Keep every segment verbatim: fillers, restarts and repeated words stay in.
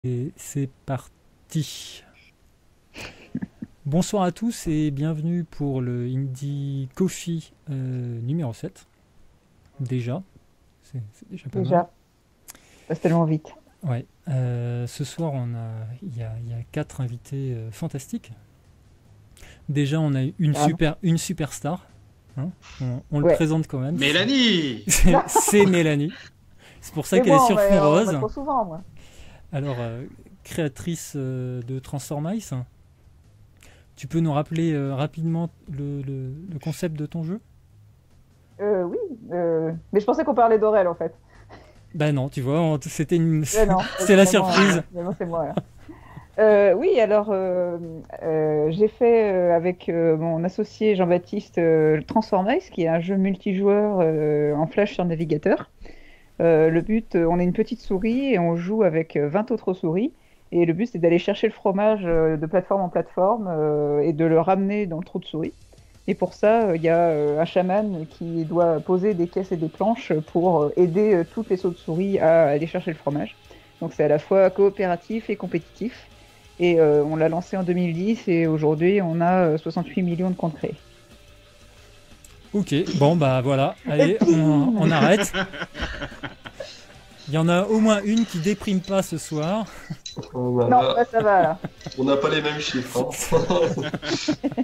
Et c'est parti. Bonsoir à tous et bienvenue pour le Indie Coffee euh, numéro sept. Déjà, c'est c'est déjà pas mal. Déjà, ça passe tellement vite. Ouais. Euh, ce soir, on a, il y a, il y a quatre invités euh, fantastiques. Déjà, on a une Carrément. super, une superstar. Hein, on, on le Ouais. présente quand même. Mélanie. C'est c'est Mélanie. C'est pour ça Mais qu'elle est moi, on sur fond va, on va rose. trop souvent, moi. Alors, euh, créatrice euh, de Transformice. Tu peux nous rappeler euh, rapidement le, le- le concept de ton jeu? Euh, oui, euh, mais je pensais qu'on parlait d'Aurel, en fait. Bah non, tu vois, on- c'était une... Mais non, c'est la finalement, euh, surprise. finalement, c'est moi, là. Euh, oui, alors, euh, euh, j'ai fait euh, avec euh, mon associé Jean-Baptiste euh, Transformice, qui est un jeu multijoueur euh, en flash sur navigateur. Euh, le but, euh, on est une petite souris et on joue avec euh, vingt autres souris. Et le but, c'est d'aller chercher le fromage euh, de plateforme en plateforme euh, et de le ramener dans le trou de souris. Et pour ça, euh, il y a euh, un chaman qui doit poser des caisses et des planches pour euh, aider euh, toutes les sauves-souris à aller chercher le fromage. Donc c'est à la fois coopératif et compétitif. Et euh, on l'a lancé en deux mille dix et aujourd'hui, on a euh, soixante-huit millions de comptes créés. Ok, bon bah voilà, Et allez, on, ping. on arrête. Il y en a au moins une qui déprime pas ce soir. Oh là Non, là, là, ça va, là. on n'a pas les mêmes chiffres. Hein.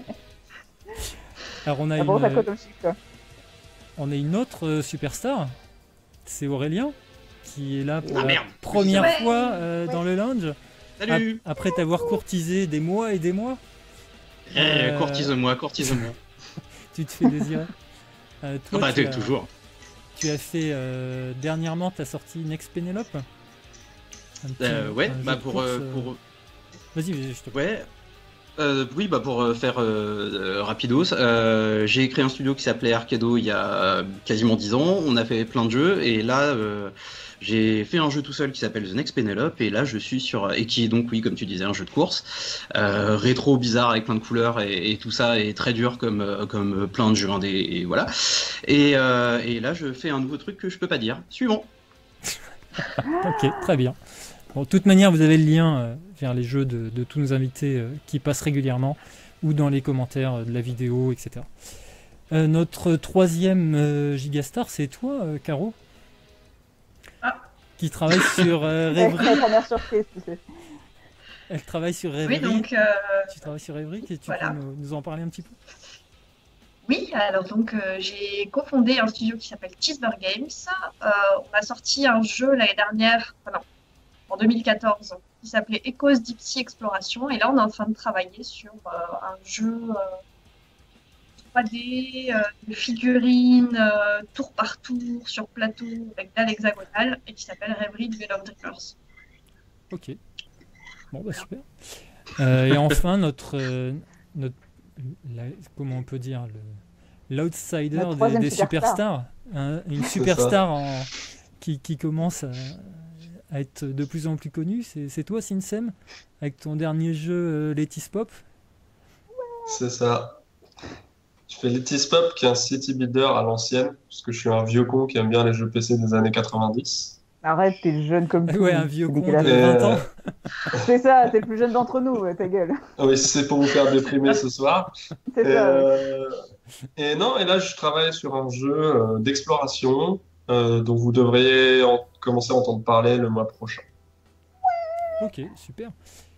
Alors on a Ah bon, t'as quoi une, comme chiffre, toi? on a une autre euh, superstar, c'est Aurélien, qui est là pour Ah la merde. première Oui, fois euh, Ouais. dans le lounge, ap- Salut. après t'avoir courtisé des mois et des mois. Eh, Euh, courtise-moi, courtise-moi. Tu te fais désirer. Euh, Ah toi, bah tu t'es as, toujours. tu as fait euh, dernièrement, tu as sorti Next Penelope. Un petit- Euh, ouais, un jeu bah de pour, course, euh, euh, pour Vas-y, vas-y, je te prie. ouais. Euh, oui, bah pour euh, faire euh, euh, rapidos, euh, j'ai créé un studio qui s'appelait Arcado il y a euh, quasiment dix ans. On a fait plein de jeux et là euh, j'ai fait un jeu tout seul qui s'appelle The Next Penelope et là je suis sur et qui est donc oui comme tu disais un jeu de course euh, rétro bizarre avec plein de couleurs et, et tout ça est très dur comme euh, comme plein de jeux indés et voilà. Et, euh, et là je fais un nouveau truc que je peux pas dire. Suivant. Ok, très bien. Bon, de toute manière, vous avez le lien euh, vers les jeux de, de tous nos invités euh, qui passent régulièrement ou dans les commentaires euh, de la vidéo, et cetera. Euh, notre troisième euh, gigastar, c'est toi, euh, Caro, Ah, qui travaille sur euh, Ouais, Rêverie. la première surprise, tu sais. Elle travaille sur oui, Rêverie. donc euh, Tu travailles sur Rêverie, et tu peux voilà. nous, nous en parler un petit peu? Oui, alors donc euh, j'ai cofondé un studio qui s'appelle Cheeseburger Games. Euh, on a sorti un jeu l'année dernière, enfin non, en deux mille quatorze, qui s'appelait Echoes Deep Sea Exploration. Et là, on est en train de travailler sur euh, un jeu euh, trois D, euh, de figurines, euh, tour par tour, sur plateau, avec dalle hexagonale, et qui s'appelle Rêverie Duel of Dreamers. Ok, bon bah Voilà. super. Euh, et enfin, notre, euh, notre la- comment on peut dire, le- l'outsider Notre des, troisième des superstar. superstars, hein, une C'est superstar en- qui, qui commence à, à être de plus en plus connue, c'est c'est toi, Sinsem, avec ton dernier jeu euh, Let's Pop. C'est ça. Je fais Litis Pop, qui est un city builder à l'ancienne, parce que je suis un vieux con qui aime bien les jeux P C des années quatre-vingt-dix. Arrête, t'es jeune comme Ouais, un tout. vieux C'est con de dégueulasse. Et, vingt ans. euh, C'est ça, t'es le plus jeune d'entre nous, ouais, ta gueule. ah oui, c'est pour vous faire déprimer ce soir. C'est Et, ça, ouais. euh, et non, et là, je travaille sur un jeu euh, d'exploration euh, dont vous devriez en- commencer à entendre parler le mois prochain. Ok, super.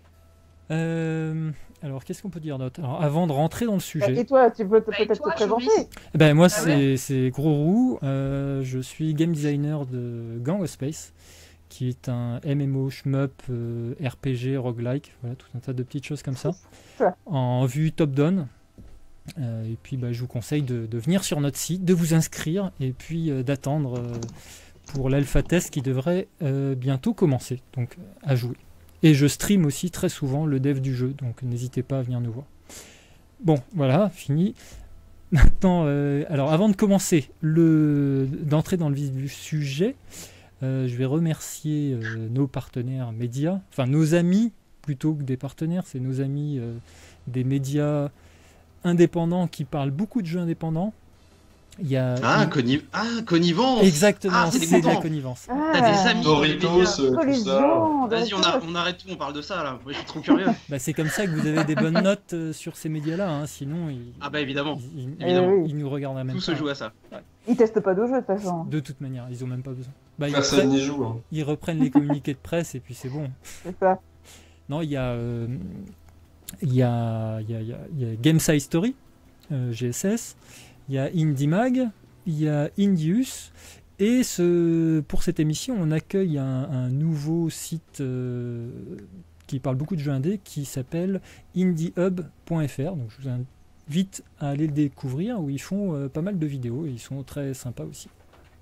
Euh, alors, qu'est-ce qu'on peut dire d'autre? Alors, avant de rentrer dans le sujet, Et toi, tu peux te- Bah, et peut-être te toi, présenter. Joris? eh ben, moi, Ah ouais? c'est c'est Gros Roux. Euh, je suis game designer de Gang of Space, qui est un M M O shmup, euh, R P G, roguelike, voilà, tout un tas de petites choses comme ça, Ça. en vue top-down. Euh, et puis, bah, je vous conseille de, de venir sur notre site, de vous inscrire, et puis euh, d'attendre euh, pour l'alpha test qui devrait euh, bientôt commencer, donc à jouer. Et je stream aussi très souvent le dev du jeu, donc n'hésitez pas à venir nous voir. Bon, voilà, fini. Maintenant, euh, alors avant de commencer, le, d'entrer dans le vif du sujet, euh, je vais remercier euh, nos partenaires médias, enfin nos amis plutôt que des partenaires, c'est nos amis euh, des médias indépendants qui parlent beaucoup de jeux indépendants. Il y a Ah, une- conniv... ah connivence. Exactement, Ah, c'est c'est des de la moutons. connivence. T'as des amis dans les Doritos, médias. euh, tout ça. Collision, Vas-y, on, a- on arrête tout, on parle de ça là. Moi, je suis trop curieux. Bah, c'est comme ça que vous avez des bonnes notes euh, sur ces médias-là, hein, sinon ils, Ah bah évidemment, ils, ils- évidemment. Eh oui. ils nous regarderaient même Tout se pas. joue à ça. Ils testent pas de jeu de toute façon. De toute manière, ils ont même pas besoin. Bah, ils, Personne repre- n'y joue. Hein. ils reprennent les communiqués de presse et puis c'est bon. C'est ça. Non, il y a, euh, il y a, il y a, il y a- il y a Game Size Story, euh, G S S, il y a IndieMag, il y a Indius, et ce, pour cette émission, on accueille un, un nouveau site euh, qui parle beaucoup de jeux indés qui s'appelle indiehub point f r. Donc je vous invite à aller le découvrir, où ils font euh, pas mal de vidéos et ils sont très sympas aussi.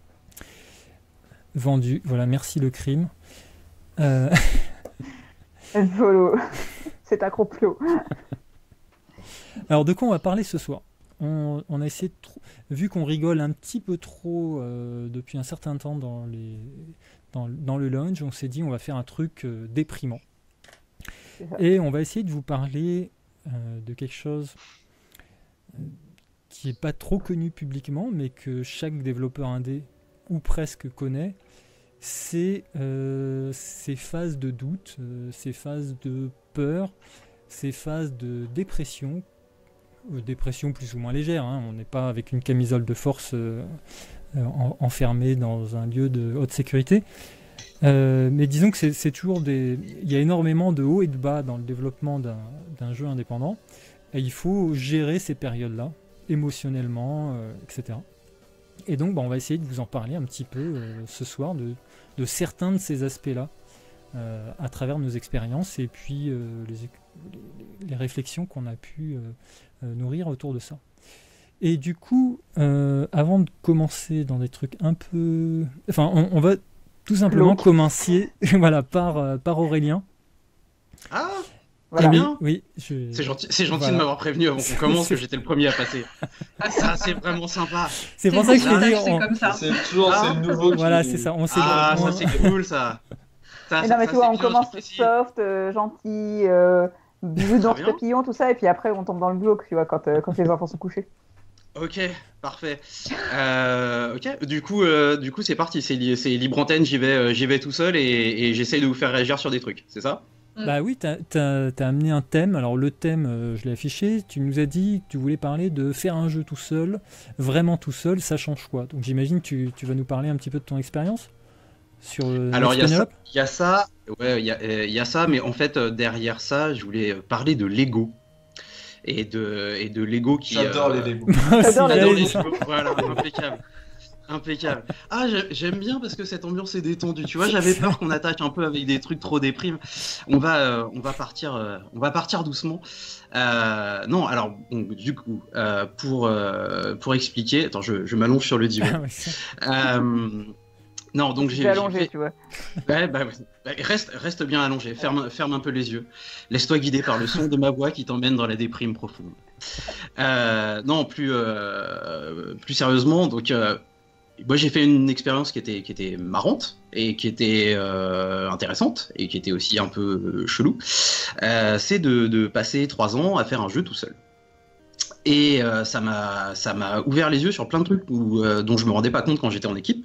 Vendu, voilà, merci le crime. Euh, Follow. C'est un complot. Alors de quoi on va parler ce soir? on, on a essayé de trou- vu qu'on rigole un petit peu trop euh, depuis un certain temps dans, les, dans, dans le lounge, on s'est dit on va faire un truc euh, déprimant. C'est ça. Et on va essayer de vous parler euh, de quelque chose euh, qui n'est pas trop connu publiquement, mais que chaque développeur indé, ou presque, connaît. C'est euh, ces phases de doute, euh, ces phases de peur, ces phases de dépression, euh, dépression plus ou moins légère, hein, on n'est pas avec une camisole de force euh, euh, en- enfermé dans un lieu de haute sécurité. Euh, mais disons que c'est c'est toujours des... Il y a énormément de hauts et de bas dans le développement d'un d'un jeu indépendant, et il faut gérer ces périodes-là, émotionnellement, euh, et cetera. Et donc bah, on va essayer de vous en parler un petit peu euh, ce soir, de, de certains de ces aspects-là, euh, à travers nos expériences, et puis euh, les, les- les réflexions qu'on a pu euh, euh, nourrir autour de ça. Et du coup, euh, avant de commencer dans des trucs un peu... Enfin, on, on va tout simplement Glauque. commencer voilà, par, euh, par Aurélien. Ah, Voilà. Oui, bien. oui, je- c'est gentil, c'est gentil Voilà. de m'avoir prévenu avant qu'on commence que j'étais le premier à passer. Ah, ça, c'est vraiment sympa. C'est pour ça que je ça, t'ai dit... c'est on- comme ça. C'est toujours Ah. c'est le nouveau qui... Voilà, c'est ça. On s'est Ah, on- ça c'est cool ça. Ça, Mais ça- non, mais ça, tu vois, c'est on bien, commence j'apprécie. soft, euh, gentil, euh, bisous dans Très ce bien. papillon, tout ça, et puis après on tombe dans le glauque, tu vois, quand, euh, quand les enfants sont couchés. Ok, parfait. Euh, ok, du coup, euh, du coup, c'est parti. C'est li- c'est libre antenne. J'y vais, euh, j'y vais tout seul et, et j'essaye de vous faire réagir sur des trucs. C'est ça? Bah oui, t'as as, amené un thème. Alors le thème, euh, je l'ai affiché. Tu nous as dit que tu voulais parler de faire un jeu tout seul, vraiment tout seul. Ça change quoi? Donc j'imagine que tu, tu vas nous parler un petit peu de ton expérience sur euh, Alors il y a Next ça, Penelope. il y a ça, ouais, il y a, euh, il y a ça, mais en fait euh, derrière ça, je voulais euh, parler de Lego et de et de Lego qui. J'adore euh, les Lego. Moi aussi, J'adore les j'allais J'adore dire les ça. Lego. Voilà, impeccable. Impeccable. Ah, j'ai- j'aime bien parce que cette ambiance est détendue. Tu vois, j'avais peur qu'on attaque un peu avec des trucs trop déprimes. On va, euh, on va partir, euh, on va partir doucement. Euh, non, alors bon, du coup, euh, pour euh, pour expliquer, attends, je, je m'allonge sur le divan. Ah ouais, ça- Euh, non, donc j'ai J'ai j'ai allongé, fait- tu vois. Ouais, bah, ouais. Bah, reste, reste bien allongé, ferme, ferme un peu les yeux. Laisse-toi guider par le son de ma voix qui t'emmène dans la déprime profonde. Euh, non, plus, euh, plus sérieusement, donc, euh, moi j'ai fait une expérience qui était, qui était marrante et qui était euh, intéressante et qui était aussi un peu euh, chelou. Euh, c'est de, de passer trois ans à faire un jeu tout seul. Et euh, ça m'a, ça m'a ouvert les yeux sur plein de trucs où, euh, dont je me rendais pas compte quand j'étais en équipe.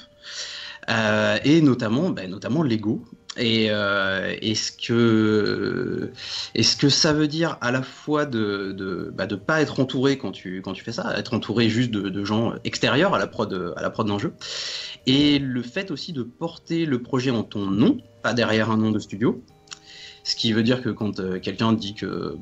Euh, et notamment, bah, notamment Lego. Et euh, est-ce que, est-ce que ça veut dire à la fois de de bah, de pas être entouré quand tu quand tu fais ça, être entouré juste de, de gens extérieurs à la prod à la prod d'un jeu, et le fait aussi de porter le projet en ton nom, pas derrière un nom de studio. Ce qui veut dire que quand euh, quelqu'un dit que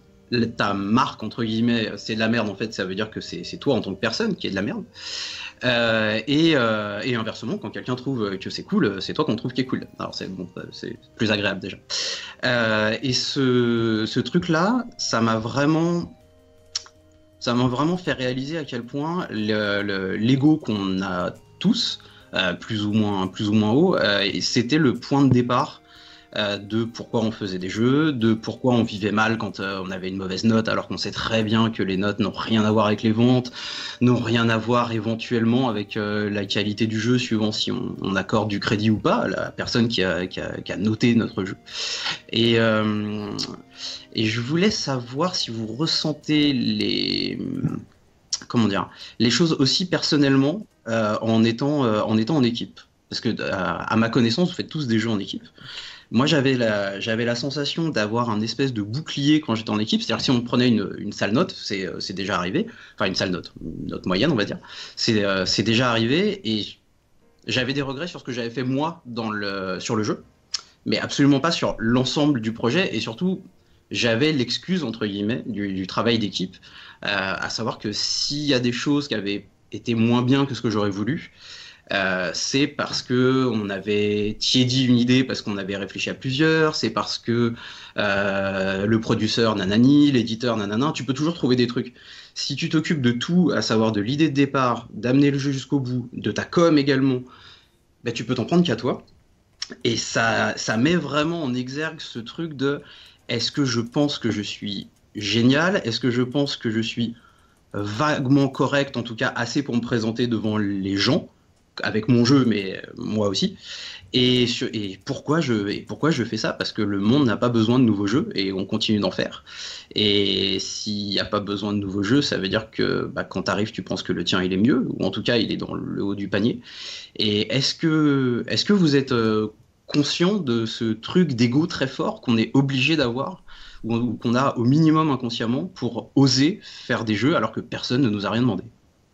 ta marque entre guillemets c'est de la merde, en fait ça veut dire que c'est c'est toi en tant que personne qui est de la merde. Euh, et, euh, et inversement, quand quelqu'un trouve que c'est cool, c'est toi qu'on trouve qui est cool. Alors c'est bon, c'est plus agréable déjà. Euh, et ce, ce truc-là, ça m'a vraiment, ça m'a vraiment fait réaliser à quel point le, le, l'ego qu'on a tous, euh, plus ou moins, plus ou moins haut, euh, c'était le point de départ. Euh, de pourquoi on faisait des jeux, de pourquoi on vivait mal quand euh, on avait une mauvaise note, alors qu'on sait très bien que les notes n'ont rien à voir avec les ventes, n'ont rien à voir éventuellement avec euh, la qualité du jeu, suivant si on, on accorde du crédit ou pas à la personne qui a, qui a, qui a noté notre jeu. Et, euh, et je voulais savoir si vous ressentez les, comment dire, les choses aussi personnellement euh, en étant euh, en étant en équipe. Parce que à, à ma connaissance, vous faites tous des jeux en équipe. Moi, j'avais la, j'avais la sensation d'avoir un espèce de bouclier quand j'étais en équipe. C'est-à-dire que si on prenait une, une sale note, c'est, c'est déjà arrivé. Enfin, une sale note, une note moyenne, on va dire. C'est, euh, c'est déjà arrivé et j'avais des regrets sur ce que j'avais fait moi dans le, sur le jeu, mais absolument pas sur l'ensemble du projet. Et surtout, j'avais l'excuse, entre guillemets, du, du travail d'équipe, euh, à savoir que s'il y a des choses qui avaient été moins bien que ce que j'aurais voulu, Euh, c'est parce que on avait tiédi une idée parce qu'on avait réfléchi à plusieurs, c'est parce que euh, le producteur nanani, l'éditeur nanana, tu peux toujours trouver des trucs. Si tu t'occupes de tout, à savoir de l'idée de départ, d'amener le jeu jusqu'au bout, de ta com également, bah, tu peux t'en prendre qu'à toi. Et ça, ça met vraiment en exergue ce truc de est-ce que je pense que je suis génial? Est-ce que je pense que je suis vaguement correct, en tout cas assez pour me présenter devant les gens avec mon jeu, mais moi aussi. Et, et, pourquoi je, et pourquoi je fais ça? Parce que le monde n'a pas besoin de nouveaux jeux et on continue d'en faire. Et s'il n'y a pas besoin de nouveaux jeux, ça veut dire que bah, quand tu arrives, tu penses que le tien il est mieux, ou en tout cas il est dans le haut du panier. Et est-ce que, est-ce que vous êtes euh, conscient de ce truc d'ego très fort qu'on est obligé d'avoir, ou, ou qu'on a au minimum inconsciemment pour oser faire des jeux alors que personne ne nous a rien demandé?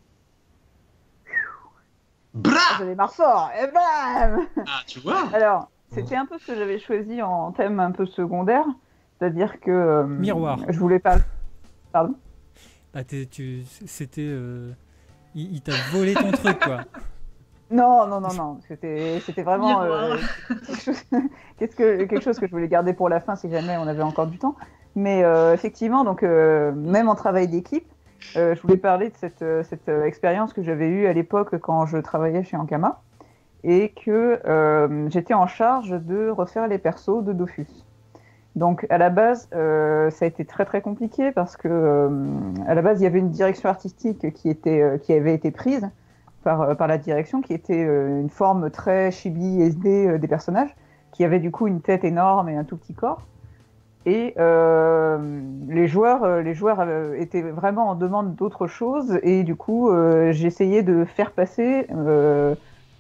Bra Je démarre fort, et bam. Ah, tu vois. Alors, c'était un peu ce que j'avais choisi en thème un peu secondaire, c'est-à-dire que... Euh, Miroir. Je voulais pas... Pardon? Ah, tu, c'était... Euh, il, il t'a volé ton truc, quoi. Non, non, non, non. C'était, c'était vraiment euh, quelque, chose, qu'est-ce que, quelque chose que je voulais garder pour la fin si jamais on avait encore du temps. Mais euh, effectivement, donc, euh, même en travail d'équipe, Euh, je voulais parler de cette, cette euh, expérience que j'avais eue à l'époque quand je travaillais chez Ankama et que euh, j'étais en charge de refaire les persos de Dofus. Donc à la base, euh, ça a été très très compliqué parce que euh, à la base il y avait une direction artistique qui était euh, qui avait été prise par euh, par la direction, qui était euh, une forme très chibi S D euh, des personnages, qui avait du coup une tête énorme et un tout petit corps. Et euh, les joueurs, euh, les joueurs euh, étaient vraiment en demande d'autre chose, et du coup, euh, j'ai essayé de faire passer euh,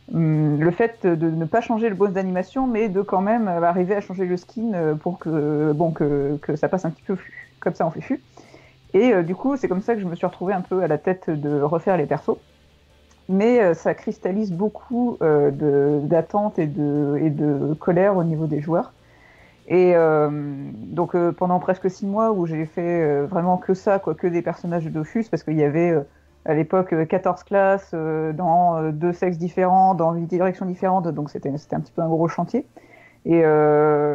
le fait de ne pas changer le bonus d'animation, mais de quand même arriver à changer le skin pour que, bon, que, que ça passe un petit peu comme ça en fifu. Et euh, du coup, c'est comme ça que je me suis retrouvée un peu à la tête de refaire les persos. Mais euh, ça cristallise beaucoup euh, de, d'attentes et de, et de colère au niveau des joueurs. Et euh, donc euh, pendant presque six mois où j'ai fait euh, vraiment que ça, quoi, que des personnages de Dofus, parce qu'il y avait euh, à l'époque euh, quatorze classes euh, dans euh, deux sexes différents, dans huit directions différentes, donc c'était, c'était un petit peu un gros chantier. Et, euh,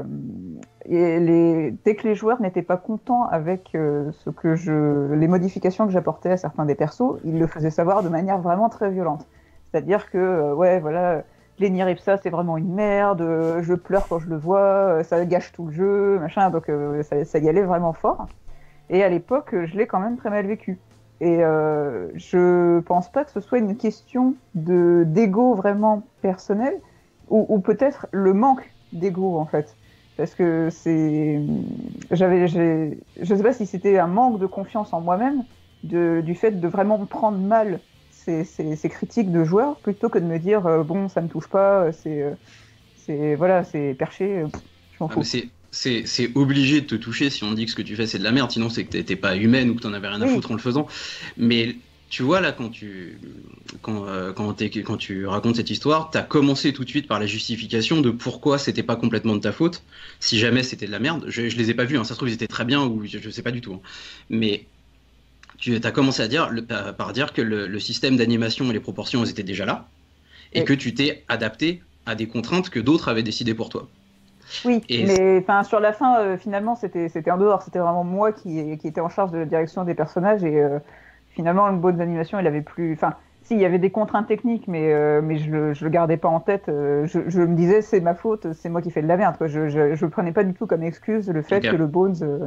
et les, dès que les joueurs n'étaient pas contents avec euh, ce que je, les modifications que j'apportais à certains des persos, ils le faisaient savoir de manière vraiment très violente. C'est-à-dire que, euh, ouais, voilà... Lenny Ripsa, c'est vraiment une merde, euh, je pleure quand je le vois, euh, ça gâche tout le jeu, machin, donc euh, ça, ça y allait vraiment fort. Et à l'époque, je l'ai quand même très mal vécu. Et euh, je pense pas que ce soit une question de, d'ego vraiment personnel, ou, ou peut-être le manque d'ego, en fait. Parce que c'est... J'avais, j'ai... Je sais pas si c'était un manque de confiance en moi-même, de, du fait de vraiment prendre mal Ces, ces, ces critiques de joueurs, plutôt que de me dire euh, bon, ça me touche pas, c'est, euh, c'est voilà, c'est perché, euh, je m'en fous. Ah, c'est, c'est, c'est obligé de te toucher si on dit que ce que tu fais c'est de la merde, sinon c'est que t'es pas humaine ou que t'en avais rien à oui. foutre en le faisant. Mais tu vois là, quand tu, quand, euh, quand, quand tu racontes cette histoire, t'as commencé tout de suite par la justification de pourquoi c'était pas complètement de ta faute, si jamais c'était de la merde. Je, je les ai pas vus, hein. Ça se trouve ils étaient très bien ou je, je sais pas du tout. Hein. Mais tu as commencé à dire, le, par dire que le, le système d'animation et les proportions elles étaient déjà là, et oui. que tu t'es adapté à des contraintes que d'autres avaient décidées pour toi. Oui, et mais sur la fin, euh, finalement, c'était, c'était en dehors. C'était vraiment moi qui, qui était en charge de la direction des personnages, et euh, finalement, le bonus d'animation, il avait plus... Enfin, si, il y avait des contraintes techniques, mais, euh, mais je ne le gardais pas en tête. Euh, je, je me disais, c'est ma faute, c'est moi qui fais de la merde, quoi. Je ne le prenais pas du tout comme excuse, le fait okay. que le Bones... Euh,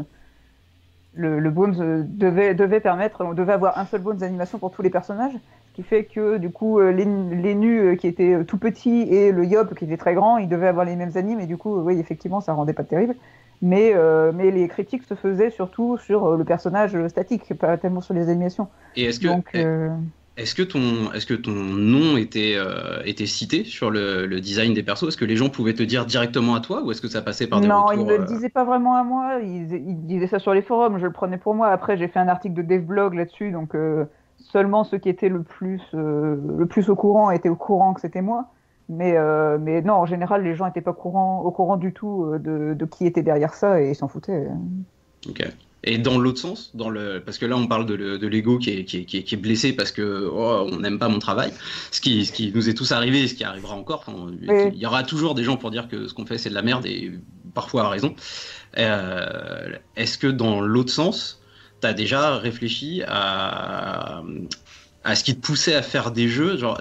Le, le Bones devait, devait permettre, on devait avoir un seul Bones d'animation pour tous les personnages, ce qui fait que du coup les, les nus qui étaient tout petits et le Yop qui était très grand, ils devaient avoir les mêmes animes, et du coup oui effectivement ça rendait pas terrible. Mais, euh, mais les critiques se faisaient surtout sur le personnage statique, pas tellement sur les animations. Et est-ce que, Donc, euh... est-ce que ton, est-ce que ton nom était, euh, était cité sur le, le design des persos? Est-ce que les gens pouvaient te dire directement à toi ou est-ce que ça passait par des non, retours ils ne le euh... disaient pas vraiment à moi, ils, ils disaient ça sur les forums, je le prenais pour moi. Après, j'ai fait un article de devblog là-dessus, donc euh, seulement ceux qui étaient le plus, euh, le plus au courant étaient au courant que c'était moi. Mais, euh, mais non, en général, les gens n'étaient pas courant, au courant du tout de, de qui était derrière ça et ils s'en foutaient. Ok. Et dans l'autre sens, dans le... parce que là on parle de, le... de l'ego qui est, qui, est, qui, est, qui est blessé parce que oh, on n'aime pas mon travail, ce qui, ce qui nous est tous arrivé et ce qui arrivera encore. Enfin, oui. Il y aura toujours des gens pour dire que ce qu'on fait c'est de la merde et parfois à raison. Euh, est-ce que dans l'autre sens, tu as déjà réfléchi à... à ce qui te poussait à faire des jeux, genre...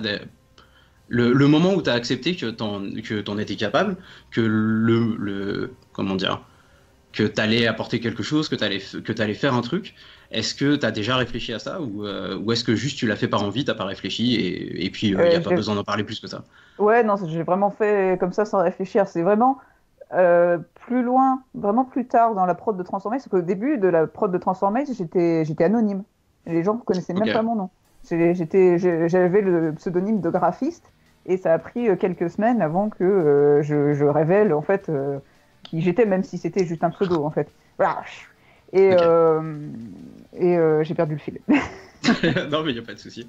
Le, le moment où tu as accepté que t'en, que t'en étais capable, que le, le comment dire, que tu allais apporter quelque chose, que tu allais, que t'allais faire un truc, est-ce que tu as déjà réfléchi à ça ou, euh, ou est-ce que juste tu l'as fait par envie, tu n'as pas réfléchi et, et puis il euh, n'y a pas besoin d'en parler plus que ça? Ouais, non, j'ai vraiment fait comme ça sans réfléchir. C'est vraiment euh, plus loin, vraiment plus tard dans la prod de Transformers, parce qu'au début de la prod de Transformers, j'étais, j'étais anonyme. Les gens ne connaissaient même okay. pas mon nom. J'étais, j'avais le pseudonyme de graphiste. Et ça a pris quelques semaines avant que euh, je, je révèle en fait euh, qui j'étais, même si c'était juste un pseudo en fait. Voilà. Et, okay. euh, et euh, j'ai perdu le fil. Non mais il n'y a pas de souci.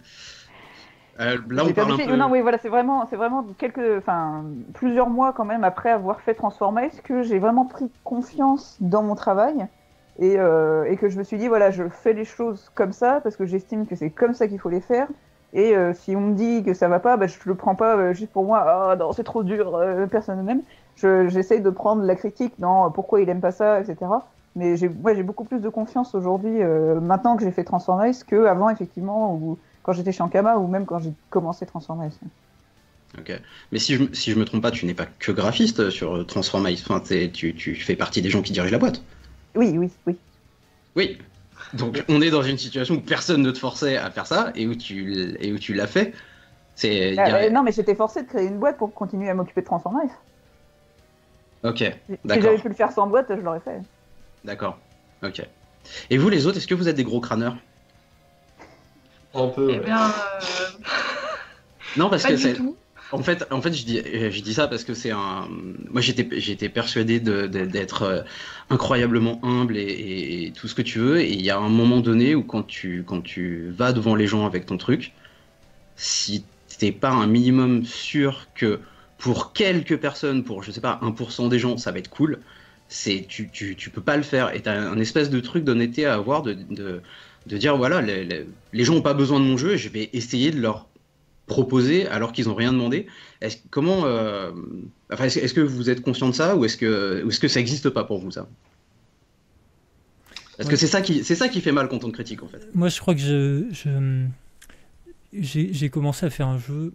Euh, là on parle un peu... Non oui voilà, c'est vraiment, c'est vraiment quelques, enfin plusieurs mois quand même après avoir fait Transformers que j'ai vraiment pris confiance dans mon travail et, euh, et que je me suis dit voilà, je fais les choses comme ça parce que j'estime que c'est comme ça qu'il faut les faire. Et euh, si on me dit que ça va pas, bah, je le prends pas euh, juste pour moi. Ah oh, non, c'est trop dur, euh, personne n'aime. Je, j'essaye de prendre la critique dans pourquoi il aime pas ça, et cetera. Mais j'ai, ouais, j'ai beaucoup plus de confiance aujourd'hui, euh, maintenant que j'ai fait Transformers, qu'avant effectivement, ou quand j'étais chez Ankama, ou même quand j'ai commencé Transformers. Ok. Mais si je, si je me trompe pas, tu n'es pas que graphiste sur Transformers. Enfin, tu, tu fais partie des gens qui dirigent la boîte. Oui, oui, oui. Oui. Donc on est dans une situation où personne ne te forçait à faire ça et où tu, et où tu l'as fait. C'est, euh, a... Non mais j'étais forcé de créer une boîte pour continuer à m'occuper de Transformers. Ok, si, d'accord. Si j'avais pu le faire sans boîte, je l'aurais fait. D'accord, ok. Et vous les autres, est-ce que vous êtes des gros crâneurs? Un peu. Eh bien... Euh... Non parce pas que du c'est... tout. En fait, en fait, je dis, je dis ça parce que c'est un. Moi, j'étais, j'étais persuadé de, de, d'être incroyablement humble et, et, et tout ce que tu veux. Et il y a un moment donné où quand tu, quand tu vas devant les gens avec ton truc, si t'es pas un minimum sûr que pour quelques personnes, pour je sais pas un pour cent des gens, ça va être cool, c'est tu, tu, tu peux pas le faire. Et t'as un espèce de truc d'honnêteté à avoir de, de, de dire voilà, les, les, les gens ont pas besoin de mon jeu, et je vais essayer de leur proposer alors qu'ils n'ont rien demandé. Est-ce, comment, euh, enfin, est-ce, est-ce que vous êtes conscient de ça ou est-ce que, ou est-ce que ça n'existe pas pour vous ça? Parce ouais. que c'est ça qui, c'est ça qui fait mal quand on critique en fait. Moi je crois que je, je j'ai, j'ai commencé à faire un jeu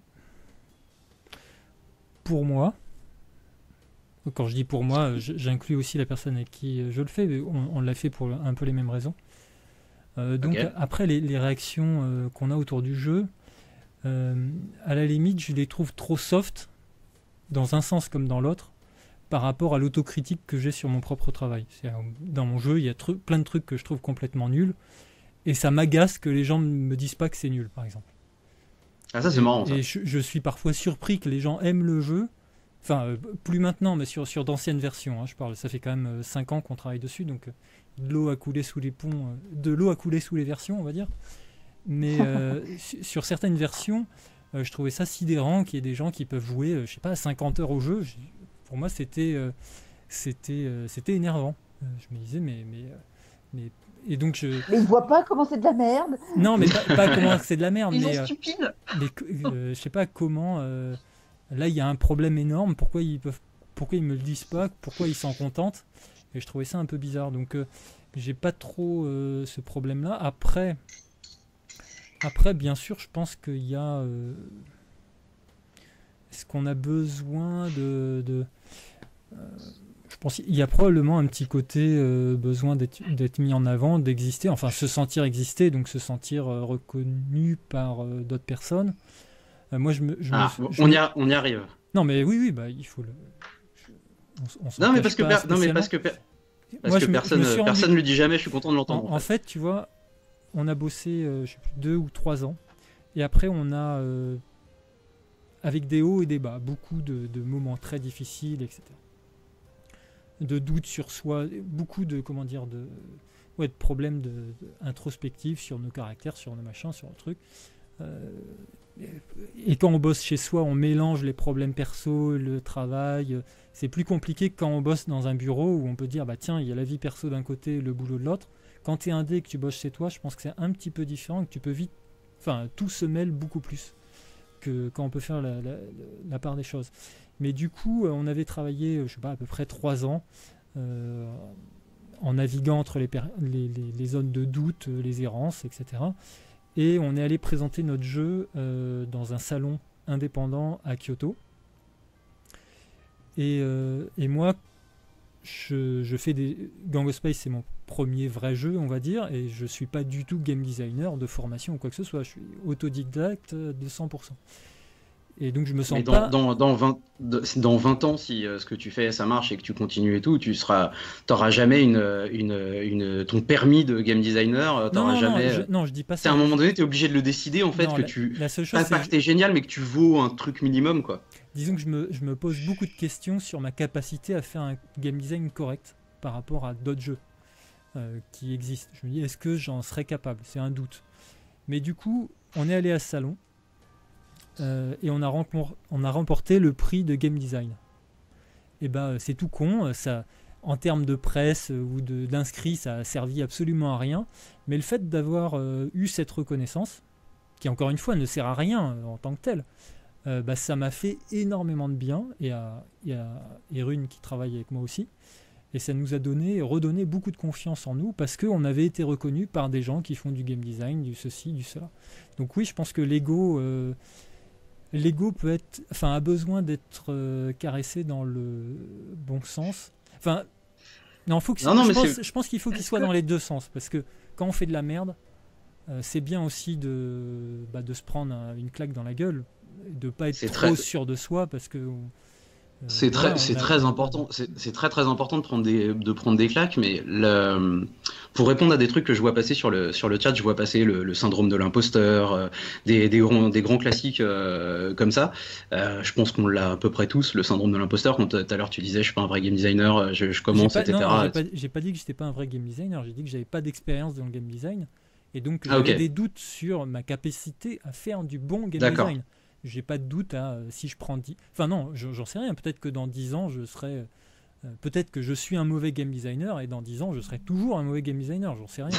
pour moi. Quand je dis pour moi, j'inclus aussi la personne avec qui je le fais. Mais on, on l'a fait pour un peu les mêmes raisons. Euh, donc okay. Après les, les réactions euh, qu'on a autour du jeu. Euh, à la limite, je les trouve trop soft, dans un sens comme dans l'autre, par rapport à l'autocritique que j'ai sur mon propre travail. C'est-à-dire, dans mon jeu, il y a tr- plein de trucs que je trouve complètement nuls, et ça m'agace que les gens ne me disent pas que c'est nul, par exemple. Ah ça c'est marrant ça. Et je, je suis parfois surpris que les gens aiment le jeu, enfin, euh, plus maintenant, mais sur, sur d'anciennes versions, hein, je parle, ça fait quand même euh, cinq ans qu'on travaille dessus, donc euh, de l'eau a coulé sous les ponts, euh, de l'eau a coulé sous les versions, on va dire. Mais euh, sur certaines versions, euh, je trouvais ça sidérant qu'il y ait des gens qui peuvent jouer, euh, je sais pas, cinquante heures au jeu. Je, pour moi, c'était, euh, c'était, euh, c'était énervant. Euh, je me disais, mais, mais, mais, et donc je. Mais ils voient pas comment c'est de la merde. Non, mais pas, pas comment c'est de la merde. Ils mais, sont stupides. Mais euh, je sais pas comment. Euh, là, il y a un problème énorme. Pourquoi ils peuvent, pourquoi ils me le disent pas? Pourquoi ils s'en contentent? Et je trouvais ça un peu bizarre. Donc, euh, j'ai pas trop euh, ce problème-là. Après. Après, bien sûr, je pense qu'il y a... Euh, est-ce qu'on a besoin de... de euh, je pense qu'il y a probablement un petit côté euh, besoin d'être, d'être mis en avant, d'exister, enfin se sentir exister, donc se sentir euh, reconnu par euh, d'autres personnes. Euh, moi, je me... Je ah, me je on, me... y a, on y arrive. Non, mais oui, oui, bah, il faut le... On, on non, mais parce que, per... non, mais parce que... Per... Parce Moi, que je me- je personne me suis rendu- personne ne le dit jamais, je suis content de En, l'entendre. en fait, tu vois, on a bossé, euh, je sais plus, deux ou trois ans. Et après, on a, euh, avec des hauts et des bas, beaucoup de, de moments très difficiles, et cetera. De doutes sur soi, beaucoup de, comment dire, de, ouais, de problèmes de, de introspectifs sur nos caractères, sur nos machins, sur le truc. Euh, et quand on bosse chez soi, on mélange les problèmes perso, le travail. C'est plus compliqué que quand on bosse dans un bureau où on peut dire, bah tiens, il y a la vie perso d'un côté, le boulot de l'autre. Quand tu es indé et que tu bosses chez toi, je pense que c'est un petit peu différent, que tu peux vite... Enfin, tout se mêle beaucoup plus que quand on peut faire la, la, la part des choses. Mais du coup, on avait travaillé, je sais pas, à peu près trois ans euh, en naviguant entre les, per- les, les, les zones de doute, les errances, et cetera. Et on est allé présenter notre jeu euh, dans un salon indépendant à Kyoto. Et, euh, et moi, je, je fais des... Gang of Space, c'est mon premier vrai jeu, on va dire, et je suis pas du tout game designer de formation ou quoi que ce soit. Je suis autodidacte de cent pour cent. Et donc je me sens Mais dans, pas... dans, dans, vingt, dans vingt ans, si euh, ce que tu fais ça marche et que tu continues et tout, tu seras, t'auras jamais une, une, une, ton permis de game designer. Non, Non, non, jamais. non, je, non, je dis pas C'est ça. à un moment donné, tu es obligé de le décider en fait, Non, que la, tu. la seule chose, Pas, pas c'est... que t'es génial, mais que tu vaux un truc minimum, quoi. Disons que je me, je me pose beaucoup de questions sur ma capacité à faire un game design correct par rapport à d'autres jeux euh, qui existent. Je me dis, est-ce que j'en serais capable? C'est un doute. Mais du coup, on est allé à ce salon euh, et on a, rencor- on a remporté le prix de game design. Et ben, c'est tout con. Ça, en termes de presse ou de, d'inscrits, ça a servi absolument à rien. Mais le fait d'avoir euh, eu cette reconnaissance, qui encore une fois ne sert à rien en tant que tel, Euh, bah, ça m'a fait énormément de bien, et à, et à et Rune qui travaille avec moi aussi, et ça nous a donné, redonné beaucoup de confiance en nous parce qu'on avait été reconnus par des gens qui font du game design, du ceci, du cela. Donc oui, je pense que l'ego, euh, l'ego peut être, enfin, a besoin d'être euh, caressé dans le bon sens. Enfin, non, faut que, Non, non, je, mais pense, c'est- je pense qu'il faut qu'il Est-ce soit que- dans les deux sens, parce que quand on fait de la merde, euh, c'est bien aussi de, bah, de se prendre un- une claque dans la gueule, de pas être C'est trop très- sûr de soi, parce que on- euh, C'est très, voilà, c'est on a- très important. C'est c'est très très important de prendre des, de prendre des claques. Mais le, pour répondre à des trucs que je vois passer sur le sur le chat, je vois passer le, le syndrome de l'imposteur, euh, des, des grands des grands classiques euh, comme ça. Euh, je pense qu'on l'a à peu près tous, le syndrome de l'imposteur. Quand tout à l'heure tu disais, je suis pas un vrai game designer, je, je J'ai commence, pas, non, et cetera. j'ai pas, j'ai pas dit que j'étais pas un vrai game designer, j'ai dit que j'avais pas d'expérience dans le game design, et donc Ah, j'avais ok. des doutes sur ma capacité à faire du bon game D'accord. design. J'ai pas de doute à euh, si je prends dix... Enfin non, je- j'en sais rien, peut-être que dans dix ans je serai... euh, peut-être que je suis un mauvais game designer, et dans dix ans je serai toujours un mauvais game designer, j'en sais rien.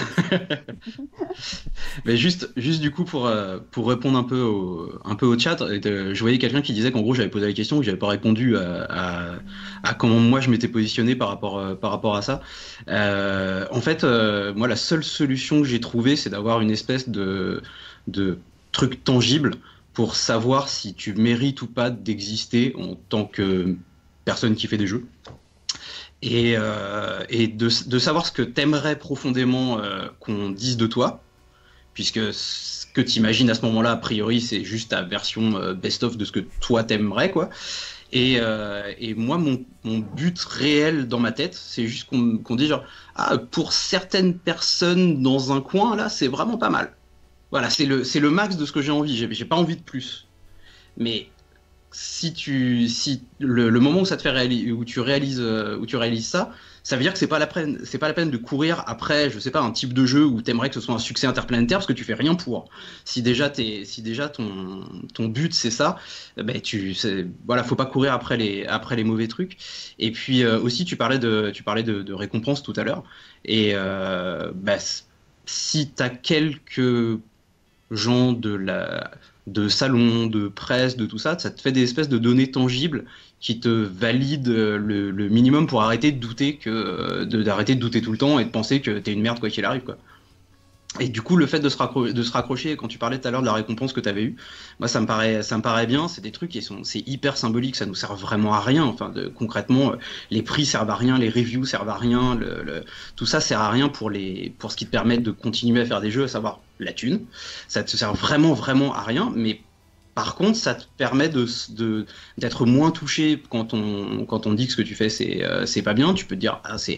Mais juste, juste du coup pour euh, pour répondre un peu au un peu au chat, et de- je voyais quelqu'un qui disait qu'en gros j'avais posé la question, que j'avais pas répondu à, à, à comment moi je m'étais positionné par rapport euh, par rapport à ça. Euh, en fait, euh, moi la seule solution que j'ai trouvée, c'est d'avoir une espèce de de truc tangible pour savoir si tu mérites ou pas d'exister en tant que personne qui fait des jeux. Et, euh, et de, de savoir ce que t'aimerais profondément euh, qu'on dise de toi, puisque ce que t'imagines à ce moment-là, a priori, c'est juste ta version euh, best-of de ce que toi t'aimerais, quoi. Et, euh, et moi, mon, mon but réel dans ma tête, c'est juste qu'on qu'on dise genre, ah, pour certaines personnes dans un coin, là, c'est vraiment pas mal. Voilà, c'est le, c'est le max de ce que j'ai envie, j'ai j'ai pas envie de plus. Mais si tu, si le, le moment où ça te fait réaliser, où tu réalises, euh, où tu réalises ça, ça veut dire que c'est pas la peine, c'est pas la peine de courir après, je sais pas, un type de jeu où t'aimerais que ce soit un succès interplanétaire parce que tu fais rien pour. Si déjà t'es, si déjà ton, ton but c'est ça, ben tu, c'est, voilà, faut pas courir après les, après les mauvais trucs. Et puis euh, aussi tu parlais de, tu parlais de, de récompenses tout à l'heure. Et euh, ben, si t'as quelques gens de la de salon, de presse, de tout ça, ça te fait des espèces de données tangibles qui te valident le, le minimum pour arrêter de douter que de, d'arrêter de douter tout le temps et de penser que t'es une merde quoi qu'il arrive, quoi. Et du coup, le fait de se, raccro- de se raccrocher, quand tu parlais tout à l'heure de la récompense que tu avais eue, moi ça me paraît, ça me paraît bien. C'est des trucs qui sont, c'est hyper symbolique, ça nous sert vraiment à rien. Enfin, de, concrètement, les prix servent à rien, les reviews servent à rien, le, le, tout ça sert à rien pour les, pour ce qui te permet de continuer à faire des jeux, à savoir la thune. Ça te sert vraiment, vraiment à rien, mais par contre, ça te permet de, de, d'être moins touché quand on, quand on dit que ce que tu fais c'est, euh, c'est pas bien. Tu peux te dire, ah, c'est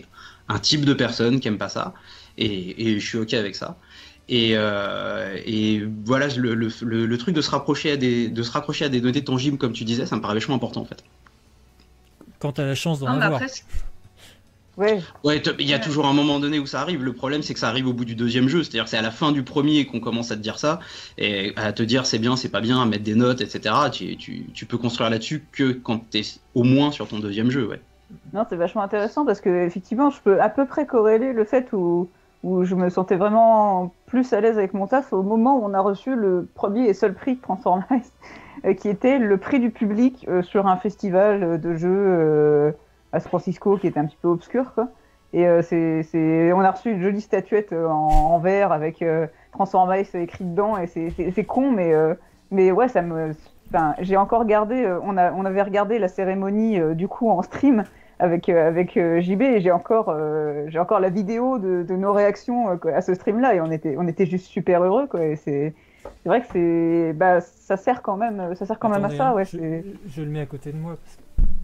un type de personne qui aime pas ça, et, et je suis ok avec ça. Et, euh, et voilà, le, le, le, le truc de se rapprocher à des, de se raccrocher à des données tangibles, comme tu disais, ça me paraît vachement important en fait. Quand tu as la chance d'en Non, mais avoir. après, c'est- Ouais, Ouais, t- il y a toujours un moment donné où ça arrive. Le problème, c'est que ça arrive au bout du deuxième jeu. C'est-à-dire que c'est à la fin du premier qu'on commence à te dire ça, et à te dire c'est bien, c'est pas bien, à mettre des notes, et cetera. Tu, tu, tu peux construire là-dessus que quand t'es au moins sur ton deuxième jeu, ouais. non, c'est vachement intéressant parce que effectivement, je peux à peu près corréler le fait où, où je me sentais vraiment plus à l'aise avec mon taf au moment où on a reçu le premier et seul prix de Transformice, euh, qui était le prix du public euh, sur un festival de jeux euh, à San Francisco qui était un petit peu obscur, quoi. Et euh, c'est, c'est, on a reçu une jolie statuette euh, en, en verre avec euh, Transformice écrit dedans, et c'est, c'est, c'est con, mais, euh, mais ouais, ça me. Enfin, j'ai encore regardé, euh, on, a, on avait regardé la cérémonie euh, du coup en stream avec, euh, avec euh, J B, et j'ai encore, euh, j'ai encore la vidéo de, de nos réactions euh, à ce stream-là, et on était, on était juste super heureux, quoi. Et c'est, c'est vrai que c'est, bah, ça sert quand même, ça sert quand Attendez, même à ça, hein, ouais. je, C'est... je le mets à côté de moi. Parce que...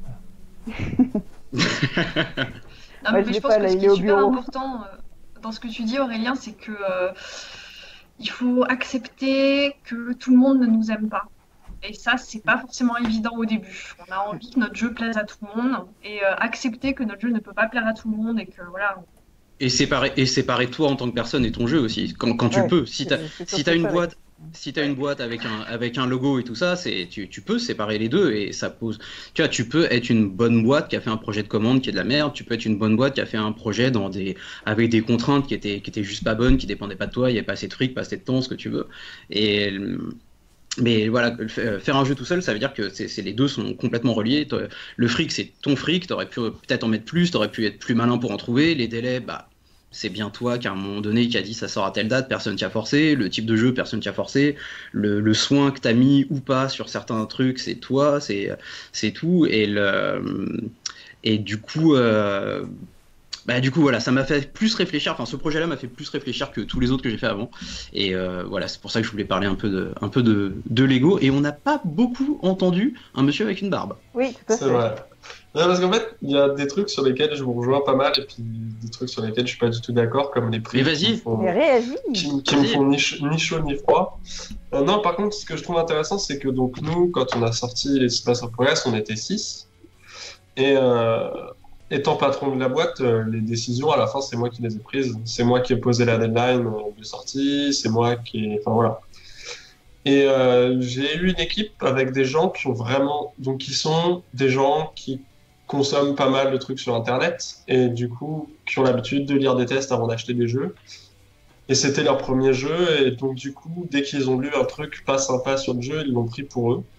Non, Ouais, mais je je l'ai pense pas, que là, ce il qui est est au super bureau. important euh, dans ce que tu dis, Aurélien, c'est que euh, il faut accepter que tout le monde ne nous aime pas. Et ça, c'est pas forcément évident au début. On a envie que notre jeu plaise à tout le monde et euh, accepter que notre jeu ne peut pas plaire à tout le monde et que voilà. Et séparer, et séparer toi en tant que personne et ton jeu aussi, quand, quand tu Ouais, le peux. Si t'as, c'est, c'est si surtout t'as une ça, ouais. boîte, si t'as une boîte avec un, avec un logo et tout ça, c'est, tu, tu peux séparer les deux et ça pose. Tu vois, tu peux être une bonne boîte qui a fait un projet de commande qui est de la merde. Tu peux être une bonne boîte qui a fait un projet dans des, avec des contraintes qui étaient, qui étaient juste pas bonnes, qui dépendaient pas de toi. Il y a pas assez de fric, pas assez de temps, ce que tu veux. Et mais voilà, faire un jeu tout seul, ça veut dire que c'est, c'est les deux sont complètement reliés. Le fric, c'est ton fric. T'aurais pu peut-être en mettre plus, t'aurais pu être plus malin pour en trouver. Les délais, bah. C'est bien toi qu'à un moment donné qui a dit ça sort à telle date, personne t'y a forcé, le type de jeu, personne t'y a forcé, le, le soin que t'as mis ou pas sur certains trucs, c'est toi, c'est, c'est tout, et, le, et du coup, euh, bah, du coup, voilà, ça m'a fait plus réfléchir, enfin ce projet-là m'a fait plus réfléchir que tous les autres que j'ai fait avant, et euh, voilà, c'est pour ça que je voulais parler un peu de, un peu de, de Lego, et on n'a pas beaucoup entendu un monsieur avec une barbe. Oui, tout à C'est fait. vrai. Non, parce qu'en fait, il y a des trucs sur lesquels je vous rejoins pas mal, et puis des trucs sur lesquels je suis pas du tout d'accord, comme les prix Mais qui vas-y. me font, Mais réagis. qui, qui me font ni, ch- ni chaud ni froid. Euh, non, par contre, ce que je trouve intéressant, c'est que donc nous, quand on a sorti les Space of Progress, on était six. Et euh, étant patron de la boîte, euh, les décisions, à la fin, c'est moi qui les ai prises. C'est moi qui ai posé la deadline euh, de sortie, c'est moi qui ai... Enfin, voilà. Et euh, j'ai eu une équipe avec des gens qui ont vraiment... Donc, qui sont des gens qui consomment pas mal de trucs sur Internet et du coup, qui ont l'habitude de lire des tests avant d'acheter des jeux. Et c'était leur premier jeu, et donc du coup, dès qu'ils ont lu un truc pas sympa sur le jeu, ils l'ont pris pour eux.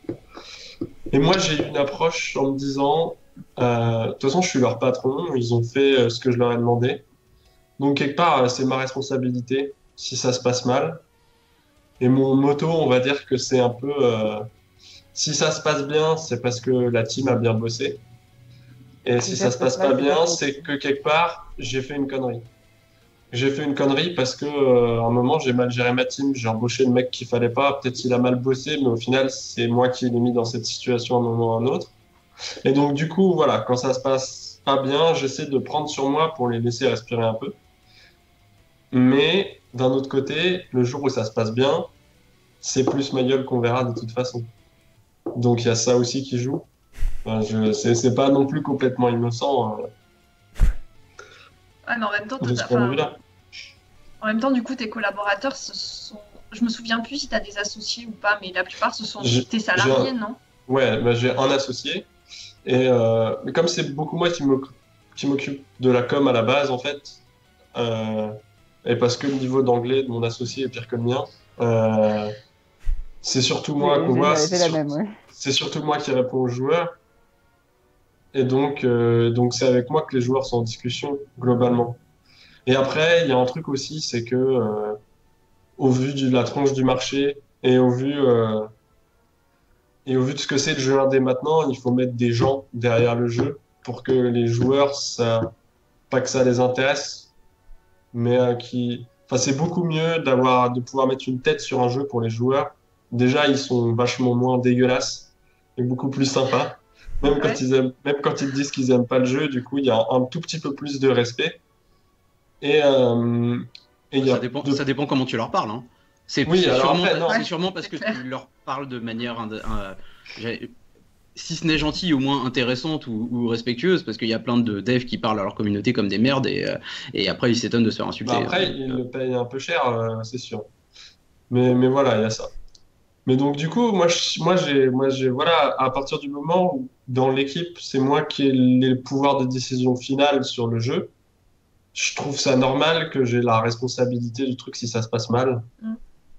Et moi, j'ai eu une approche en me disant, euh, de toute façon, je suis leur patron, ils ont fait euh, ce que je leur ai demandé. Donc, quelque part, euh, c'est ma responsabilité si ça se passe mal. Et mon motto, on va dire que c'est un peu, euh, si ça se passe bien, c'est parce que la team a bien bossé. Et si ça se passe pas bien, c'est que quelque part, j'ai fait une connerie. J'ai fait une connerie parce que euh, à un moment j'ai mal géré ma team, j'ai embauché le mec qu'il fallait pas, peut-être qu'il a mal bossé, mais au final c'est moi qui l'ai mis dans cette situation à un moment ou à un autre. Et donc du coup voilà, quand ça se passe pas bien, j'essaie de prendre sur moi pour les laisser respirer un peu. Mais d'un autre côté, le jour où ça se passe bien, c'est plus ma gueule qu'on verra de toute façon. Donc il y a ça aussi qui joue. Enfin, je, c'est, c'est pas non plus complètement innocent. Euh, Ah, mais en même temps, de ce t'as- point de enfin, vue-là. en même temps, du coup, tes collaborateurs, ce sont... je me souviens plus si tu as des associés ou pas, mais la plupart, ce sont J'ai- tes salariés, non? Ouais, bah, j'ai un associé. Et euh, mais comme c'est beaucoup moi qui m'oc- qui m'occupe de la com à la base, en fait, euh, et parce que le niveau d'anglais de mon associé est pire que le mien, euh, c'est surtout moi J'ai- qu'on j'ai voit, la- c'est j'ai la sur- même, ouais. c'est surtout moi qui réponds aux joueurs. Et donc, euh, donc c'est avec moi que les joueurs sont en discussion, globalement. Et après, il y a un truc aussi, c'est que, euh, au vu de la tronche du marché et au vu, euh, et au vu de ce que c'est le jeu indé maintenant, il faut mettre des gens derrière le jeu pour que les joueurs, ça, pas que ça les intéresse, mais euh, qui, enfin, c'est beaucoup mieux d'avoir, de pouvoir mettre une tête sur un jeu pour les joueurs. Déjà, ils sont vachement moins dégueulasses et beaucoup plus sympas. Même quand, Ouais. ils aiment, même quand ils te disent qu'ils aiment pas le jeu, du coup, il y a un, un tout petit peu plus de respect. Et euh, et il y a Ça dépend, de- ça dépend comment tu leur parles. Hein. C'est Oui, c'est alors sûrement, après, non. c'est Ouais, sûrement parce c'est que clair. tu leur parles de manière, ind- euh, j'ai- si ce n'est gentille, au moins intéressante ou, ou respectueuse, parce qu'il y a plein de devs qui parlent à leur communauté comme des merdes et, euh, et après ils s'étonnent de se faire insulter. Bah après, Donc, ils euh, le payent un peu cher, euh, c'est sûr. Mais, mais voilà, il y a ça. Mais donc, du coup, moi, je- moi, j'ai, moi, j'ai, voilà, à partir du moment où, dans l'équipe, c'est moi qui ai le pouvoir de décision finale sur le jeu, je trouve ça normal que j'ai la responsabilité du truc si ça se passe mal. Mm.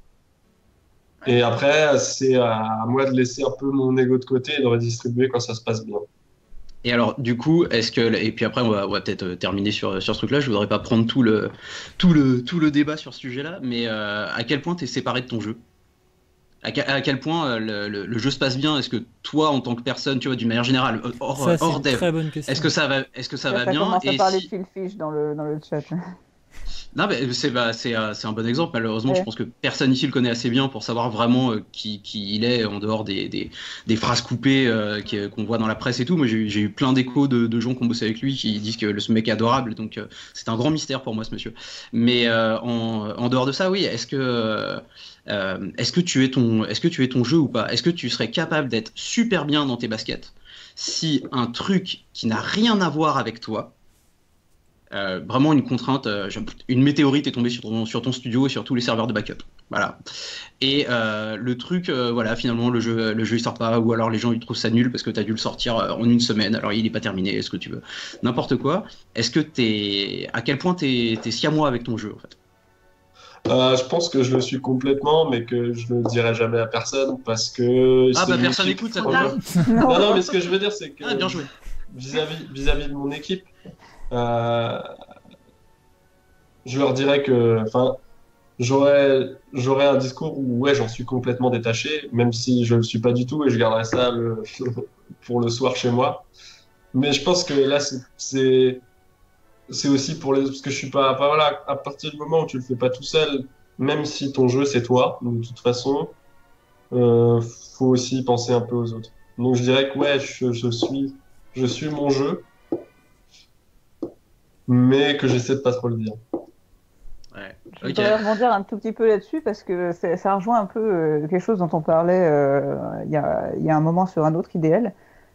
Et après, c'est à moi de laisser un peu mon ego de côté et de redistribuer quand ça se passe bien. Et alors, du coup, est-ce que et puis après, on va, on va peut-être euh, terminer sur sur ce truc-là. Je voudrais pas prendre tout le tout le tout le débat sur ce sujet-là, mais euh, à quel point t'es séparé de ton jeu? À quel, à quel point euh, le, le- le jeu se passe bien? Est-ce que toi, en tant que personne, tu vois, d'une manière générale, euh, hors, Ça, c'est hors une dev, très bonne question. est-ce que ça va, est-ce que ça Là, va ça bien? commence à Et parler si- de Phil Fish dans le, dans le chat. Non, mais c'est bah, c'est euh, c'est un bon exemple. Malheureusement, Ouais. je pense que personne ici le connaît assez bien pour savoir vraiment euh, qui, qui il est en dehors des, des, des phrases coupées euh, qui- qu'on voit dans la presse et tout. Moi, j'ai eu- j'ai eu plein d'échos de, de gens qui ont bossé avec lui qui disent que le, ce mec est adorable. Donc, euh, c'est un grand mystère pour moi, ce monsieur. Mais euh, en, en dehors de ça, oui, est-ce que, euh, euh, est-ce que tu es ton, est-ce que tu es ton jeu ou pas? Est-ce que tu serais capable d'être super bien dans tes baskets si un truc qui n'a rien à voir avec toi, euh, vraiment une contrainte, euh, je- une météorite est tombée sur ton, sur ton studio et sur tous les serveurs de backup. Voilà. Et euh, le truc, euh, voilà, finalement, le jeu, le jeu il sort pas, ou alors les gens ils trouvent ça nul parce que tu as dû le sortir euh, en une semaine, alors il est pas terminé, est-ce que tu veux. N'importe quoi. Est-ce que t'es. À quel point t'es es siamois avec ton jeu, en fait? Euh, je pense que je le suis complètement, mais que je le dirai jamais à personne parce que Ah c'est bah une personne équipe, écoute, ça Trop tombe tard. bien. Non, non, mais ce que je veux dire, c'est que Ah, bien joué. vis-à-vis, vis-à-vis de mon équipe, euh, je leur dirais que, enfin, j'aurais, j'aurais un discours où, ouais, j'en suis complètement détaché, même si je le suis pas du tout et je garderai ça le, pour le soir chez moi. Mais je pense que là, c'est, c'est, c'est aussi pour les, parce que je suis pas, enfin, voilà, à partir du moment où tu le fais pas tout seul, même si ton jeu c'est toi, de toute façon, euh, faut aussi penser un peu aux autres. Donc je dirais que ouais, je, je suis, je suis mon jeu, mais que j'essaie de pas trop le dire. Ouais. Je Ok. voudrais rebondir un tout petit peu là-dessus parce que c'est- ça rejoint un peu euh, quelque chose dont on parlait euh, il y a, il y a un moment sur un autre idéal.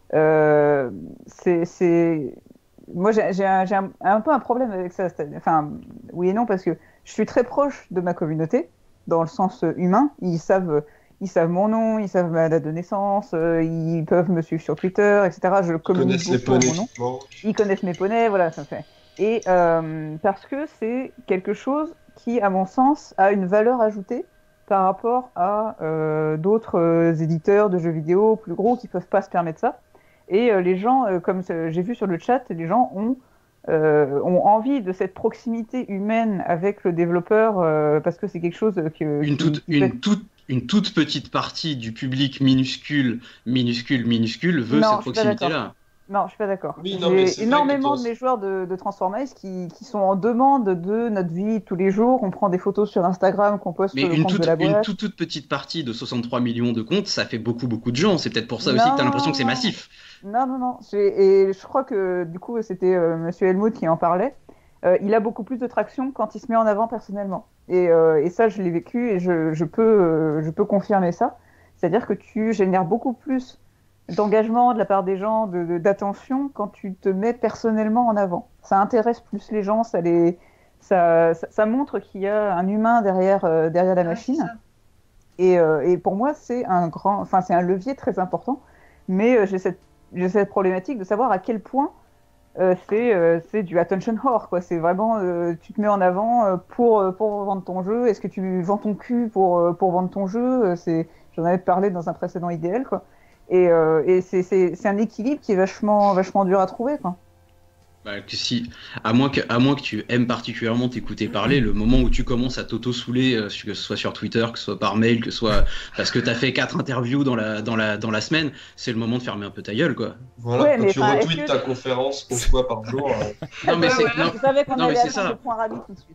Euh, c'est, c'est... Moi, j'ai j'ai un, j'ai un, un peu un problème avec ça. c'est- Enfin, oui et non, parce que je suis très proche de ma communauté, dans le sens euh, humain. Ils savent, ils savent mon nom, ils savent ma date de naissance, euh, ils peuvent me suivre sur Twitter, et cetera. Je Ils communique connaissent les beaucoup en poneys mon nom. qui te mangent. Ils connaissent mes poneys, voilà, ça fait. Et euh, parce que c'est quelque chose qui, à mon sens, a une valeur ajoutée par rapport à euh, d'autres euh, éditeurs de jeux vidéo plus gros qui peuvent pas se permettre ça. Et euh, les gens, euh, comme euh, j'ai vu sur le chat, les gens ont, euh, ont envie de cette proximité humaine avec le développeur euh, parce que c'est quelque chose que, Une qui- toute, qui peut une toute, une toute petite partie du public minuscule, minuscule, minuscule veut Non, cette je suis pas proximité-là. Non, je suis pas d'accord. Oui, non, mais J'ai c'est vrai énormément que de mes joueurs de, de Transformice qui, qui sont en demande de notre vie tous les jours. On prend des photos sur Instagram qu'on poste Mais sur le une compte toute, de la une boîte. toute, toute petite partie de soixante-trois millions de comptes, ça fait beaucoup, beaucoup de gens. C'est peut-être pour ça aussi que tu as l'impression que c'est Non. massif. Non, non, non. J'ai- Et je crois que du coup, c'était euh, Monsieur Helmut qui en parlait. Euh, il a beaucoup plus de traction quand il se met en avant personnellement. Et, euh, et ça, je l'ai vécu et je, je peux, euh, je peux confirmer ça. C'est-à-dire que tu génères beaucoup plus d'engagement de la part des gens, de, de- d'attention quand tu te mets personnellement en avant. Ça intéresse plus les gens, ça, les, ça, ça, ça montre qu'il y a un humain derrière, euh, derrière la Ouais, machine. c'est ça. Et, euh, et pour moi, c'est un grand, enfin, c'est un levier très important. Mais euh, j'ai cette, j'ai cette problématique de savoir à quel point euh, c'est, euh, c'est du attention whore, quoi. C'est vraiment, euh, tu te mets en avant euh, pour, euh, pour vendre ton jeu. Est-ce que tu vends ton cul pour, euh, pour vendre ton jeu? Euh, C'est, j'en avais parlé dans un précédent idéal, quoi. Et, euh, et c'est, c'est, c'est un équilibre qui est vachement, vachement dur à trouver, quoi. Bah, que si, à moins que, à moins que tu aimes particulièrement t'écouter parler, le moment où tu commences à t'auto-saouler, euh, que ce soit sur Twitter, que ce soit par mail, que ce soit parce que t'as fait quatre interviews dans la, dans la, dans la semaine, c'est le moment de fermer un peu ta gueule, quoi. Voilà, Ouais, quand mais tu enfin, est-ce retweets que- ta conférence qu'on soit par jour. euh, Non, mais Ouais, c'est, voilà. non, Je savais qu'on non, mais allait c'est atteindre ça. le point ravi tout de suite.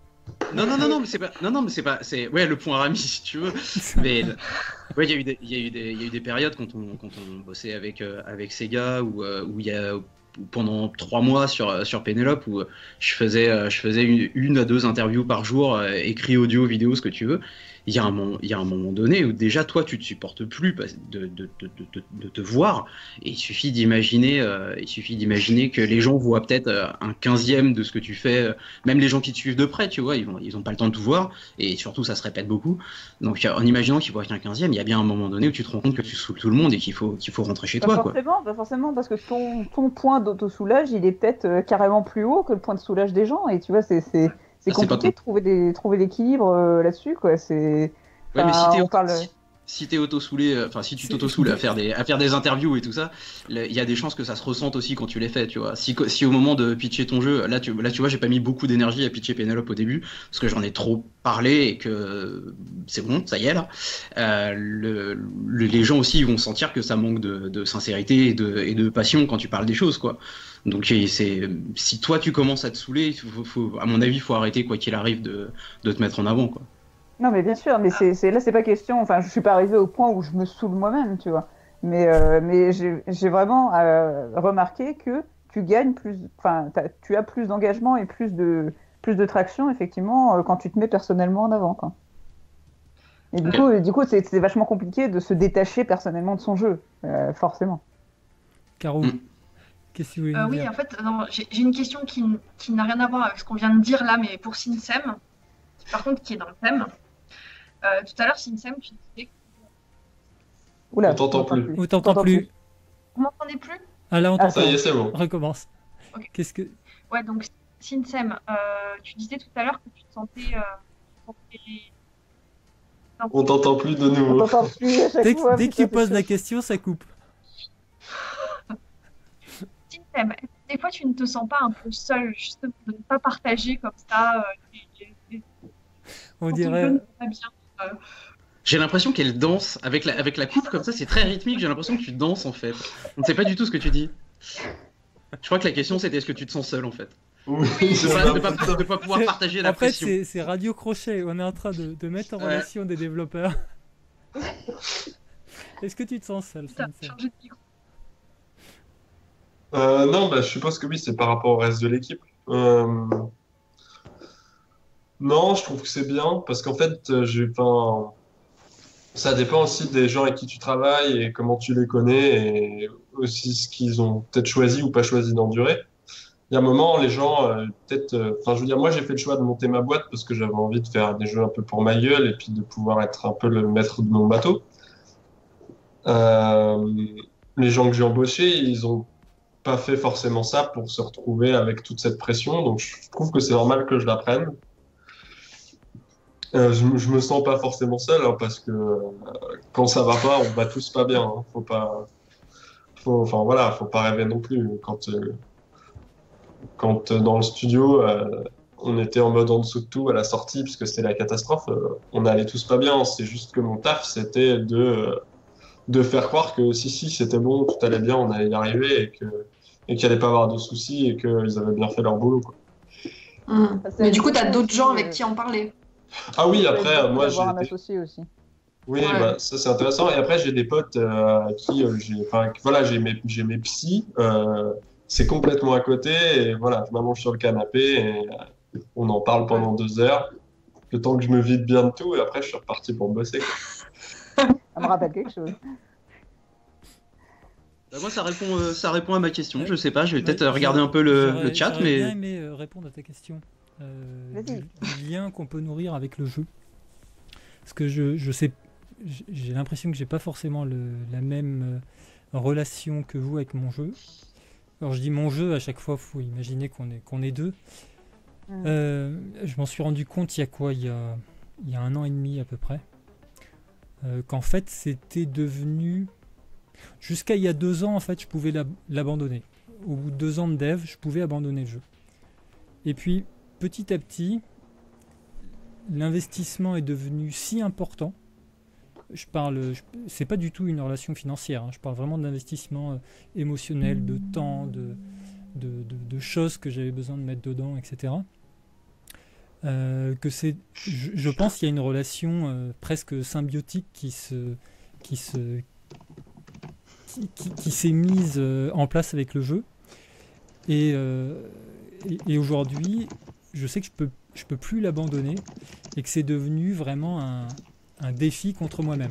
non, non, non, non, mais c'est pas. Non, non, mais c'est pas. C'est ouais, le point Rami, si tu veux. Mais ouais, il y a eu des, il y a eu des, il y a eu des périodes quand on, quand on bossait avec euh, avec Sega où euh, où il y a pendant trois mois sur sur Pénélope où je faisais euh, je faisais une, une à deux interviews par jour, euh, écrit, audio, vidéo, ce que tu veux. Il y a un moment, il y a un moment donné où déjà toi tu te supportes plus de, de, de, de, de te voir, et il suffit d'imaginer, euh, il suffit d'imaginer que les gens voient peut-être euh, un quinzième de ce que tu fais, euh, même les gens qui te suivent de près, tu vois, ils vont, ils ont pas le temps de tout voir, et surtout ça se répète beaucoup. Donc en imaginant qu'ils voient qu'un quinzième, il y a bien un moment donné où tu te rends compte que tu saoules tout le monde et qu'il faut, qu'il faut rentrer chez Pas toi, quoi. forcément, pas forcément, parce que ton, ton point d'autosoulage, il est peut-être euh, carrément plus haut que le point de soulage des gens, et tu vois, c'est c'est c'est Ah, c'est pas compliqué de tout. trouver des trouver l'équilibre euh, là-dessus, quoi. C'est Ouais, mais si enfin, t'es on parle. si, si t'es auto-soulé, euh, enfin si tu C'est- t'auto-soules à faire des à faire des interviews et tout ça, le- il y a des chances que ça se ressente aussi quand tu les fais, tu vois. Si co- si au moment de pitcher ton jeu, là tu là tu vois, j'ai pas mis beaucoup d'énergie à pitcher Pénélope au début parce que j'en ai trop parlé et que c'est bon, ça y est là. Euh, le, le- les gens aussi ils vont sentir que ça manque de, de sincérité et de et de passion quand tu parles des choses, quoi. Donc et c'est si toi tu commences à te saouler, il faut, faut- à mon avis, il faut arrêter quoi qu'il arrive de de te mettre en avant, quoi. Non, mais bien sûr, mais c'est c'est là, c'est pas question. Enfin, je suis pas arrivée au point où je me saoule moi-même, tu vois. Mais euh, mais j'ai j'ai vraiment euh, remarqué que tu gagnes plus, enfin, t'as- tu as plus d'engagement et plus de plus de traction, effectivement, euh, quand tu te mets personnellement en avant, quoi. Et du Ouais. coup, du coup, c'est c'est vachement compliqué de se détacher personnellement de son jeu, euh, forcément. Caro, Mm. qu'est-ce que tu voulais Euh, nous oui, dire? en fait, non, j'ai j'ai une question qui, n- qui n'a rien à voir avec ce qu'on vient de dire là, mais pour Sinsem, par contre, qui est dans le thème. Euh, tout à l'heure, Sinsem, tu disais. Oula, On t'entend je m'entends plus. On t'entend plus. Vous m'entendez plus? Ah là, on Ah, Ça t'entend. y est, c'est bon. Recommence. Ok. Qu'est-ce que... Ouais, donc Sinsem, euh, tu disais tout à l'heure que tu te sentais. euh, sentais- Non. On t'entend plus de On nouveau. t'entend plus à chaque Dès, fois. dès putain, qu'il c'est pose chaud. la question, ça coupe. Sinsem, des fois, tu ne te sens pas un peu seul, justement, de ne pas partager comme ça euh, les- les- On quand ton jeu dirait... ne va pas bien. euh, J'ai l'impression qu'elle danse avec la, avec la coupe comme ça, c'est très rythmique. J'ai l'impression que tu danses en fait. On ne sait pas du tout ce que tu dis. Je crois que la question c'était est-ce que tu te sens seul en fait. Oui, De j'ai pas, de pas, l'impression. de pas pouvoir C'est- partager la En fait, pression. c'est c'est Radio Crochet. On est en train de, de mettre en Ouais. relation des développeurs. Est-ce que tu te sens seul, Putain, Sinsem? changer de micro. Euh, non, bah, je suppose que oui, c'est par rapport au reste de l'équipe. Euh, Non, je trouve que c'est bien parce qu'en fait, euh, j'ai, enfin, ça dépend aussi des gens avec qui tu travailles et comment tu les connais et aussi ce qu'ils ont peut-être choisi ou pas choisi d'endurer. Il y a un moment, les gens, euh, peut-être, euh, enfin, je veux dire, moi, j'ai fait le choix de monter ma boîte parce que j'avais envie de faire des jeux un peu pour ma gueule et puis de pouvoir être un peu le maître de mon bateau. Euh, les gens que j'ai embauchés, ils ont pas fait forcément ça pour se retrouver avec toute cette pression, donc je trouve que c'est normal que je la prenne. Euh, je, je me sens pas forcément seul hein, parce que euh, quand ça va pas, on va tous pas bien. Hein. Faut pas, faut, enfin voilà, faut pas rêver non plus. Quand, euh, quand euh, dans le studio, euh, on était en mode en dessous de tout à la sortie puisque c'était la catastrophe, euh, on allait tous pas bien. C'est juste que mon taf, c'était de euh, de faire croire que si si c'était bon, tout allait bien, on allait y arriver et que et qu'il allait pas avoir de soucis et qu'ils avaient bien fait leur boulot, quoi. Hum. Ça, c'est Mais du coup, une tu as question d'autres gens aussi, avec euh, qui en parler. Ah oui, ça peut après, être euh, bien moi j'ai d'avoir un été- associé aussi. Oui, Ouais. bah, ça c'est intéressant. Et après, j'ai des potes euh, à qui euh, j'ai, enfin, voilà, j'ai mes, j'ai mes psys. Euh, c'est complètement à côté. Et voilà, je m'allonge sur le canapé et euh, on en parle pendant deux heures. Le temps que je me vide bien de tout. Et après, je suis reparti pour bosser, quoi. Ça me rappelle quelque chose. Bah, moi, ça répond, euh, ça répond à ma question. Ouais. Je sais pas, je vais peut-être Ouais, euh, regarder un peu le, j'aurais- le chat, j'aurais mais bien aimé euh, répondre à ta question. Euh, Vas-y. du, du lien qu'on peut nourrir avec le jeu. Parce que je, je sais, j- j'ai l'impression que j'ai pas forcément le- la même euh, relation que vous avec mon jeu. Alors je dis mon jeu, à chaque fois, faut imaginer qu'on est, qu'on est deux. Mm. Euh, je m'en suis rendu compte il y a quoi il y a, il y a un an et demi à peu près. Euh, qu'en fait c'était devenu... Jusqu'à il y a deux ans, en fait, je pouvais l'ab- l'abandonner. Au bout de deux ans de dev, je pouvais abandonner le jeu. Et puis, petit à petit, l'investissement est devenu si important. Je parle, je- c'est pas du tout une relation financière. Hein, je parle vraiment d'investissement euh, émotionnel, de temps, de, de, de- de choses que j'avais besoin de mettre dedans, et cetera. euh, que c'est, je, je pense qu'il y a une relation euh, presque symbiotique qui se, qui se, qui, qui, qui s'est mise euh, en place avec le jeu. Et, euh, et, et aujourd'hui, je sais que je peux, je peux plus l'abandonner et que c'est devenu vraiment un, un défi contre moi-même.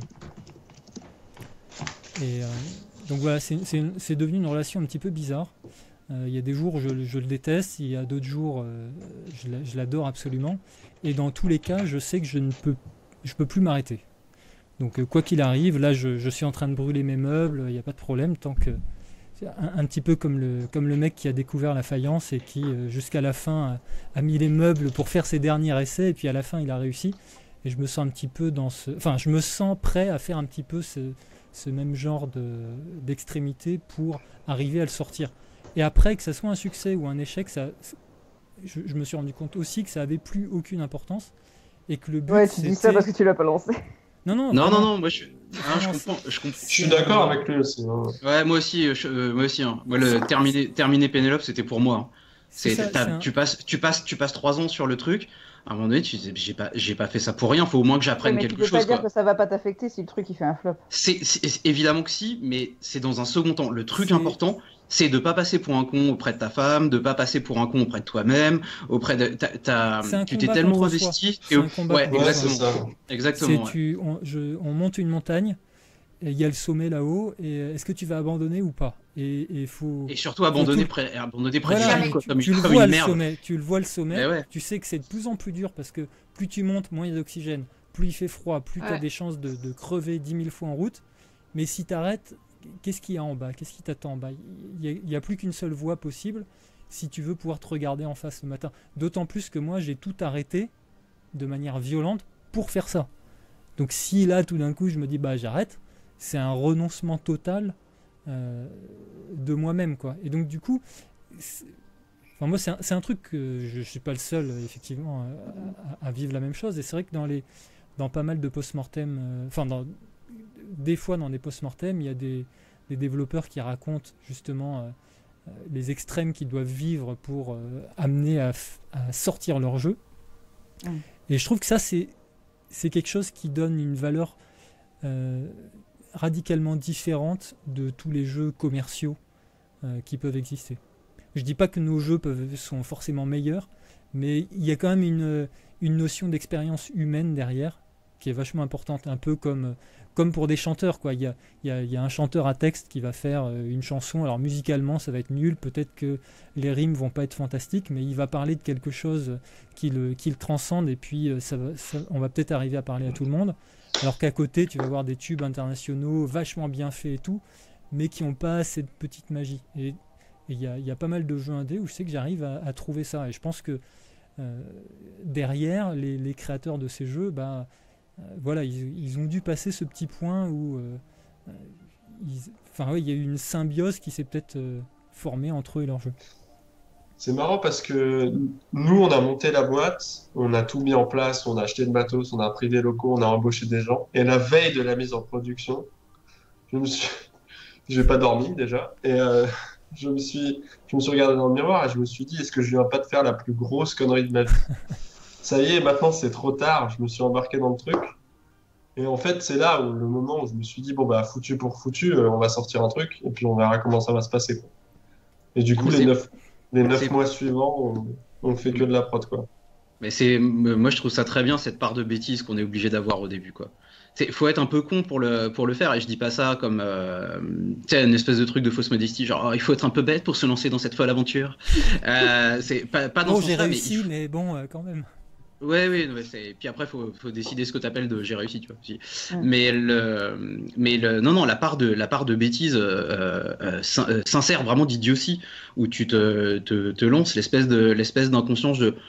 Et euh, donc voilà, c'est, c'est, c'est devenu une relation un petit peu bizarre. Euh, il y a des jours où je, je le déteste, il y a d'autres jours euh, je, je l'adore absolument. Et dans tous les cas, je sais que je ne peux, je peux plus m'arrêter. Donc euh, quoi qu'il arrive, là je, je suis en train de brûler mes meubles, il n'y a pas de problème, tant que un, un petit peu comme le, comme le mec qui a découvert la faïence et qui euh, jusqu'à la fin a, a mis les meubles pour faire ses derniers essais, et puis à la fin il a réussi. Et je me sens un petit peu dans ce, enfin je me sens prêt à faire un petit peu ce, ce même genre de, d'extrémité pour arriver à le sortir. Et après, que ça soit un succès ou un échec, ça, je, je me suis rendu compte aussi que ça avait plus aucune importance et que le but. Ouais, tu c'était... dis ça parce que tu l'as pas lancé. Non, non, Non, vraiment, non, non, moi je, ah, je comprends. Je, comprends. Je suis d'accord avec lui aussi. Hein. Ouais, moi aussi, je, euh, moi aussi. Hein. Moi, le terminer, terminer Pénélope, c'était pour moi. Hein. C'est, c'est ça, c'est un... tu passes, tu passes, tu passes trois ans sur le truc. À un moment donné, tu dis, j'ai pas, j'ai pas fait ça pour rien. Faut au moins que j'apprenne Ouais, mais quelque tu peux chose. pas dire Quoi. que ça va pas t'affecter si le truc il fait un flop. C'est, c'est, c'est évidemment que si, mais c'est dans un second temps. Le truc c'est... important, c'est de pas passer pour un con auprès de ta femme, de pas passer pour un con auprès de toi-même, auprès de, t'as, t'as, tu t'es tellement investi. C'est un combat ouais, contre exactement. soi. Ça. Exactement. C'est tu, on, je, on monte une montagne. Il y a le sommet là-haut, et est-ce que tu vas abandonner ou pas? Et, et, faut, et surtout abandonner tout... près, abandonner près voilà, du chien, quoi, tu, comme, tu, comme le vois une le merde. sommet, tu le vois le sommet, ouais. Tu sais que c'est de plus en plus dur parce que plus tu montes, moins il y a d'oxygène, plus il fait froid, plus ouais. tu as des chances de, de crever dix mille fois en route. Mais si tu arrêtes, qu'est-ce qu'il y a en bas? Qu'est-ce qui t'attend en bas? Il n'y a, a plus qu'une seule voie possible si tu veux pouvoir te regarder en face le matin. D'autant plus que moi, j'ai tout arrêté de manière violente pour faire ça. Donc si là, tout d'un coup, je me dis, bah j'arrête, c'est un renoncement total euh, de moi-même, quoi. Et donc du coup, enfin, moi c'est un, c'est un truc que je ne suis pas le seul effectivement à, à vivre la même chose. Et c'est vrai que dans les, dans pas mal de post-mortem, euh, enfin dans, des fois dans des post-mortem, il y a des, des développeurs qui racontent justement euh, les extrêmes qu'ils doivent vivre pour euh, amener à, à sortir leur jeu. Mmh. Et je trouve que ça c'est, c'est quelque chose qui donne une valeur euh, radicalement différente de tous les jeux commerciaux euh, qui peuvent exister. Je dis pas que nos jeux peuvent, sont forcément meilleurs, mais il y a quand même une, une notion d'expérience humaine derrière qui est vachement importante, un peu comme, comme pour des chanteurs, quoi. Il y a, il y a, il y a un chanteur à texte qui va faire une chanson, alors musicalement ça va être nul, peut-être que les rimes vont pas être fantastiques, mais il va parler de quelque chose qui le, qui le transcende, et puis ça va, ça, on va peut-être arriver à parler à tout le monde. Alors qu'à côté, tu vas voir des tubes internationaux vachement bien faits et tout, mais qui n'ont pas cette petite magie. Et il y, y a pas mal de jeux indés où je sais que j'arrive à, à trouver ça. Et je pense que euh, derrière, les, les créateurs de ces jeux, bah, euh, voilà, ils, ils ont dû passer ce petit point où euh, ils, enfin, ouais, il y a eu une symbiose qui s'est peut-être euh, formée entre eux et leur jeu. C'est marrant parce que nous, on a monté la boîte, on a tout mis en place, on a acheté le matos, on a pris des locaux, on a embauché des gens. Et la veille de la mise en production, je me suis, j'ai pas dormi déjà, et euh, je me suis, je me suis regardé dans le miroir et je me suis dit, est-ce que je viens pas de faire la plus grosse connerie de ma vie? Ça y est, maintenant c'est trop tard. Je me suis embarqué dans le truc. Et en fait, c'est là où le moment où je me suis dit, bon bah foutu pour foutu, euh, on va sortir un truc et puis on verra comment ça va se passer, quoi. Et du coup, les neuf Les neuf mois suivants, on, on fait que de la prod, quoi. Mais c'est, moi je trouve ça très bien, cette part de bêtise qu'on est obligé d'avoir au début, quoi. Il faut être un peu con pour le, pour le faire, et je dis pas ça comme euh, une espèce de truc de fausse modestie, genre oh, il faut être un peu bête pour se lancer dans cette folle aventure. euh, c'est pas, pas dans bon, ce j'ai sens-là, réussi, mais, mais, mais bon, euh, quand même. Ouais, oui, ouais, c'est... puis après, il faut, faut décider ce que tu appelles de j'ai réussi, tu vois. Aussi. Ouais. Mais, le... mais le... non, non, la part de, la part de bêtise euh, euh, sin- sincère, vraiment d'idiotie, où tu te, te, te lances l'espèce, de, l'espèce d'inconscience de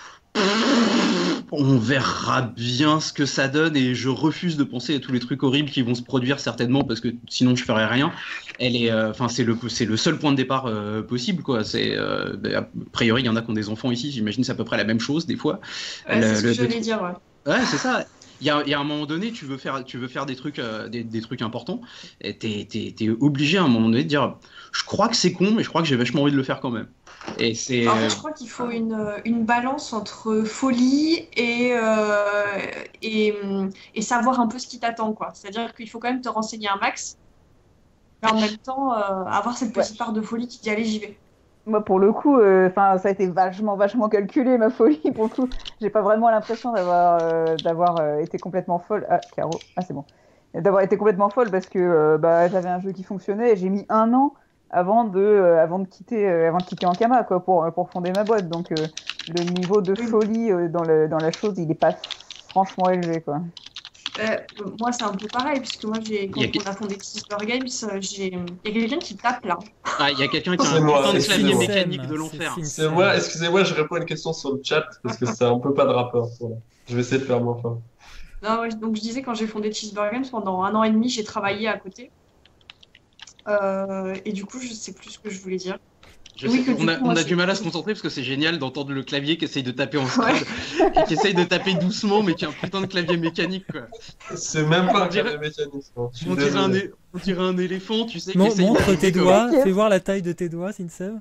on verra bien ce que ça donne, et je refuse de penser à tous les trucs horribles qui vont se produire certainement, parce que sinon je ferais rien. Elle est, enfin euh, c'est le c'est le seul point de départ euh, possible, quoi. C'est euh, a priori il y en a qui ont des enfants ici, j'imagine c'est à peu près la même chose des fois. Ouais, le, c'est ce le, que j'allais dire. Ouais, ouais c'est ça. il y a, y a un moment donné, tu veux faire, tu veux faire des trucs, euh, des, des trucs importants, et t'es, t'es, t'es obligé à un moment donné de dire, je crois que c'est con, mais je crois que j'ai vachement envie de le faire quand même. Et c'est. En fait, je crois qu'il faut une, une balance entre folie et, euh, et, et savoir un peu ce qui t'attend, quoi. C'est-à-dire qu'il faut quand même te renseigner un max, mais en même temps, euh, avoir cette petite part de folie qui dit, allez, j'y vais. Moi, pour le coup, euh, 'fin, ça a été vachement, vachement calculé, ma folie. Pour le coup, j'ai pas vraiment l'impression d'avoir euh, d'avoir euh, été complètement folle. Ah, Caro, ah, c'est bon. D'avoir été complètement folle parce que euh, bah, j'avais un jeu qui fonctionnait et j'ai mis un an avant de, euh, avant de quitter, euh, avant de quitter Ankama, quoi, pour, pour fonder ma boîte. Donc, euh, le niveau de folie euh, dans, le, dans la chose, il est pas franchement élevé, quoi. Euh, moi, c'est un peu pareil, puisque moi, j'ai, quand Il y a- on a fondé Tisper Games, euh, j'ai... il y a quelqu'un qui tape là. Ah, il y a quelqu'un qui a C'est un moi, putain de c'est clavier moi. mécanique de C'est l'enfer. Sinsem. C'est moi, excusez-moi, je réponds à une question sur le chat parce que c'est un peu pas de rapport. Voilà. Je vais essayer de faire moins fort. Non, ouais, donc je disais, quand j'ai fondé Cheeseburger Games, pendant un an et demi, j'ai travaillé à côté. Euh, et du coup, je sais plus ce que je voulais dire. Je Oui, sais, que du on a, coup, on moi, a c'est- du mal à se concentrer parce que c'est génial d'entendre le clavier qui essaye de taper en scred et qui essaye de taper doucement mais qui a un putain de clavier mécanique quoi. C'est même pas un On dirait- clavier mécanique. non. Je suis On dirait, un, désolé. é- on dirait un éléphant, tu sais. Mon- qui essaye montre de- tes comme- doigts, fais voir la taille de tes doigts, Sinsem.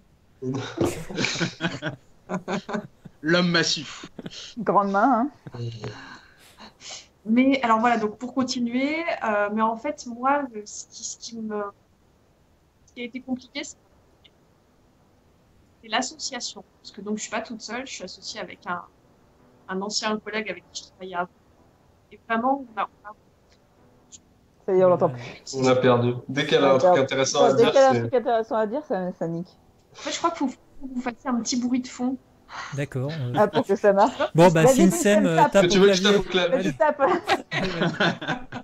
L'homme massif. Grande main, hein. Mais alors voilà, donc pour continuer, euh, mais en fait, moi, le- ce qui, ce qui me... ce qui a été compliqué, c'est c'est l'association. Parce que donc, je suis pas toute seule, je suis associée avec un, un ancien collègue avec qui je travaillais avant. Et vraiment, on a, on a- Ça y est, on l'entend plus. On a perdu. Dès qu'elle a un truc intéressant à Dès dire, qu'elle a un c'est. truc intéressant à dire, ça, ça nique. En fait, je crois qu'il faut, faut que vous fassiez un petit bruit de fond. D'accord. euh. Ah, pour que ça marche. Bon, bah, Vas-y, Sinsem, Sinsem, euh, tape. tape Tu au veux que je clavier. tape au clavier? Vas-y, tape.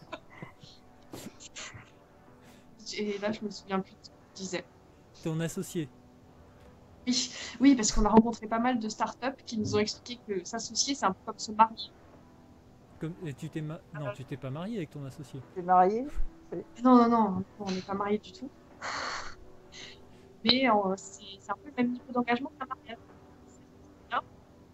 Et là, je me souviens plus de ce que je disais. Ton associé. Oui, oui, parce qu'on a rencontré pas mal de startups qui nous ont expliqué que s'associer, c'est un peu comme se marier. Comme, et tu t'es ma- Non, tu t'es pas marié avec ton associé. T'es marié? Non, non, non, on n'est pas mariés du tout. Mais euh, c'est c'est un peu le même niveau d'engagement qu'un mariage. C'est bien.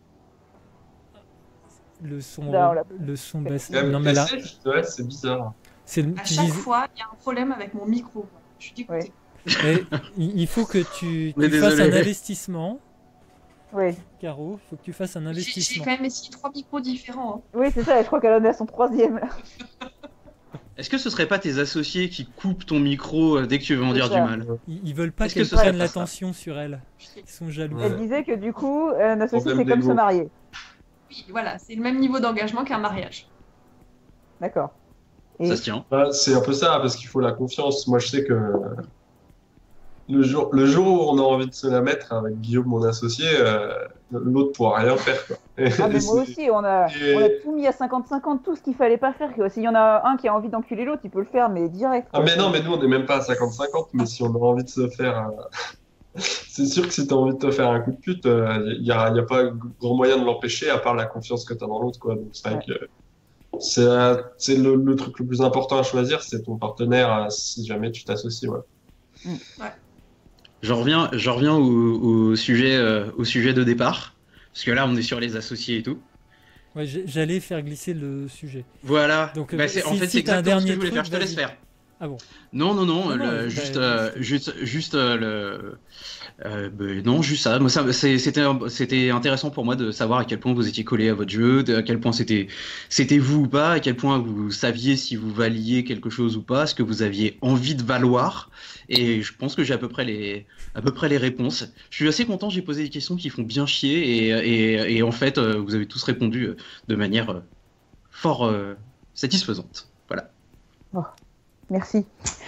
Le son, Non, là. le son baisse. Quand même Non, mais là, blessé, je- ouais, c'est bizarre. c'est le- À tu chaque disais- fois, il y a un problème avec mon micro. Je suis dégoûtée. Eh, il il faut que tu, On est tu fasses désolé. un investissement, Oui, Caro. Il faut que tu fasses un J'ai j'ai investissement. quand même essayé trois micros différents. hein. oui, c'est ça. Je crois qu'elle en est à son troisième. Là. Est-ce que ce serait pas tes associés qui coupent ton micro euh, dès que tu veux en C'est dire ça. du mal? Ils, ils veulent pas Est-ce que qu'elle ce serait prenne pas ça l'attention sur elle. Je sais- Ils sont jaloux. Ouais. Elle disait que du coup, un associé, Problème c'est comme d'ego. se marier. Oui, voilà, c'est le même niveau d'engagement qu'un mariage. D'accord. Et Ça se tient. Bah, c'est un peu ça, parce qu'il faut la confiance. Moi, je sais que le jour, le jour où on a envie de se la mettre avec Guillaume, mon associé, euh, l'autre pourra rien faire. Quoi. Et ah, mais moi c'est- aussi, on a, Et- on a tout mis à cinquante cinquante, tout ce qu'il fallait pas faire. quoi. S'il y en a un qui a envie d'enculer l'autre, il peut le faire, mais direct. Ah, quoi. mais non, mais nous, on n'est même pas à cinquante cinquante, mais si on a envie de se faire. euh, C'est sûr que si tu as envie de te faire un coup de pute, il n'y a, y a pas grand moyen de l'empêcher à part la confiance que tu as dans l'autre. Quoi. Donc, c'est vrai que c'est euh, c'est le, le truc le plus important à choisir, c'est ton partenaire euh, si jamais tu t'associes. Ouais. J'en reviens, j'en reviens au, au sujet, euh, au sujet de départ, parce que là on est sur les associés et tout. Ouais, j'ai- j'allais faire glisser le sujet. Voilà. Donc, euh, Bah, c'est- en si- fait, si c'est t'as un exactement ce que dernier je voulais truc, faire. Je te laisse vas-y. faire. Ah bon. Non, non, non, Non, non, le- bah, juste, bah, euh, c'est- juste, juste euh, le, euh, bah, non, juste ça. Moi, ça, c'est- c'était, un- c'était intéressant pour moi de savoir à quel point vous étiez collé à votre jeu, de- à quel point c'était, c'était vous ou pas, à quel point vous saviez si vous valiez quelque chose ou pas, ce que vous aviez envie de valoir. Et je pense que j'ai à peu près les, à peu près les réponses. Je suis assez content. J'ai posé des questions qui font bien chier et, et, et en fait, euh, vous avez tous répondu euh, de manière euh, fort euh, satisfaisante. Voilà. Merci.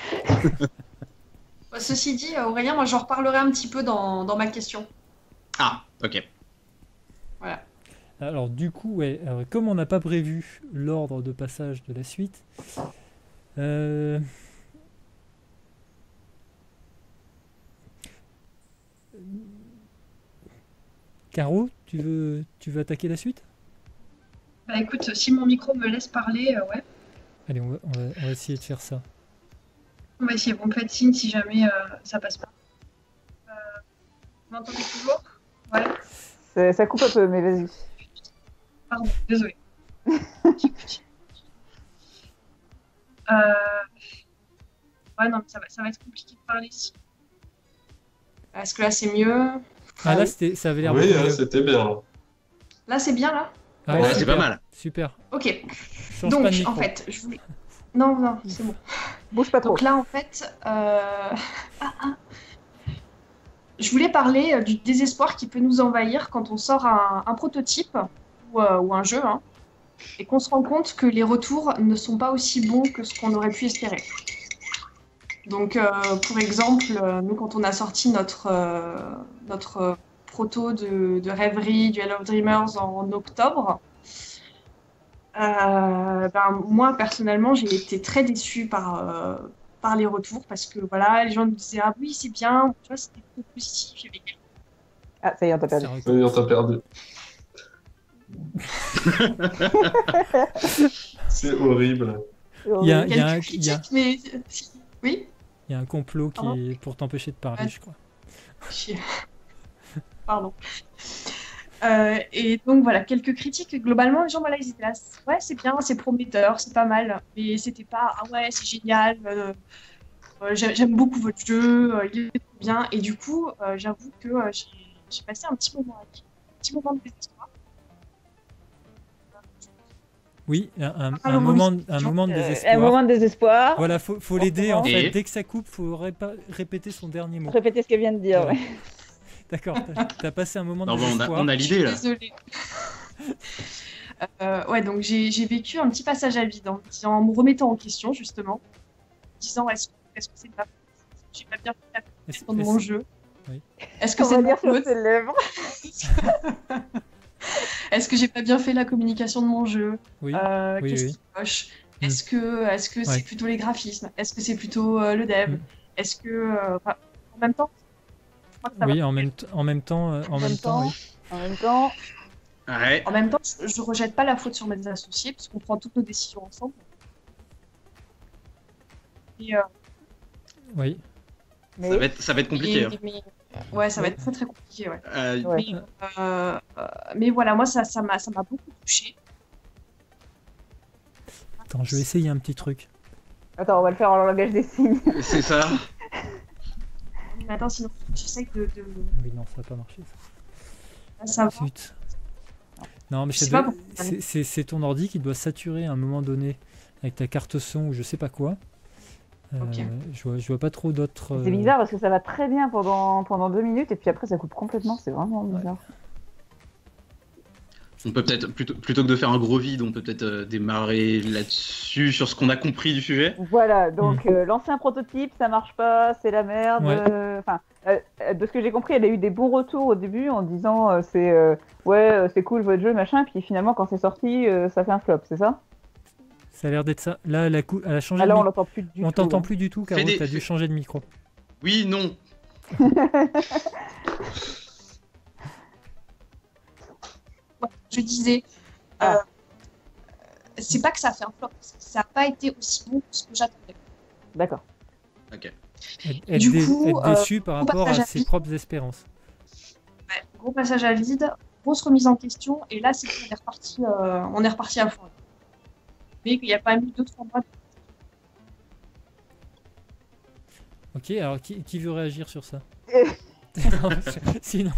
Bah, Ceci dit, euh, Aurélien, moi j'en reparlerai un petit peu dans, dans ma question. Ah, ok. Voilà. Alors du coup, ouais, alors, comme on n'a pas prévu l'ordre de passage de la suite, euh, Caro, tu veux, tu veux attaquer la suite? Bah écoute, si mon micro me laisse parler, euh, ouais. Allez, on va, on va- on va essayer de faire ça. On va essayer. Bon, faites signe si jamais euh, ça passe pas. Euh, vous m'entendez toujours? Ouais. Ça, ça coupe un peu, mais vas-y. Pardon, désolé. Euh... Ouais, non, mais ça va, ça va être compliqué de parler ici. Est-ce que là, c'est mieux? Ah là, c'était, ça avait l'air Oui, beaucoup hein, mieux. c'était bien. Là, c'est bien, là? Ah, Ouais, c'est super, pas mal. Super. Ok. Change Donc, pas de micro. en fait, je voulais... Non, non, c'est bon. Bouge pas trop. Donc là, en fait, euh... ah, ah. je voulais parler euh, du désespoir qui peut nous envahir quand on sort un, un prototype ou, euh, ou un jeu, hein, et qu'on se rend compte que les retours ne sont pas aussi bons que ce qu'on aurait pu espérer. Donc, euh, pour exemple, euh, nous, quand on a sorti notre, euh, notre euh, proto de, de Rêverie, du Hell of Dreamers en, en octobre, euh, ben, moi, personnellement, j'ai été très déçue par, euh, par les retours parce que voilà, les gens nous disaient ah oui, c'est bien, tu vois, c'était trop positif. Il y avait- Ah, ça y est, on t'a perdu. Ça Oui, on t'a perdu. C'est horrible. Il y a, il y a un, quelques il y a- critiques, mais oui. il y a un complot qui Pardon est pour t'empêcher de parler, Ouais. je crois. Chier. Pardon. Euh, et donc voilà, quelques critiques. Globalement, les gens, voilà, ils étaient là. Ouais, c'est bien, c'est prometteur, c'est pas mal. Mais c'était pas, ah ouais, c'est génial. euh, euh, j'ai- j'aime beaucoup votre jeu, euh, il est trop bien. Et du coup, euh, j'avoue que euh, j'ai j'ai passé un petit moment avec, un petit moment de désespoir. Oui, un, un- Ah, un le moment, moment- un moment de Euh, désespoir. un moment de désespoir. Voilà, faut, faut l'aider en Et- fait. Dès que ça coupe, faut répa- répéter son dernier mot. Répétez ce qu'elle vient de dire. Voilà. Ouais. D'accord, t'as, t'as passé un moment de Non, bon, on a, désespoir. on a l'idée là. Désolée. Euh, ouais, donc j'ai j'ai vécu un petit passage à vide en, me disant- en me remettant en question, justement, en disant est-ce est-ce que c'est de ma faute? Est-ce que j'ai pas bien fait la Est-ce- communication de est-ce- mon jeu? Oui. Est-ce que On c'est va de ma dire sur faute? ses lèvres. Est-ce que j'ai pas bien fait la communication de mon jeu? Oui, Euh, oui, Qu'est-ce oui. qui cloche? Mm. Est-ce que est-ce que Ouais. c'est plutôt les graphismes? Est-ce que c'est plutôt euh, le dev? Mm. Est-ce que euh, enfin, en même temps, je crois que ça oui, va. en même, t- en même temps, euh, en même temps, oui. En même temps, Ouais. En même temps, je, je rejette pas la faute sur mes associés puisqu'on prend toutes nos décisions ensemble. Et, euh, Oui. mais Ça va être, ça va être compliqué. et- hein. mais- ouais, ça va être très très compliqué, ouais. Euh, Ouais. Mais, euh, euh, mais voilà, moi ça ça m'a ça m'a beaucoup touché. Attends, je vais essayer un petit truc. attends, on va le faire en langage des signes. c'est ça. Mais attends, sinon j'essaye de, de... Ah oui, non, ça va pas marcher. Ça. savoir. Zut. Non, mais Je ça sais doit- pas pourquoi. c'est, c'est- c'est ton ordi qui doit saturer à un moment donné avec ta carte son ou je sais pas quoi. Euh, Ok. je, vois, je vois pas trop d'autres. C'est euh, bizarre parce que ça va très bien pendant, pendant deux minutes et puis après ça coupe complètement. C'est vraiment bizarre. On peut peut-être, plutôt, plutôt que de faire un gros vide, on peut peut-être euh, démarrer là-dessus, sur ce qu'on a compris du sujet. Voilà, donc euh, l'ancien prototype, ça marche pas, c'est la merde. Ouais. euh, Enfin, euh, euh, de ce que j'ai compris, elle a eu des bons retours au début en disant euh, c'est euh, ouais, euh, c'est cool votre jeu, machin. Puis finalement, quand c'est sorti, euh, ça fait un flop, c'est ça? Ça a l'air d'être ça. Là, elle a, cou- elle a changé Ah de là, on micro. l'entend plus du On tout. t'entend hein. plus du tout, Caro. Fais des- T'as dû fais- changer de micro. Oui, non. Ouais, je disais, Ah. euh, c'est pas que ça a fait un flop, c'est que ça n'a pas été aussi bon que ce que j'attendais. D'accord. Ok. Être, être Du dé- coup, être euh, déçu par gros rapport à passage à ses vide. propres espérances. Ouais, gros passage à vide, grosse remise en question, et là, c'est qu'on est reparti, euh, on est reparti à fond. Mais il y a quand même eu deux trois mois. Ok, alors qui, qui veut réagir sur ça? Euh. Non, je- Sinon,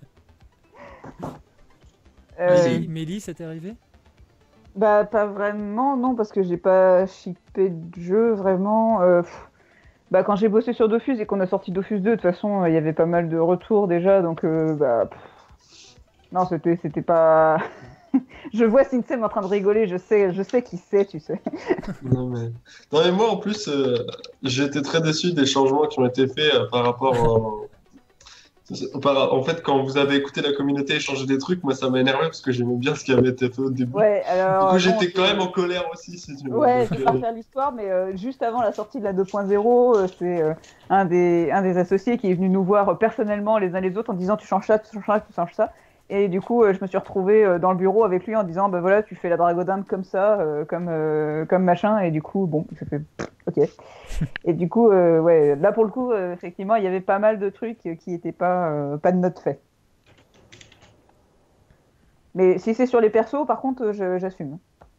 Euh, Vas-y. Mélie, ça t'est arrivé? Bah pas vraiment, non, parce que j'ai pas shippé de jeu vraiment. euh, pff. Bah quand j'ai bossé sur Dofus et qu'on a sorti Dofus deux, de toute façon, il y avait pas mal de retours déjà, donc euh, bah pff. Non, c'était c'était pas. Je vois Sinsem en train de rigoler, je sais, je sais qui c'est, tu sais. Non mais... non, mais moi, en plus, euh, j'ai été très déçu des changements qui ont été faits euh, par rapport au- par- En fait, quand vous avez écouté la communauté échanger des trucs, moi, ça m'a énervé parce que j'aimais bien ce qui avait été fait au début. Ouais, alors. Du coup, bon, j'étais c'est- quand même en colère aussi, si tu veux. Ouais, je Donc, vais pas euh, refaire l'histoire, mais euh, juste avant la sortie de la deux point zéro, euh, c'est euh, un, des, un des associés qui est venu nous voir euh, personnellement les uns les autres en disant tu changes ça, tu changes ça, tu changes ça. Et du coup, euh, je me suis retrouvée euh, dans le bureau avec lui en disant bah voilà, tu fais la dragodinde comme ça, euh, comme, euh, comme machin. Et du coup, bon, je fais ok. Et du coup, euh, ouais, là pour le coup, euh, effectivement, il y avait pas mal de trucs qui n'étaient pas, euh, pas de notre fait. Mais si c'est sur les persos, par contre, euh, je- j'assume.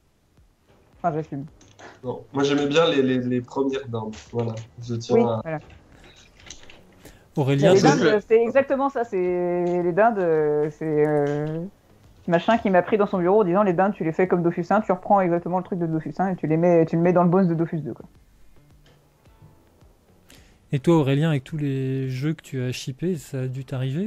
Enfin, j'assume. Non. Moi, j'aimais bien les, les, les premières dindes. Voilà. Je tiens Oui, à... voilà. Aurélien, Les ça- dindes, c'est exactement ça. C'est les dindes, euh, c'est euh, machin qui m'a pris dans son bureau en disant les dindes, tu les fais comme Dofus un, tu reprends exactement le truc de Dofus un et tu les mets, tu le mets dans le bones de Dofus deux, quoi. et toi Aurélien, avec tous les jeux que tu as shippés, ça a dû t'arriver?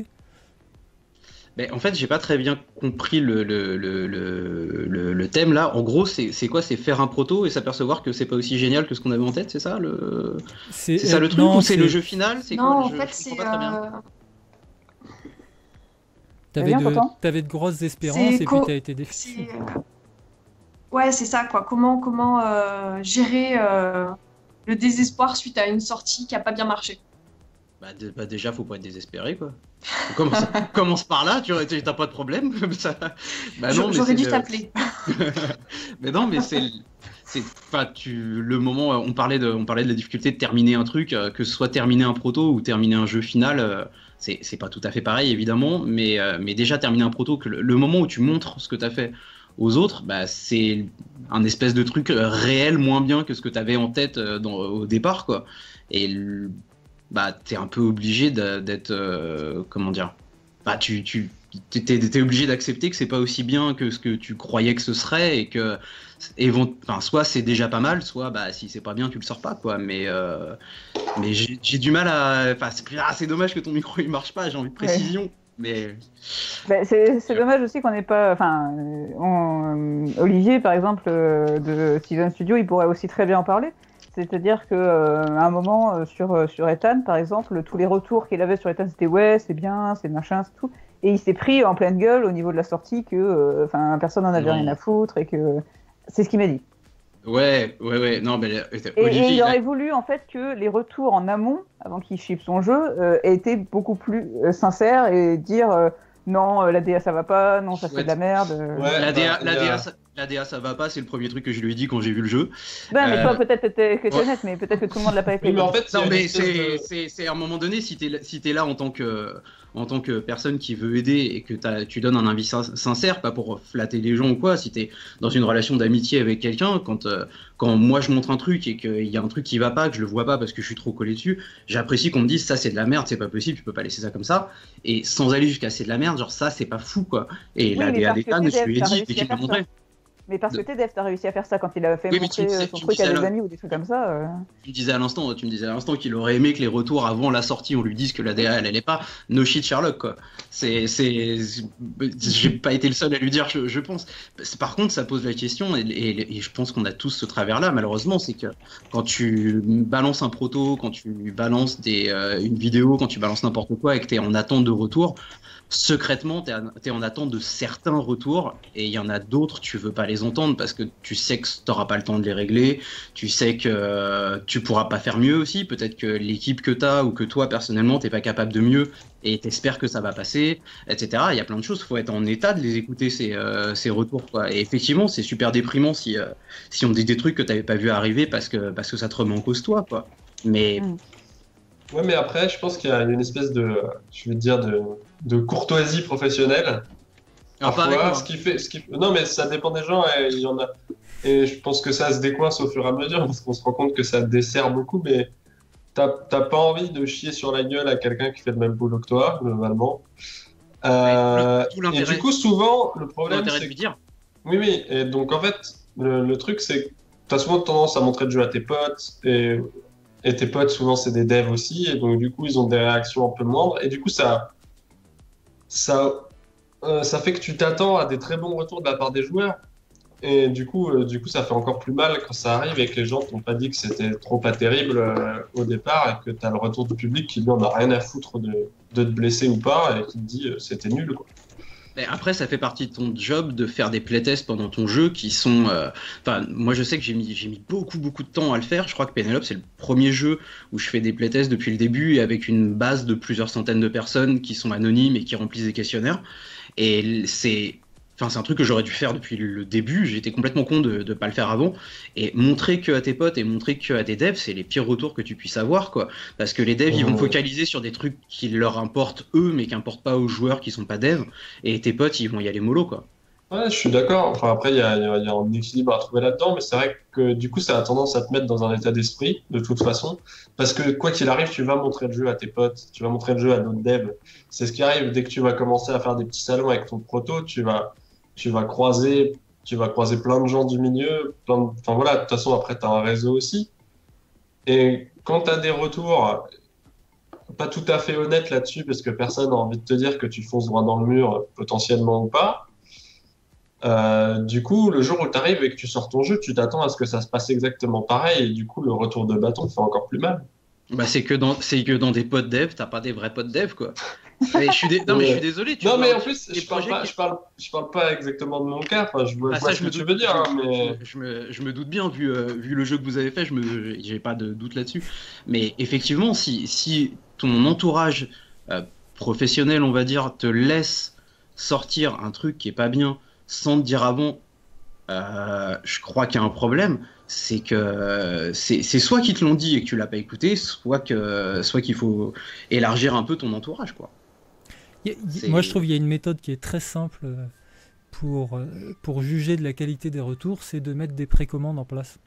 Mais en fait, j'ai pas très bien compris le, le, le, le, le- le thème là. En gros, c'est c'est quoi? C'est faire un proto et s'apercevoir que c'est pas aussi génial que ce qu'on avait en tête, c'est ça le... C'est ça le truc non, ou c'est le jeu final? C'est Non, quoi en le jeu? fait, Je c'est. comprends pas très bien. euh, T'avais Aurélien, de, t'entends t'avais de grosses espérances C'est et puis co- t'as été déçu. c'est, euh, Ouais, c'est ça, quoi. Comment, comment euh, gérer euh, le désespoir suite à une sortie qui a pas bien marché. Bah, de- bah, déjà, faut pas être désespéré quoi. Commence, commence par là, tu tu- t'as pas de problème. Ça... Bah, Je- non, mais J'aurais c'est dû le- t'appeler. Mais non, mais c'est c'est enfin tu le moment on parlait de on parlait de la difficulté de terminer un truc, euh, que ce soit terminer un proto ou terminer un jeu final, euh, c'est c'est pas tout à fait pareil évidemment, mais euh, mais déjà terminer un proto, que le, le moment où tu montres ce que t'as fait aux autres, bah c'est un espèce de truc euh, réel moins bien que ce que t'avais en tête euh, dans, au départ quoi. Et le- bah t'es un peu obligé de- d'être euh, comment dire, bah tu tu t'es, t'es- t'es obligé d'accepter que c'est pas aussi bien que ce que tu croyais que ce serait et que évent- enfin, soit c'est déjà pas mal, soit bah si c'est pas bien tu le sors pas quoi. Mais euh, mais j'ai j'ai du mal à, enfin c'est ah, c'est dommage que ton micro il marche pas, j'ai envie de précision. Mais Ben, c'est c'est dommage aussi qu'on n'ait pas. Enfin, euh, on- euh, Olivier, par exemple, euh, de Season Studio, il pourrait aussi très bien en parler. C'est-à-dire que euh, à un moment euh, sur euh, sur Ethan, par exemple, tous les retours qu'il avait sur Ethan, c'était ouais, c'est bien, c'est machin, c'est tout. Et il s'est pris en pleine gueule au niveau de la sortie que, euh, enfin, personne n'en avait Non. rien à foutre et que c'est ce qu'il m'a dit. ouais ouais ouais non mais euh, Et, Olivier et il il a- aurait voulu en fait que les retours en amont, avant qu'il ship son jeu, euh, aient été beaucoup plus euh, sincères et dire euh, non, euh, la D A ça va pas, non, ça c'est Ouais. de la merde. euh. Ouais. la D A, bah, la il y a- D A, ça- la D A ça va pas, c'est le premier truc que je lui ai dit quand j'ai vu le jeu. Ben, mais Euh, toi peut-être t'étais- que t'es ouais. honnête, mais peut-être que tout le monde l'a pas été. Oui, mais en fait, il y a Non une mais espèce c'est de- c'est c'est à un moment donné, si t'es là- si t'es là en tant que en tant que personne qui veut aider et que t'as- tu donnes un avis sin- sincère, pas pour flatter les gens ou quoi, si t'es dans une relation d'amitié avec quelqu'un, quand euh, quand moi je montre un truc et qu'il y a un truc qui va pas, que je le vois pas parce que je suis trop collé dessus, j'apprécie qu'on me dise ça c'est de la merde, c'est pas possible, tu peux pas laisser ça comme ça, et sans aller jusqu'à c'est de la merde, genre ça c'est pas fou quoi. Et Oui, la mais D A parce que d'Ethan, t'es je lui ai dev, t'as dit, réussi à l'équipe faire m'a montré. Mais parce que t'es dev, t'as réussi à faire ça quand il a fait Oui, mais tu montrer disais- euh, son tu truc à disais des là- amis ou des trucs comme ça. euh. Tu me disais à l'instant, tu me disais à l'instant qu'il aurait aimé que les retours avant la sortie, on lui dise que la D A elle allait pas. No shit Sherlock quoi. C'est, c'est, j'ai pas été le seul à lui dire, je, je pense. Par contre, ça pose la question et, et- et je pense qu'on a tous ce travers-là malheureusement, c'est que quand tu balances un proto, quand tu balances des, euh, une vidéo, quand tu balances n'importe quoi et que t'es en attente de retour, secrètement, tu es en attente de certains retours et il y en a d'autres, tu veux pas les entendre parce que tu sais que tu n'auras pas le temps de les régler, tu sais que euh, tu pourras pas faire mieux aussi, peut-être que l'équipe que tu as ou que toi personnellement t'es pas capable de mieux et t'espères que ça va passer, et cetera. Il y a plein de choses, il faut être en état de les écouter ces, euh, ces retours quoi. Et effectivement, c'est super déprimant si, euh, si on dit des trucs que tu n'avais pas vu arriver parce que, parce que ça te remet en cause toi quoi. Mais Mm. Ouais, mais après, je pense qu'il y a une espèce de, je vais dire, de, de courtoisie professionnelle. alors, pas avec Parfois, moi. ce qui fait, ce qui... Non, mais ça dépend des gens et il y en a. Et je pense que ça se décoince au fur et à mesure parce qu'on se rend compte que ça dessert beaucoup, mais t'as t'as pas envie de chier sur la gueule à quelqu'un qui fait le même boulot que toi, globalement. Euh, Ouais, tout et l'intérêt- du coup, souvent, le Pas problème, l'intérêt de c'est lui dire. oui, oui, et donc en fait, le, le truc c'est que tu as souvent tendance à montrer le jeu à tes potes, et, et tes potes souvent c'est des devs aussi, et donc du coup ils ont des réactions un peu moindres, et du coup ça, ça, euh, ça fait que tu t'attends à des très bons retours de la part des joueurs, et du coup, euh, du coup ça fait encore plus mal quand ça arrive et que les gens t'ont pas dit que c'était trop pas terrible euh, au départ, et que tu as le retour du public qui lui en a rien à foutre de, de te blesser ou pas, et qui te dit euh, c'était nul quoi. Mais après, ça fait partie de ton job de faire des playtests pendant ton jeu qui sont. euh, Enfin, moi, je sais que j'ai mis, j'ai mis beaucoup, beaucoup de temps à le faire. Je crois que Penelope, c'est le premier jeu où je fais des playtests depuis le début et avec une base de plusieurs centaines de personnes qui sont anonymes et qui remplissent des questionnaires. Et c'est. Enfin, c'est un truc que j'aurais dû faire depuis le début. J'étais complètement con de ne pas le faire avant. Et montrer que à tes potes et montrer que à des devs, c'est les pires retours que tu puisses avoir, quoi. Parce que les devs, ils vont Oh. focaliser sur des trucs qui leur importent eux, mais qui importent pas aux joueurs qui sont pas devs. Et tes potes, ils vont y aller mollo, quoi. Ouais, je suis d'accord. Enfin, après, il y a, il y a- il y a un équilibre à trouver là-dedans, mais c'est vrai que du coup, ça a tendance à te mettre dans un état d'esprit, de toute façon. Parce que quoi qu'il arrive, tu vas montrer le jeu à tes potes, tu vas montrer le jeu à d'autres devs. C'est ce qui arrive dès que tu vas commencer à faire des petits salons avec ton proto, tu vas, tu vas croiser, tu vas croiser plein de gens du milieu, plein de... Enfin voilà, de toute façon, après, tu as un réseau aussi. Et quand tu as des retours pas tout à fait honnêtes là-dessus, parce que personne n'a envie de te dire que tu fonces droit dans le mur, potentiellement ou pas, Euh, du coup, le jour où tu arrives et que tu sors ton jeu, tu t'attends à ce que ça se passe exactement pareil, et du coup, le retour de bâton fait encore plus mal. Bah, c'est que dans, c'est que dans des potes dev, t'as pas des vrais potes dev, quoi. Mais je suis dé- Non, mais je suis désolé, tu Non, vois, mais en plus, les je parle projets pas, qui- je parle, je parle pas exactement de mon cas. Enfin, je vois, Ah, je vois ça, ce je que me tu doute, veux dire, je, hein, mais je- je me, je me doute bien, vu, euh, vu le jeu que vous avez fait, je me, j'ai pas de doute là-dessus. Mais effectivement, si, si ton entourage euh, professionnel, on va dire, te laisse sortir un truc qui est pas bien sans te dire avant, euh, je crois qu'il y a un problème. C'est que c'est c'est soit qu'ils te l'ont dit et que tu l'as pas écouté, soit que soit qu'il faut élargir un peu ton entourage, quoi. Y a- y- C'est Moi, je trouve qu'il y a une méthode qui est très simple euh, pour, euh, pour juger de la qualité des retours, c'est de mettre des précommandes en place.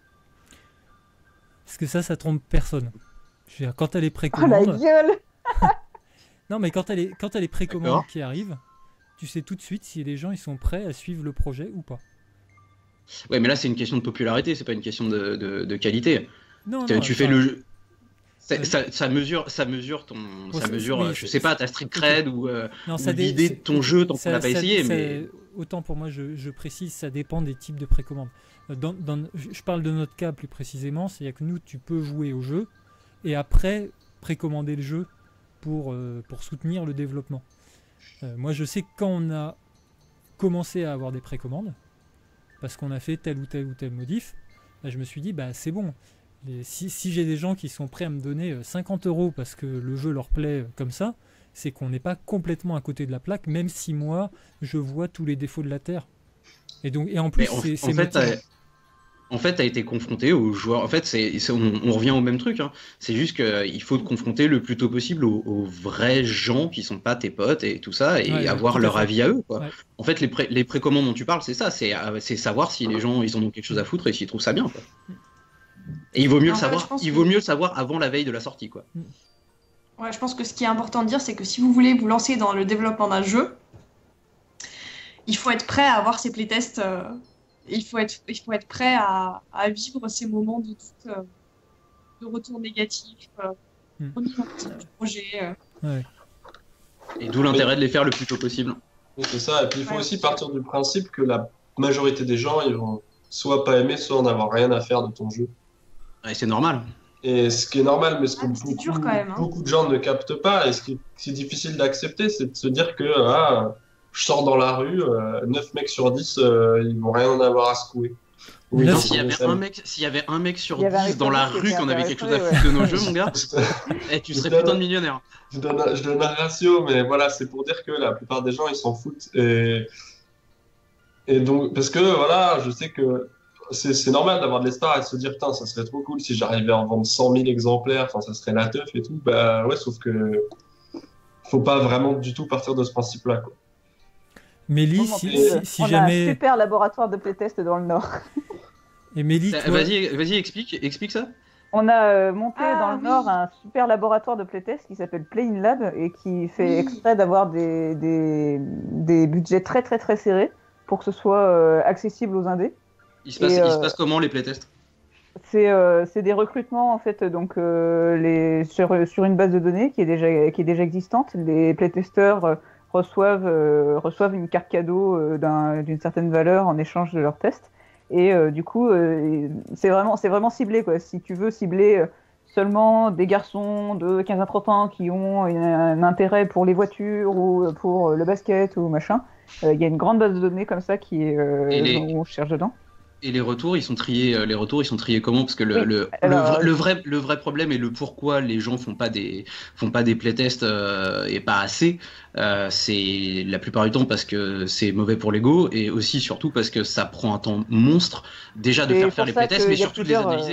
Parce que ça, ça trompe personne. Je veux dire, quand tu as les Oh la précommandes... gueule! Non, mais quand tu as les, quand t'as les précommandes D'accord. qui arrivent, tu sais tout de suite si les gens ils sont prêts à suivre le projet ou pas. Ouais, mais là c'est une question de popularité, c'est pas une question de, de, de qualité. Non, Tu, non, tu enfin, fais le jeu. Ça, euh, ça, ça mesure, ça mesure ton, bon, ça c'est- mesure, mais euh, je c'est- sais pas, ta street ok. cred ou, euh, non, ou ça dé- l'idée de c'est- ton ok, jeu tant qu'on ça- l'a pas ça- essayé, ça- mais autant pour moi, je, je précise, ça dépend des types de précommandes. Euh, Dans, dans- je je parle de notre cas plus précisément, c'est-à-dire que nous, tu peux jouer au jeu et après précommander le jeu pour, euh, pour soutenir le développement. Euh, moi, je sais que quand on a commencé à avoir des précommandes, parce qu'on a fait tel ou tel ou tel modif, là, je me suis dit, bah c'est bon. Les- si si j'ai des gens qui sont prêts à me donner euh, cinquante euros parce que le jeu leur plaît euh, comme ça, c'est qu'on n'est pas complètement à côté de la plaque, même si moi, je vois tous les défauts de la Terre. Et, donc, et en plus, mais en, c'est en c'est fait, motivant. t'as- en fait, t'as été confronté aux joueurs. En fait, c'est, c'est- on, on revient au même truc, hein. C'est juste qu'il faut te confronter le plus tôt possible aux, aux vrais gens qui sont pas tes potes et tout ça, et Ouais, avoir tout à leur fait. avis à eux, quoi. Ouais. En fait, les, pré- les précommandes dont tu parles, c'est ça, c'est, euh, c'est savoir si les gens ils en ont quelque chose à foutre et s'ils trouvent ça bien, quoi. Et il vaut mieux le En fait, savoir. je pense Il que- vaut mieux le savoir avant la veille de la sortie, quoi. Ouais, je pense que ce qui est important de dire, c'est que si vous voulez vous lancer dans le développement d'un jeu, il faut être prêt à avoir ses playtests. euh, il, faut être, il faut être prêt à, à vivre ces moments de doute, euh, de retour négatif, euh, Hmm. remise en question du projet. euh. Ouais. Et d'où l'intérêt de les faire le plus tôt possible. oui, c'est ça. Et puis, il faut Ouais. aussi partir du principe que la majorité des gens, ils vont soit pas aimer, soit en avoir rien à faire de ton jeu. Et c'est normal. Et ce qui est normal, mais ce que Ah, mais c'est beaucoup, dur quand même, hein. beaucoup de gens ne captent pas, et ce qui, qui est difficile d'accepter, c'est de se dire que ah, je sors dans la rue, euh, neuf mecs sur dix, euh, ils vont rien en avoir à secouer. Ou ils Neuf- vont S'il y avait s'en- un mec, s'il y avait un mec sur Il y avait un dix mec dans sur la dix qui rue était qui en avait quelque chose à intéressé, foutre de nos jeux, mon gars, eh, tu Je serais donne- putain de millionnaire. Je donne, un- je donne un ratio, mais voilà, c'est pour dire que la plupart des gens, ils s'en foutent. Et, et donc, parce que voilà, je sais que c'est c'est normal d'avoir de l'espoir et de se dire, putain, ça serait trop cool si j'arrivais à en vendre cent mille exemplaires, enfin, ça serait la teuf et tout. Bah ouais, sauf que faut pas vraiment du tout partir de ce principe-là, quoi. Mélie, En si, plus, si- euh, si on a un jamais. super laboratoire de playtest dans le Nord. Et Mélie, Euh, toi, Vas-y, vas-y, explique, explique ça. On a euh, monté Ah, dans le oui. Nord un super laboratoire de playtest qui s'appelle Play in Lab et qui fait Oui. exprès d'avoir des, des, des budgets très très très serrés pour que ce soit euh, accessible aux indés. Il se passe, Et, il se euh, passe comment les playtests? C'est euh, c'est des recrutements en fait donc euh, les, sur, sur une base de données qui est déjà, qui est déjà existante. Les playtesters euh, reçoivent, euh, reçoivent une carte cadeau euh, d'un- d'une certaine valeur en échange de leurs tests. Et euh, du coup, euh, c'est vraiment, c'est vraiment ciblé, quoi. Si tu veux cibler euh, seulement des garçons de quinze à trente ans qui ont un, un intérêt pour les voitures ou euh, pour euh, le basket ou machin, euh, il y a une grande base de données comme ça qui est, euh, Et les- où on cherche dedans. Et les retours, ils sont triés. euh, Les retours, ils sont triés comment? Parce que le, Oui, le, alors, le, vrai, euh, le vrai le vrai problème et le pourquoi les gens font pas des font pas des playtests euh, et pas assez, euh, c'est la plupart du temps parce que c'est mauvais pour l'ego et aussi surtout parce que ça prend un temps monstre déjà de C'est faire faire pour les ça playtests, qu'il mais y a surtout de les plusieurs, analyser, euh, quoi.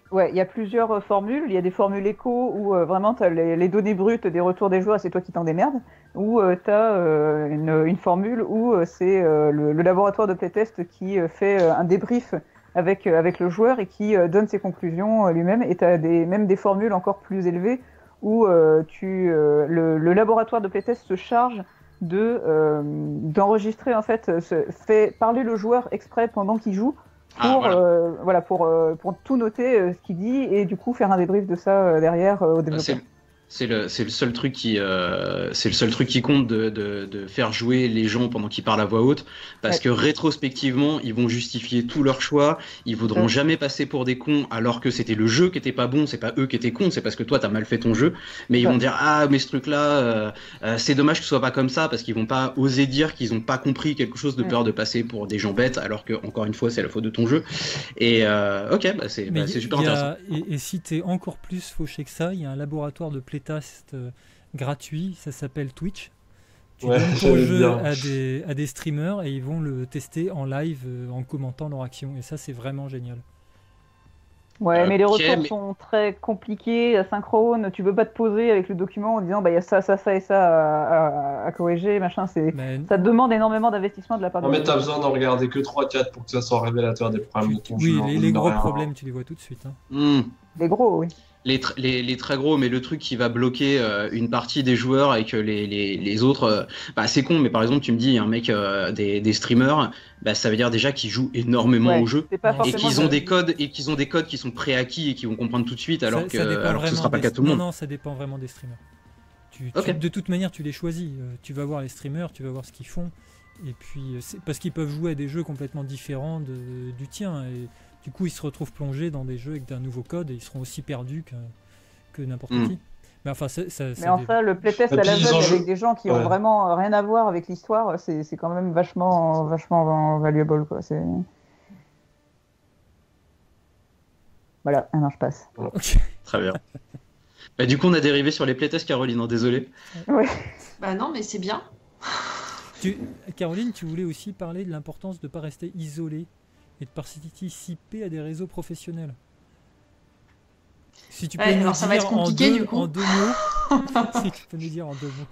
Ouais, il y a plusieurs euh, formules. Il y a des formules éco où euh, vraiment tu as les, les données brutes des retours des joueurs, c'est toi qui t'en démerdes. Ou euh, tu as euh, une, une formule où euh, c'est euh, le, le laboratoire de playtest qui euh, fait euh, un débrief avec, euh, avec le joueur et qui euh, donne ses conclusions euh, lui-même. Et tu as des, même des formules encore plus élevées où euh, tu, euh, le, le laboratoire de playtest se charge de, euh, d'enregistrer, en fait, se fait parler le joueur exprès pendant qu'il joue. Pour, Ah, voilà. euh, voilà, pour, euh, pour tout noter euh, ce qu'il dit et du coup faire un débrief de ça euh, derrière euh, au Ah, développeur. c'est c'est le, c'est le seul truc qui, euh, c'est le seul truc qui compte de, de, de faire jouer les gens pendant qu'ils parlent à voix haute, parce Ouais. que rétrospectivement, ils vont justifier tous leurs choix, ils voudront Ouais. jamais passer pour des cons, alors que c'était le jeu qui était pas bon, c'est pas eux qui étaient cons, c'est parce que toi t'as mal fait ton jeu, mais ils Ouais. vont dire ah mais ce truc-là, euh, euh, c'est dommage que ce soit pas comme ça, parce qu'ils vont pas oser dire qu'ils ont pas compris quelque chose de Ouais. peur de passer pour des gens bêtes, alors que encore une fois c'est la faute de ton jeu. Et euh, ok, bah c'est Mais bah, y- c'est super y a- intéressant. Et, et si tu es encore plus fauché que ça, il y a un laboratoire de playtest euh, gratuit, ça s'appelle Twitch. Tu Ouais, donnes ton j'allais jeu dire. à des, à des streamers et ils vont le tester en live euh, en commentant leur action. Et ça, c'est vraiment génial. Ouais, mais les Ok, retours mais- sont très compliqués, asynchrones. Tu peux pas te poser avec le document en disant bah il y a ça, ça, ça et ça à, à- à corriger, machin. C'est Mais ça demande énormément d'investissement de la part Non, du mais t'as besoin d'en regarder que trois quatre pour que ça soit révélateur des problèmes tu- de ton oui, jeu. hein, les, mine les de gros rien. problèmes, tu les vois tout de suite. hein. Hmm. Les gros, oui. Les, tr- les, les très gros, mais le truc qui va bloquer euh, une partie des joueurs et que les, les, les autres, euh, bah c'est con, mais par exemple tu me dis un mec, euh, des, des streamers, bah ça veut dire déjà qu'ils jouent énormément Ouais, au jeu c'est pas Non, et forcément. qu'ils ont le- des codes et qu'ils ont des codes qui sont préacquis et qui vont comprendre tout de suite, alors Ça- que ça dépend alors que ce vraiment sera pas le des- cas de tout le monde. Non, non, ça dépend vraiment des streamers. Tu, tu- Ok. de toute manière, tu les choisis. Euh, tu vas voir les streamers, tu vas voir ce qu'ils font. Et puis, euh, c'est parce qu'ils peuvent jouer à des jeux complètement différents de- du tien. Et du coup, ils se retrouvent plongés dans des jeux avec un nouveau code et ils seront aussi perdus que, que n'importe Mm. qui. Mais enfin, ça, ça, Mais ça dé- enfin, le playtest Et à puis, ils l'aveugle en jouent- avec des gens qui ont Ouais. vraiment euh, rien à voir avec l'histoire, c'est c'est quand même vachement, vachement valuable, quoi. C'est... Voilà, ah non, je passe. Ok. Très bien. Bah, du coup, on a dérivé sur les playtests, Caroline, hein, désolé. Ouais. Bah non, mais c'est bien. Tu- Caroline, tu voulais aussi parler de l'importance de ne pas rester isolé et de participer à des réseaux professionnels. Si tu peux Ouais, nous alors ça va dire être compliqué, en, deux, du coup. en deux mots, si tu peux nous dire en deux mots.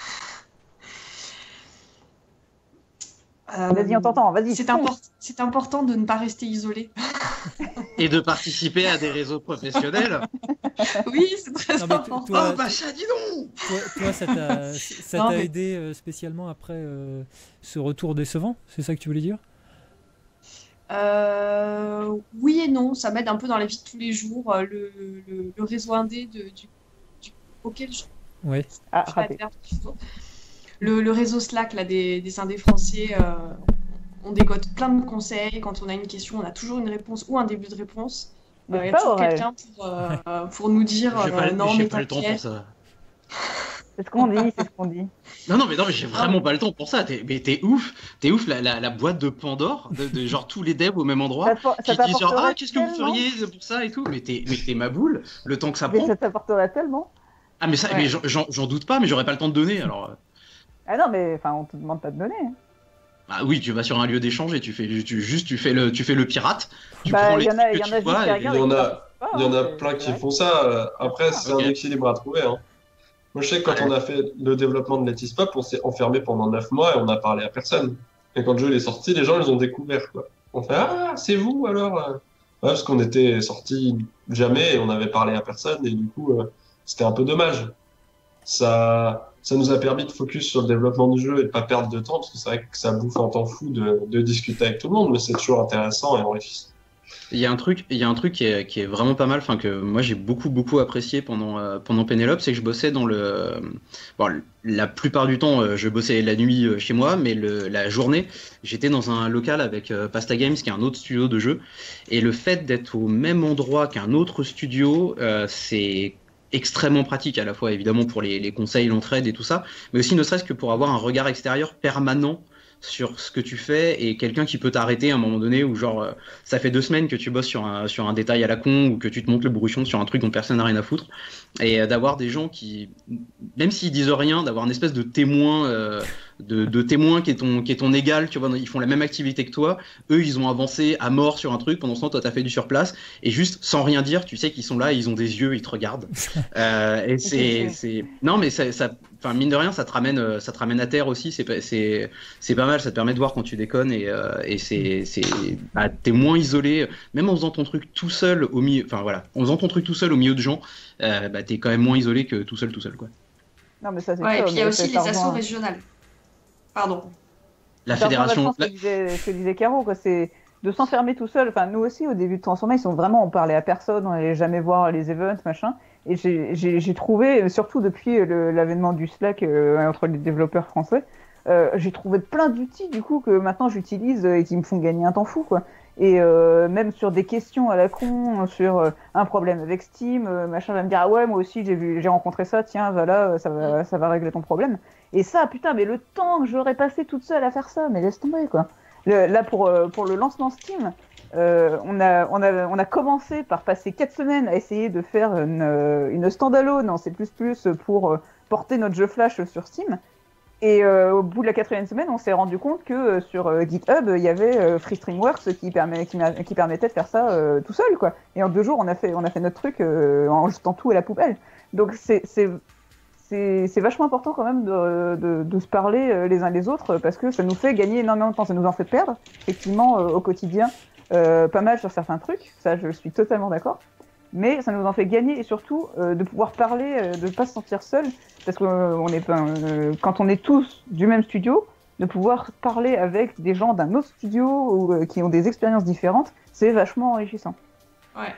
Euh, Vas-y, on t'entend, vas-y. C'est fonce. import- c'est important de ne pas rester isolé. Et de participer à des réseaux professionnels. Oui, c'est très Non, mais t- important. toi, Oh bah ça, dis donc. toi, toi, ça t'a ça Non, t'a mais- aidé euh, spécialement après euh, ce retour décevant. C'est ça que tu voulais dire? Euh, oui et non, ça m'aide un peu dans la vie de tous les jours. euh, Le, le- le réseau indé de, du, du- auquel je Ouais. Ah, je fais raté. adverbe, toujours. Le, le réseau Slack là, des, des indés français, euh, on dégote plein de conseils. Quand on a une question, on a toujours une réponse ou un début de réponse. Mais Euh, Il y a pas toujours Aurel. quelqu'un pour, euh, pour nous dire J'ai euh, pas, non, j'ai mais pas le temps pour t'inquiète. ça. C'est ce qu'on dit, c'est ce qu'on dit. Non, non, mais non, mais j'ai vraiment pas le temps pour ça. T'es, mais t'es ouf, t'es ouf, la, la, la boîte de Pandore, de, de genre tous les devs au même endroit, Ça, ça qui disent genre t'apporterait ah qu'est-ce que vous tellement- feriez pour ça et tout, mais t'es, mais t'es ma boule, le temps que ça Mais prend. ça t'apporterait tellement. Ah mais ça, Ouais. mais j'en, j'en- j'en doute pas, mais j'aurais pas le temps de donner. Alors, euh, Ah non, mais enfin, on te demande pas de donner. hein. ah oui, tu vas sur un lieu d'échange et tu fais, tu juste tu fais le, tu fais le pirate, tu Bah, prends il les y en a, trucs il y que en tu a juste vois qui et- regardent il y en et qui a- participent pas, Il y en a hein, plein c'est- qui ouais. font ça. Après, c'est ok. un équilibre à trouver. hein. Moi, je sais que quand Ouais. on a fait le développement de Let's Pop, on s'est enfermé pendant neuf mois et on a parlé à personne. Et quand le jeu il est sorti, les gens ils ont découvert. Quoi. On fait ah, c'est vous alors euh Ouais, parce qu'on était sorti jamais et on avait parlé à personne et du coup, euh, c'était un peu dommage. Ça, ça nous a permis de focus sur le développement du jeu et de pas perdre de temps parce que c'est vrai que ça bouffe un temps fou de, de discuter avec tout le monde, mais c'est toujours intéressant et enrichissant. Il y a un truc, il y a un truc qui est, qui est vraiment pas mal, enfin que moi j'ai beaucoup beaucoup apprécié pendant euh, pendant Pénélope, c'est que je bossais dans le, euh, bon, la plupart du temps euh, je bossais la nuit euh, chez moi, mais le, la journée j'étais dans un local avec euh, Pasta Games qui est un autre studio de jeux, et le fait d'être au même endroit qu'un autre studio, euh, c'est extrêmement pratique à la fois évidemment pour les, les conseils, l'entraide et tout ça, mais aussi ne serait-ce que pour avoir un regard extérieur permanent sur ce que tu fais et quelqu'un qui peut t'arrêter à un moment donné où genre euh, ça fait deux semaines que tu bosses sur un, sur un détail à la con ou que tu te montes le bourrichon sur un truc dont personne n'a rien à foutre et euh, d'avoir des gens qui, même s'ils disent rien, d'avoir une espèce de témoin euh, de, de témoin qui est, ton, qui est ton égal, tu vois, ils font la même activité que toi, eux ils ont avancé à mort sur un truc, pendant ce temps toi t'as fait du surplace, et juste sans rien dire, tu sais qu'ils sont là, ils ont des yeux, ils te regardent. euh, et c'est, c'est... Non mais ça, ça, enfin, mine de rien, ça te ramène, ça te ramène à terre aussi, c'est, c'est, c'est pas mal, ça te permet de voir quand tu déconnes, et, euh, et c'est, c'est... Bah, t'es moins isolé, même en faisant ton truc tout seul au milieu, enfin voilà, en faisant ton truc tout seul au milieu de gens, euh, bah, t'es quand même moins isolé que tout seul tout seul quoi. Non, mais ça, c'est Ouais, sûr, et puis il y a mais aussi c'est- les ça assos rejoint- régionales. Pardon. La ça rejoint fédération, vachement ce que disait, ce que disait Caro, quoi. C'est de s'enfermer tout seul. Enfin, nous aussi, au début de Transformers, ils sont vraiment, on parlait à personne, on n'allait jamais voir les events, machin. Et j'ai- j'ai j'ai trouvé, surtout depuis le- l'avènement du Slack euh, entre les développeurs français, euh, j'ai trouvé plein d'outils, du coup, que maintenant j'utilise et qui me font gagner un temps fou, quoi. Et euh, même sur des questions à la con, sur euh, un problème avec Steam, euh, machin va me dire ah ouais moi aussi j'ai vu, j'ai rencontré ça, tiens voilà ça va, ça va régler ton problème. Et ça putain mais le temps que j'aurais passé toute seule à faire ça, mais laisse tomber quoi. Le- là pour euh, pour le lancement Steam, euh, on a on a on a commencé par passer quatre semaines à essayer de faire une euh, une standalone en C plus plus pour euh, porter notre jeu Flash sur Steam. Et euh, au bout de la quatrième semaine, on s'est rendu compte que euh, sur euh, GitHub, il y avait euh, FreeStreamWorks qui, permet, qui, qui permettait de faire ça euh, tout seul, quoi. Et en deux jours, on a fait, on a fait notre truc euh, en jetant tout à la poubelle. Donc c'est, c'est, c'est, c'est vachement important quand même de, de, de se parler euh, les uns les autres parce que ça nous fait gagner énormément de temps, ça nous en fait perdre, effectivement, euh, au quotidien, euh, pas mal sur certains trucs. Ça, je suis totalement d'accord. Mais ça nous en fait gagner et surtout euh, de pouvoir parler, euh, de ne pas se sentir seul, parce que euh, on est, euh, quand on est tous du même studio, de pouvoir parler avec des gens d'un autre studio ou euh, qui ont des expériences différentes, c'est vachement enrichissant. Ouais.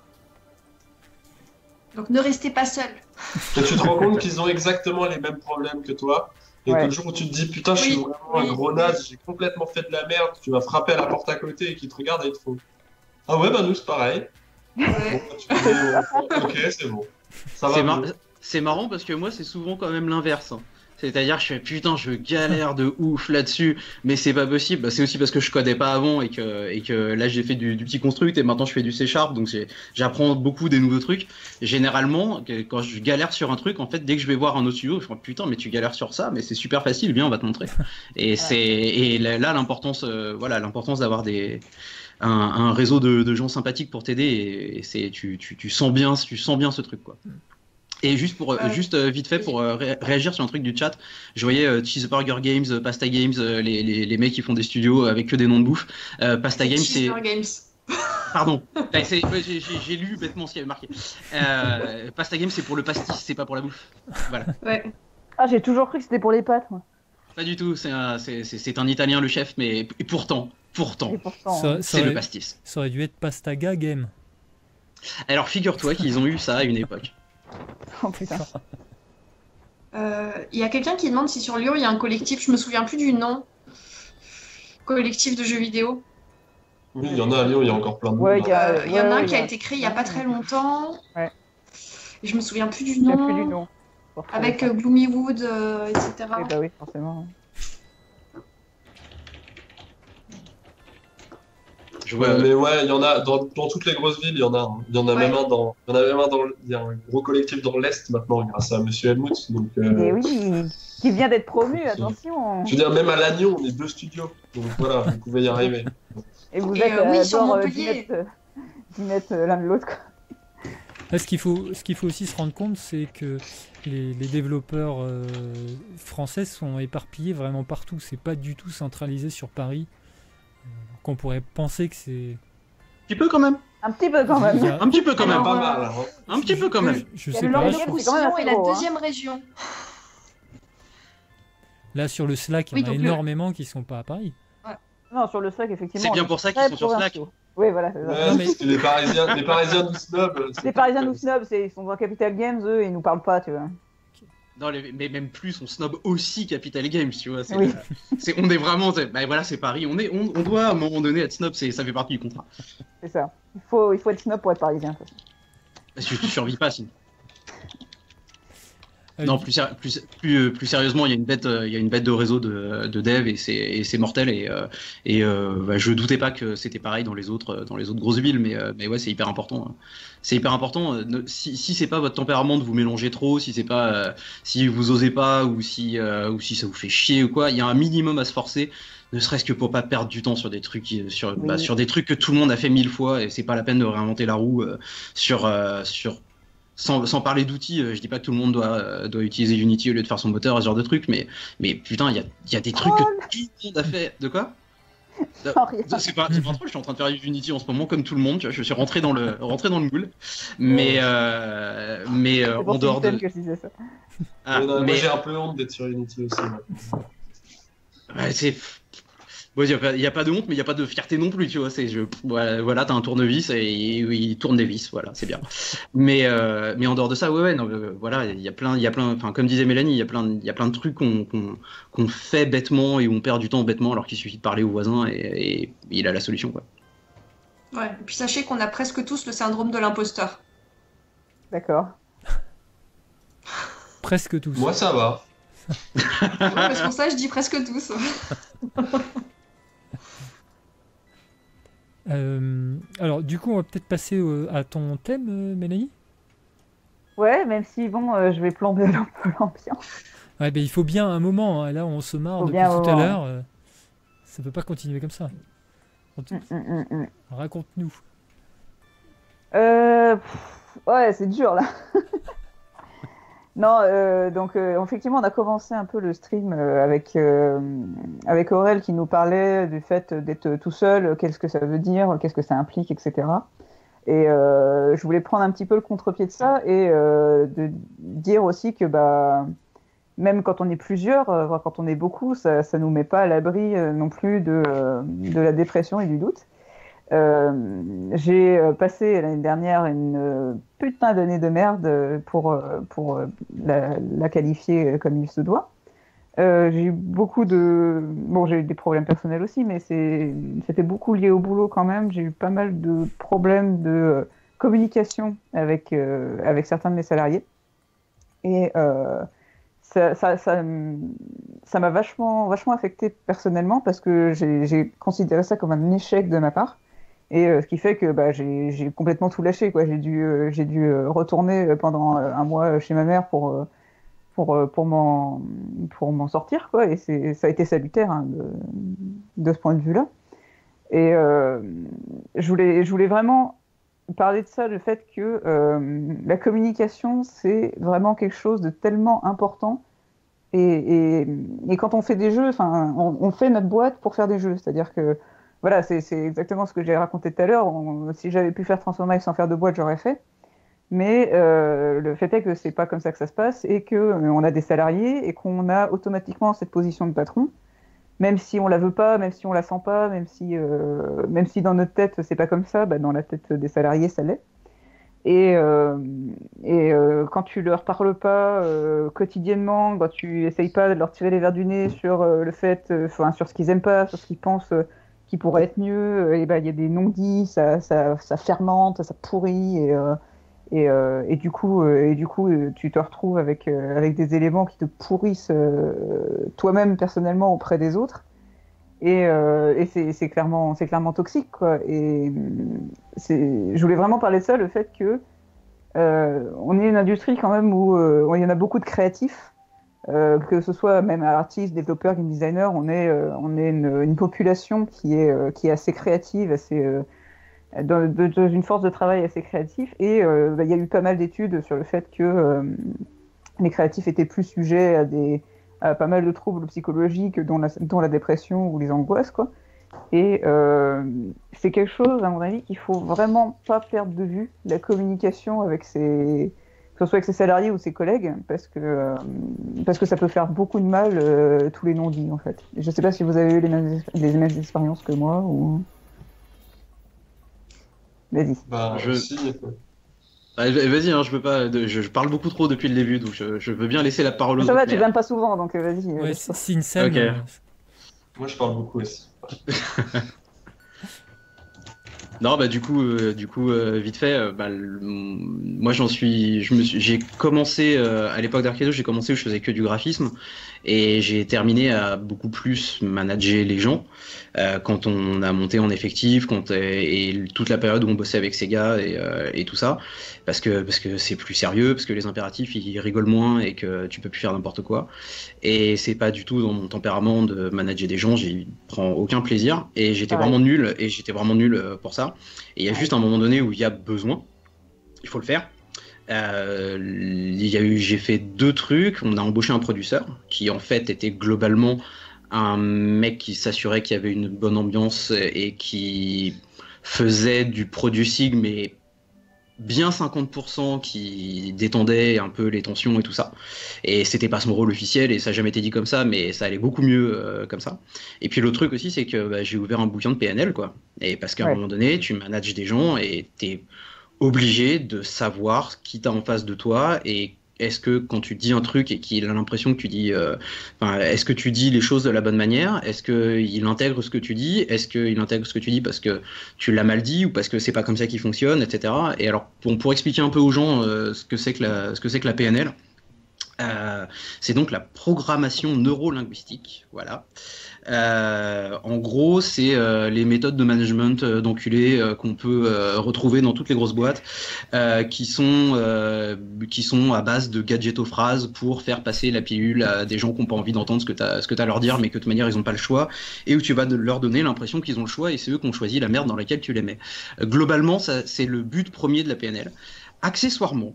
Donc ne restez pas seul. Et tu te rends compte qu'ils ont exactement les mêmes problèmes que toi. Et Ouais. que le jour où tu te dis putain, je suis Oui, vraiment oui, un gros naze, j'ai complètement fait de la merde, tu vas frapper à la porte à côté et qu'ils te regardent et ils te font ah ouais, bah nous c'est pareil. Bon, Ouais. bah, tu te dis, euh, ok, c'est bon. Ça va. c'est, mar- mieux. c'est marrant parce que moi c'est souvent quand même l'inverse. hein. C'est-à-dire que je fais putain, je galère de ouf là-dessus, mais c'est pas possible. Bah, c'est aussi parce que je codais pas avant et que, et que là j'ai fait du, du petit construct et maintenant je fais du C Sharp, donc j'ai- j'apprends beaucoup des nouveaux trucs. Généralement, que- quand je galère sur un truc, en fait, dès que je vais voir un autre studio, je me dis putain, mais tu galères sur ça, mais c'est super facile, viens, on va te montrer. Et c'est et là là, l'importance, euh, voilà, l'importance d'avoir des un, un réseau de, de gens sympathiques pour t'aider et, et c'est tu, tu, tu sens bien, tu sens bien ce truc quoi. Et juste pour euh, Ouais. juste euh, vite fait pour euh, ré- réagir sur un truc du chat, je voyais euh, Cheeseburger Games, euh, Pasta Games, euh, les, les, les mecs qui font des studios avec que des noms de bouffe. Euh, Pasta Games, c'est Cheeseburger Games. pardon, Ouais, c'est- ouais, j'ai j'ai- j'ai lu bêtement ce qu'il y avait marqué. Euh, Pasta Games, c'est pour le pastis, c'est pas pour la bouffe. Voilà, Ouais. Ah, j'ai toujours cru que c'était pour les pâtes, moi. pas du tout. C'est un, c'est- c'est- c'est un Italien le chef, mais et pourtant, pourtant, Et pourtant, Ça, hein. ça c'est le aurait, pastis. ça aurait dû être Pastaga Game. Alors figure-toi qu'ils ont eu ça à une époque. Oh putain. Euh, Il y a quelqu'un qui demande si sur Lyon il y a un collectif, je me souviens plus du nom. Collectif de jeux vidéo. Oui, il y en a à Lyon, il y a encore plein de Ouais, monde. il y a- Euh, Il y en a ouais, un ouais, qui a il y a- été créé il y a pas très longtemps. Ouais. Et je me souviens plus du Il n'y a nom. plus du nom. Pour trouver Avec ça. euh, Gloomywood, euh, et cetera. Eh bah oui, forcément. Je Ouais, vois. mais ouais, il y en a dans, dans toutes les grosses villes, il y en a. hein. Il y en a Ouais. même un dans, il y en a même un dans, le- il y a un gros collectif dans l'est maintenant grâce à Monsieur Helmut. Donc, euh, Et oui, qui vient d'être promu, C'est- attention. je veux dire, même à Lannion, on est deux studios. Donc voilà, vous pouvez y arriver. Et vous Et, êtes euh, oui, euh, sur genre, euh, Montpellier. dix mètres, euh, dix mètres, euh, l'un de l'autre, quoi. Là, ce qu'il faut, ce qu'il faut aussi se rendre compte, c'est que les, les développeurs euh, français sont éparpillés vraiment partout. C'est pas du tout centralisé sur Paris. Euh, Qu'on pourrait penser que c'est. Un petit peu quand même. Un petit peu quand même. Il y a- Un petit peu quand même. Alors, Pas euh, mal. hein. Un petit peu quand même. Je Il y a sais le pas. Lorient je qui pense- c'est quand même Roussillon assez est la gros, hein. deuxième région. Là, sur le Slack, il Oui, y en a donc le- énormément qui sont pas à Paris. Non, sur le Slack, effectivement. C'est bien on est pour ça qu'ils très sont sur Slack. provinciaux. Oui, voilà, c'est ça. Ouais, Non, mais- parce que les Parisiens, les Parisiens nous snobs. c'est Les pas- Parisiens nous snobs, c'est- ils sont dans Capital Games, eux, et ils nous parlent pas, tu vois. Non, les- mais même plus, on snob aussi Capital Games, tu vois. C'est, Oui. c'est- on est vraiment, c'est- bah voilà, c'est Paris. On est, on, on doit à un moment donné être snob, c'est, ça fait partie du contrat. C'est ça. Il faut, il faut être snob pour être parisien. de toute façon. Parce que tu survis pas sinon. Euh, Non, plus, séri- plus, plus, plus sérieusement, il y a une bête, euh, il y a une bête de réseau de, de dev et c'est, et c'est mortel. Et, euh, et euh, bah, je doutais pas que c'était pareil dans les autres, dans les autres grosses villes, mais, euh, mais ouais, c'est hyper important. hein. C'est hyper important. euh, ne- Si, si c'est pas votre tempérament de vous mélanger trop, si c'est pas, euh, si vous osez pas ou si, euh, ou si ça vous fait chier ou quoi, il y a un minimum à se forcer. Ne serait-ce que pour pas perdre du temps sur des trucs, qui- sur, Oui. bah, sur des trucs que tout le monde a fait mille fois et c'est pas la peine de réinventer la roue euh, sur, euh, sur sans, sans parler d'outils, euh, je dis pas que tout le monde doit, euh, doit utiliser Unity au lieu de faire son moteur, ce genre de trucs, mais, mais putain, il y a, il y a des trucs que Troll. tout le monde a fait. De quoi Sans rien. C'est pas, c'est pas un troll, je suis en train de faire Unity en ce moment, comme tout le monde, tu vois, je suis rentré dans le, rentré dans le moule. Mais, euh, mais euh, C'est pour en dehors de. Simpson que je disais ça. Ah, Mais non, Moi mais j'ai un peu honte d'être sur Unity aussi. moi. ouais, c'est. Il n'y a, pas- y a pas de honte, mais il n'y a pas de fierté non plus, tu vois. C'est, je, voilà, voilà, t'as un tournevis et il, il tourne des vis, voilà, c'est bien. Mais, euh, mais en dehors de ça, ouais, ouais, non, euh, voilà, il y a plein, il y a plein, enfin, comme disait Mélanie, il y a plein, il y a plein de trucs qu'on, qu'on, qu'on fait bêtement et où on perd du temps bêtement alors qu'il suffit de parler au voisin et, et il a la solution, quoi. Ouais. Et puis sachez qu'on a presque tous le syndrome de l'imposteur. D'accord. Presque tous. Moi ça va. Ouais, mais c'est pour ça que je dis presque tous. Euh, alors, du coup, on va peut-être passer euh, à ton thème, euh, Mélanie. Ouais, même si bon, euh, je vais plomber un peu l'ambiance. Ouais, ben il faut bien un moment. hein. Là, on se marre Faut depuis bien un tout à moment. l'heure. euh, ça peut pas continuer comme ça. En tout- Hum, hum, hum, hum. Raconte-nous. Euh, pff, ouais, c'est dur là. Non, euh, donc euh, effectivement, on a commencé un peu le stream euh, avec euh, avec Aurel qui nous parlait du fait d'être tout seul, qu'est-ce que ça veut dire, qu'est-ce que ça implique, et cetera. Et euh, je voulais prendre un petit peu le contre-pied de ça et euh, de dire aussi que bah même quand on est plusieurs, euh, voire quand on est beaucoup, ça ça nous met pas à l'abri euh, non plus de euh, de la dépression et du doute. Euh, j'ai euh, passé l'année dernière une euh, putain d'année de merde euh, pour, euh, pour euh, la, la qualifier euh, comme il se doit. Euh, j'ai eu beaucoup de... Bon, j'ai eu des problèmes personnels aussi, mais c'est... c'était beaucoup lié au boulot quand même. J'ai eu pas mal de problèmes de euh, communication avec, euh, avec certains de mes salariés. Et euh, ça, ça, ça, m- ça m'a vachement, vachement affecté personnellement parce que j'ai, j'ai considéré ça comme un échec de ma part. Et euh, ce qui fait que bah, j'ai, j'ai complètement tout lâché, quoi. J'ai dû, euh, j'ai dû euh, retourner euh, pendant euh, un mois chez ma mère pour, euh, pour, euh, pour, m'en, pour m'en sortir, quoi. Et c'est, ça a été salutaire hein, de, de ce point de vue-là. Et euh, je voulais, je voulais vraiment parler de ça, le fait que euh, la communication, c'est vraiment quelque chose de tellement important. Et, et, et quand on fait des jeux, enfin, on, on fait notre boîte pour faire des jeux. C'est-à-dire que, voilà, c'est, c'est exactement ce que j'ai raconté tout à l'heure. On- si j'avais pu faire Transformice sans faire de boîte, j'aurais fait. Mais euh, le fait est que c'est pas comme ça que ça se passe et que euh, on a des salariés et qu'on a automatiquement cette position de patron, même si on la veut pas, même si on la sent pas, même si, euh, même si dans notre tête c'est pas comme ça, bah, dans la tête des salariés ça l'est. Et, euh, et euh, quand tu leur parles pas euh, quotidiennement, quand tu essayes pas de leur tirer les verres du nez sur euh, le fait, euh, enfin sur ce qu'ils aiment pas, sur ce qu'ils pensent euh, qui pourrait être mieux, et ben il y a des non-dits, ça, ça, ça fermente, ça pourrit, et, euh, et, euh, et du coup, euh, et du coup, euh, tu te retrouves avec euh, avec des éléments qui te pourrissent euh, toi-même personnellement auprès des autres. Et, euh, et c'est, c'est clairement, c'est clairement toxique, quoi. Et c'est, je voulais vraiment parler de ça, le fait que euh, on est une industrie quand même où euh, il y en a beaucoup de créatifs, euh, que ce soit même artistes, développeurs, game designers, on est, euh, on est une, une population qui est, euh, qui est assez créative, assez, euh, dans, de, de, une force de travail assez créative. Et euh, bah, il y a eu pas mal d'études sur le fait que euh, les créatifs étaient plus sujets à des à pas mal de troubles psychologiques, dont la, dont la dépression ou les angoisses, quoi. Et euh, c'est quelque chose, à mon avis, qu'il faut vraiment pas perdre de vue, la communication avec ses, que ce soit avec ses salariés ou ses collègues, parce que, euh, parce que ça peut faire beaucoup de mal, euh, tous les non-dits, en fait. Je sais pas si vous avez eu les mêmes, les mêmes expériences que moi, ou... Vas-y. Bah, Je- aussi. Ah, vas-y, hein, je peux pas. de- Je, je parle beaucoup trop depuis le début, donc je, je veux bien laisser la parole aux Ça va, autres. tu mais- viens pas souvent, donc euh, vas-y. euh, Ouais, laisse-toi. c'est c'est une scène. Ok. euh, Moi, je parle beaucoup aussi. Non, bah du coup, euh, du coup, euh, vite fait, euh, bah, le- moi j'en suis, je me suis, j'ai commencé euh, à l'époque d'Arcado, j'ai commencé où je faisais que du graphisme et j'ai terminé à beaucoup plus manager les gens euh, quand on a monté en effectif, quand et, et toute la période où on bossait avec Sega et, euh, et tout ça, parce que parce que c'est plus sérieux, parce que les impératifs ils rigolent moins et que tu peux plus faire n'importe quoi. Et c'est pas du tout dans mon tempérament de manager des gens, j'y prends aucun plaisir et j'étais Pareil. vraiment nul et j'étais vraiment nul euh, pour ça. Et il y a Ouais. juste un moment donné où il y a besoin, il faut le faire. Euh, il y a eu, j'ai fait deux trucs. On a embauché un producteur qui en fait était globalement un mec qui s'assurait qu'il y avait une bonne ambiance et qui faisait du producing, mais bien cinquante pour cent qui détendait un peu les tensions et tout ça. Et c'était pas son rôle officiel et ça n'a jamais été dit comme ça, mais ça allait beaucoup mieux euh, comme ça. Et puis l'autre truc aussi, c'est que bah, j'ai ouvert un bouquin de P N L, quoi. Et parce qu'à Ouais. un moment donné, tu manages des gens et t'es obligé de savoir qui t'as en face de toi et est-ce que quand tu dis un truc et qu'il a l'impression que tu dis, euh, enfin, est-ce que tu dis les choses de la bonne manière? Est-ce qu'il intègre ce que tu dis? Est-ce qu'il intègre ce que tu dis parce que tu l'as mal dit ou parce que c'est pas comme ça qu'il fonctionne, et cetera. Et alors, pour, pour expliquer un peu aux gens euh, ce que c'est que la, ce que c'est que la P N L, euh, c'est donc la programmation neurolinguistique, voilà. Euh, en gros, c'est euh, les méthodes de management euh, d'enculés euh, qu'on peut euh, retrouver dans toutes les grosses boîtes, euh, qui sont euh, qui sont à base de gadgetophrases pour faire passer la pilule à des gens qui n'ont pas envie d'entendre ce que t'as ce que t'as à leur dire, mais que de toute manière ils n'ont pas le choix, et où tu vas de leur donner l'impression qu'ils ont le choix, et c'est eux qui ont choisi la merde dans laquelle tu les mets. Euh, globalement, ça, c'est le but premier de la P N L. Accessoirement,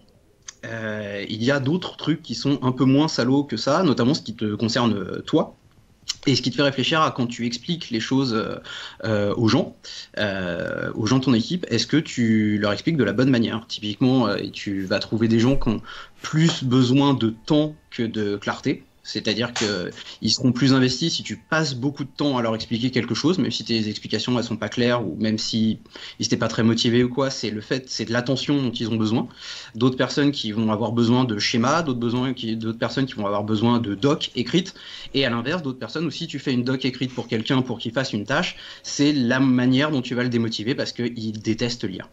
euh, il y a d'autres trucs qui sont un peu moins salauds que ça, notamment ce qui te concerne euh, toi. Et ce qui te fait réfléchir à quand tu expliques les choses euh, euh, aux gens, euh, aux gens de ton équipe, est-ce que tu leur expliques de la bonne manière? Typiquement, euh, tu vas trouver des gens qui ont plus besoin de temps que de clarté. C'est-à-dire qu'ils seront plus investis si tu passes beaucoup de temps à leur expliquer quelque chose, même si tes explications elles sont pas claires ou même si ils n'étaient pas très motivés ou quoi. C'est le fait, c'est de l'attention dont ils ont besoin. D'autres personnes qui vont avoir besoin de schémas, d'autres besoins qui, d'autres personnes qui vont avoir besoin de docs écrites. Et à l'inverse, d'autres personnes aussi, tu fais une doc écrite pour quelqu'un pour qu'il fasse une tâche, c'est la manière dont tu vas le démotiver parce qu'il déteste lire.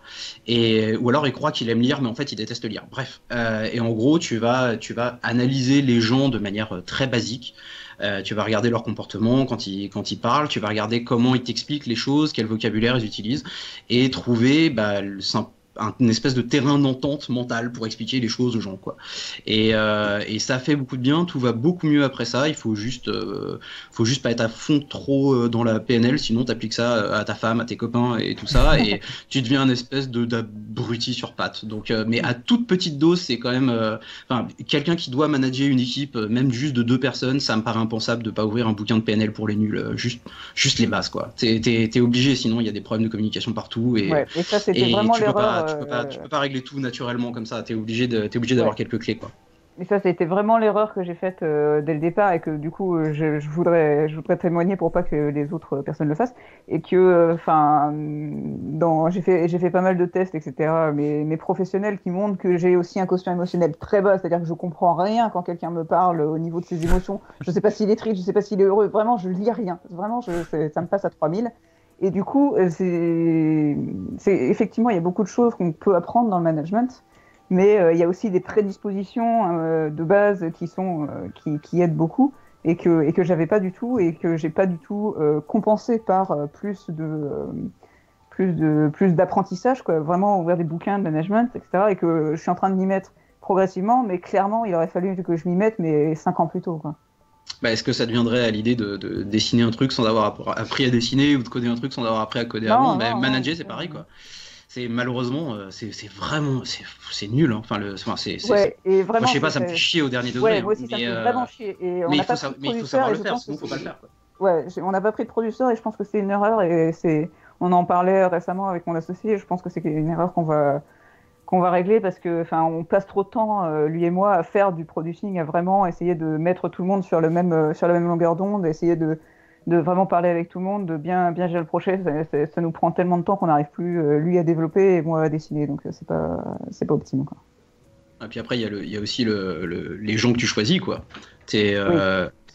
Et ou alors il croit qu'il aime lire, mais en fait il déteste lire. Bref. Euh, et en gros, tu vas, tu vas analyser les gens de manière très basique. Euh, tu vas regarder leur comportement quand ils, quand ils parlent, tu vas regarder comment ils t'expliquent les choses, quel vocabulaire ils utilisent, et trouver bah, le, un, une espèce de terrain d'entente mentale pour expliquer les choses aux gens, quoi. Et, euh, et ça fait beaucoup de bien, tout va beaucoup mieux après ça, il faut juste, euh, faut juste pas être à fond trop dans la P N L, sinon t'appliques ça à ta femme, à tes copains et tout ça, et tu deviens une espèce de d'abruti sur pattes. Donc, euh, mais à toute petite dose, c'est quand même, enfin, euh, quelqu'un qui doit manager une équipe, même juste de deux personnes, ça me paraît impensable de pas ouvrir un bouquin de P N L pour les nuls, euh, juste, juste les bases, quoi. T'es, t'es, t'es obligé, sinon il y a des problèmes de communication partout et, ouais, et ça c'était et vraiment tu peux pas, l'erreur. tu peux pas, euh, tu peux pas régler tout naturellement comme ça. T'es obligé de, t'es obligé d'avoir Ouais. quelques clés, quoi. Et ça, c'était vraiment l'erreur que j'ai faite euh, dès le départ et que du coup, euh, je, je voudrais, je voudrais témoigner pour pas que les autres personnes le fassent. Et que, enfin, dans, j'ai fait, j'ai fait pas mal de tests, et cetera. Mais mes professionnels qui montrent que j'ai aussi un quotient émotionnel très bas, c'est-à-dire que je comprends rien quand quelqu'un me parle au niveau de ses émotions. Je sais pas s'il est triste, je sais pas s'il est heureux. Vraiment, je lis rien. Vraiment, je, ça me passe à trois mille. Et du coup, c'est, c'est effectivement, il y a beaucoup de choses qu'on peut apprendre dans le management. Mais euh, il y a aussi des prédispositions euh, de base qui sont euh, qui, qui aident beaucoup et que et que j'avais pas du tout et que j'ai pas du tout euh, compensé par euh, plus de euh, plus de plus d'apprentissage, quoi. Vraiment ouvrir des bouquins de management, et cetera. Et que je suis en train de m'y mettre progressivement, mais clairement il aurait fallu que je m'y mette mais cinq ans plus tôt, quoi. Bah, est-ce que ça deviendrait à l'idée de, de dessiner un truc sans avoir appris à dessiner ou de coder un truc sans avoir appris à coder Non, avant? non, Bah, non, manager, non. c'est pareil, quoi. C'est malheureusement, euh, c'est, c'est vraiment, c'est, c'est nul. Hein. Enfin, le, enfin, c'est, c'est, Ouais, et vraiment. moi, je sais pas, c'est- ça me fait chier au dernier degré. Ouais, hein. moi aussi, ça me mais, fait euh, vraiment chier. Et on mais n'a il pas faut, sa- pris de mais il faut producteur savoir et le je faire, pense sinon que faut pas le c'est- faire, quoi. Ouais, j'ai- on n'a pas pris de producteur et je pense que c'est une erreur et c'est, on en parlait récemment avec mon associé. Je pense que c'est une erreur qu'on va qu'on va régler parce que, enfin, on passe trop de temps, euh, lui et moi, à faire du producing, à vraiment essayer de mettre tout le monde sur le même euh, sur la même longueur d'onde, essayer de de vraiment parler avec tout le monde, de bien bien gérer le projet. Ça, ça, ça nous prend tellement de temps qu'on n'arrive plus euh, lui à développer et moi à dessiner. Donc euh, c'est pas c'est pas optimal, quoi. Et puis après, il y a, le, il y a aussi le, le, les gens que tu choisis, quoi. T'es, euh,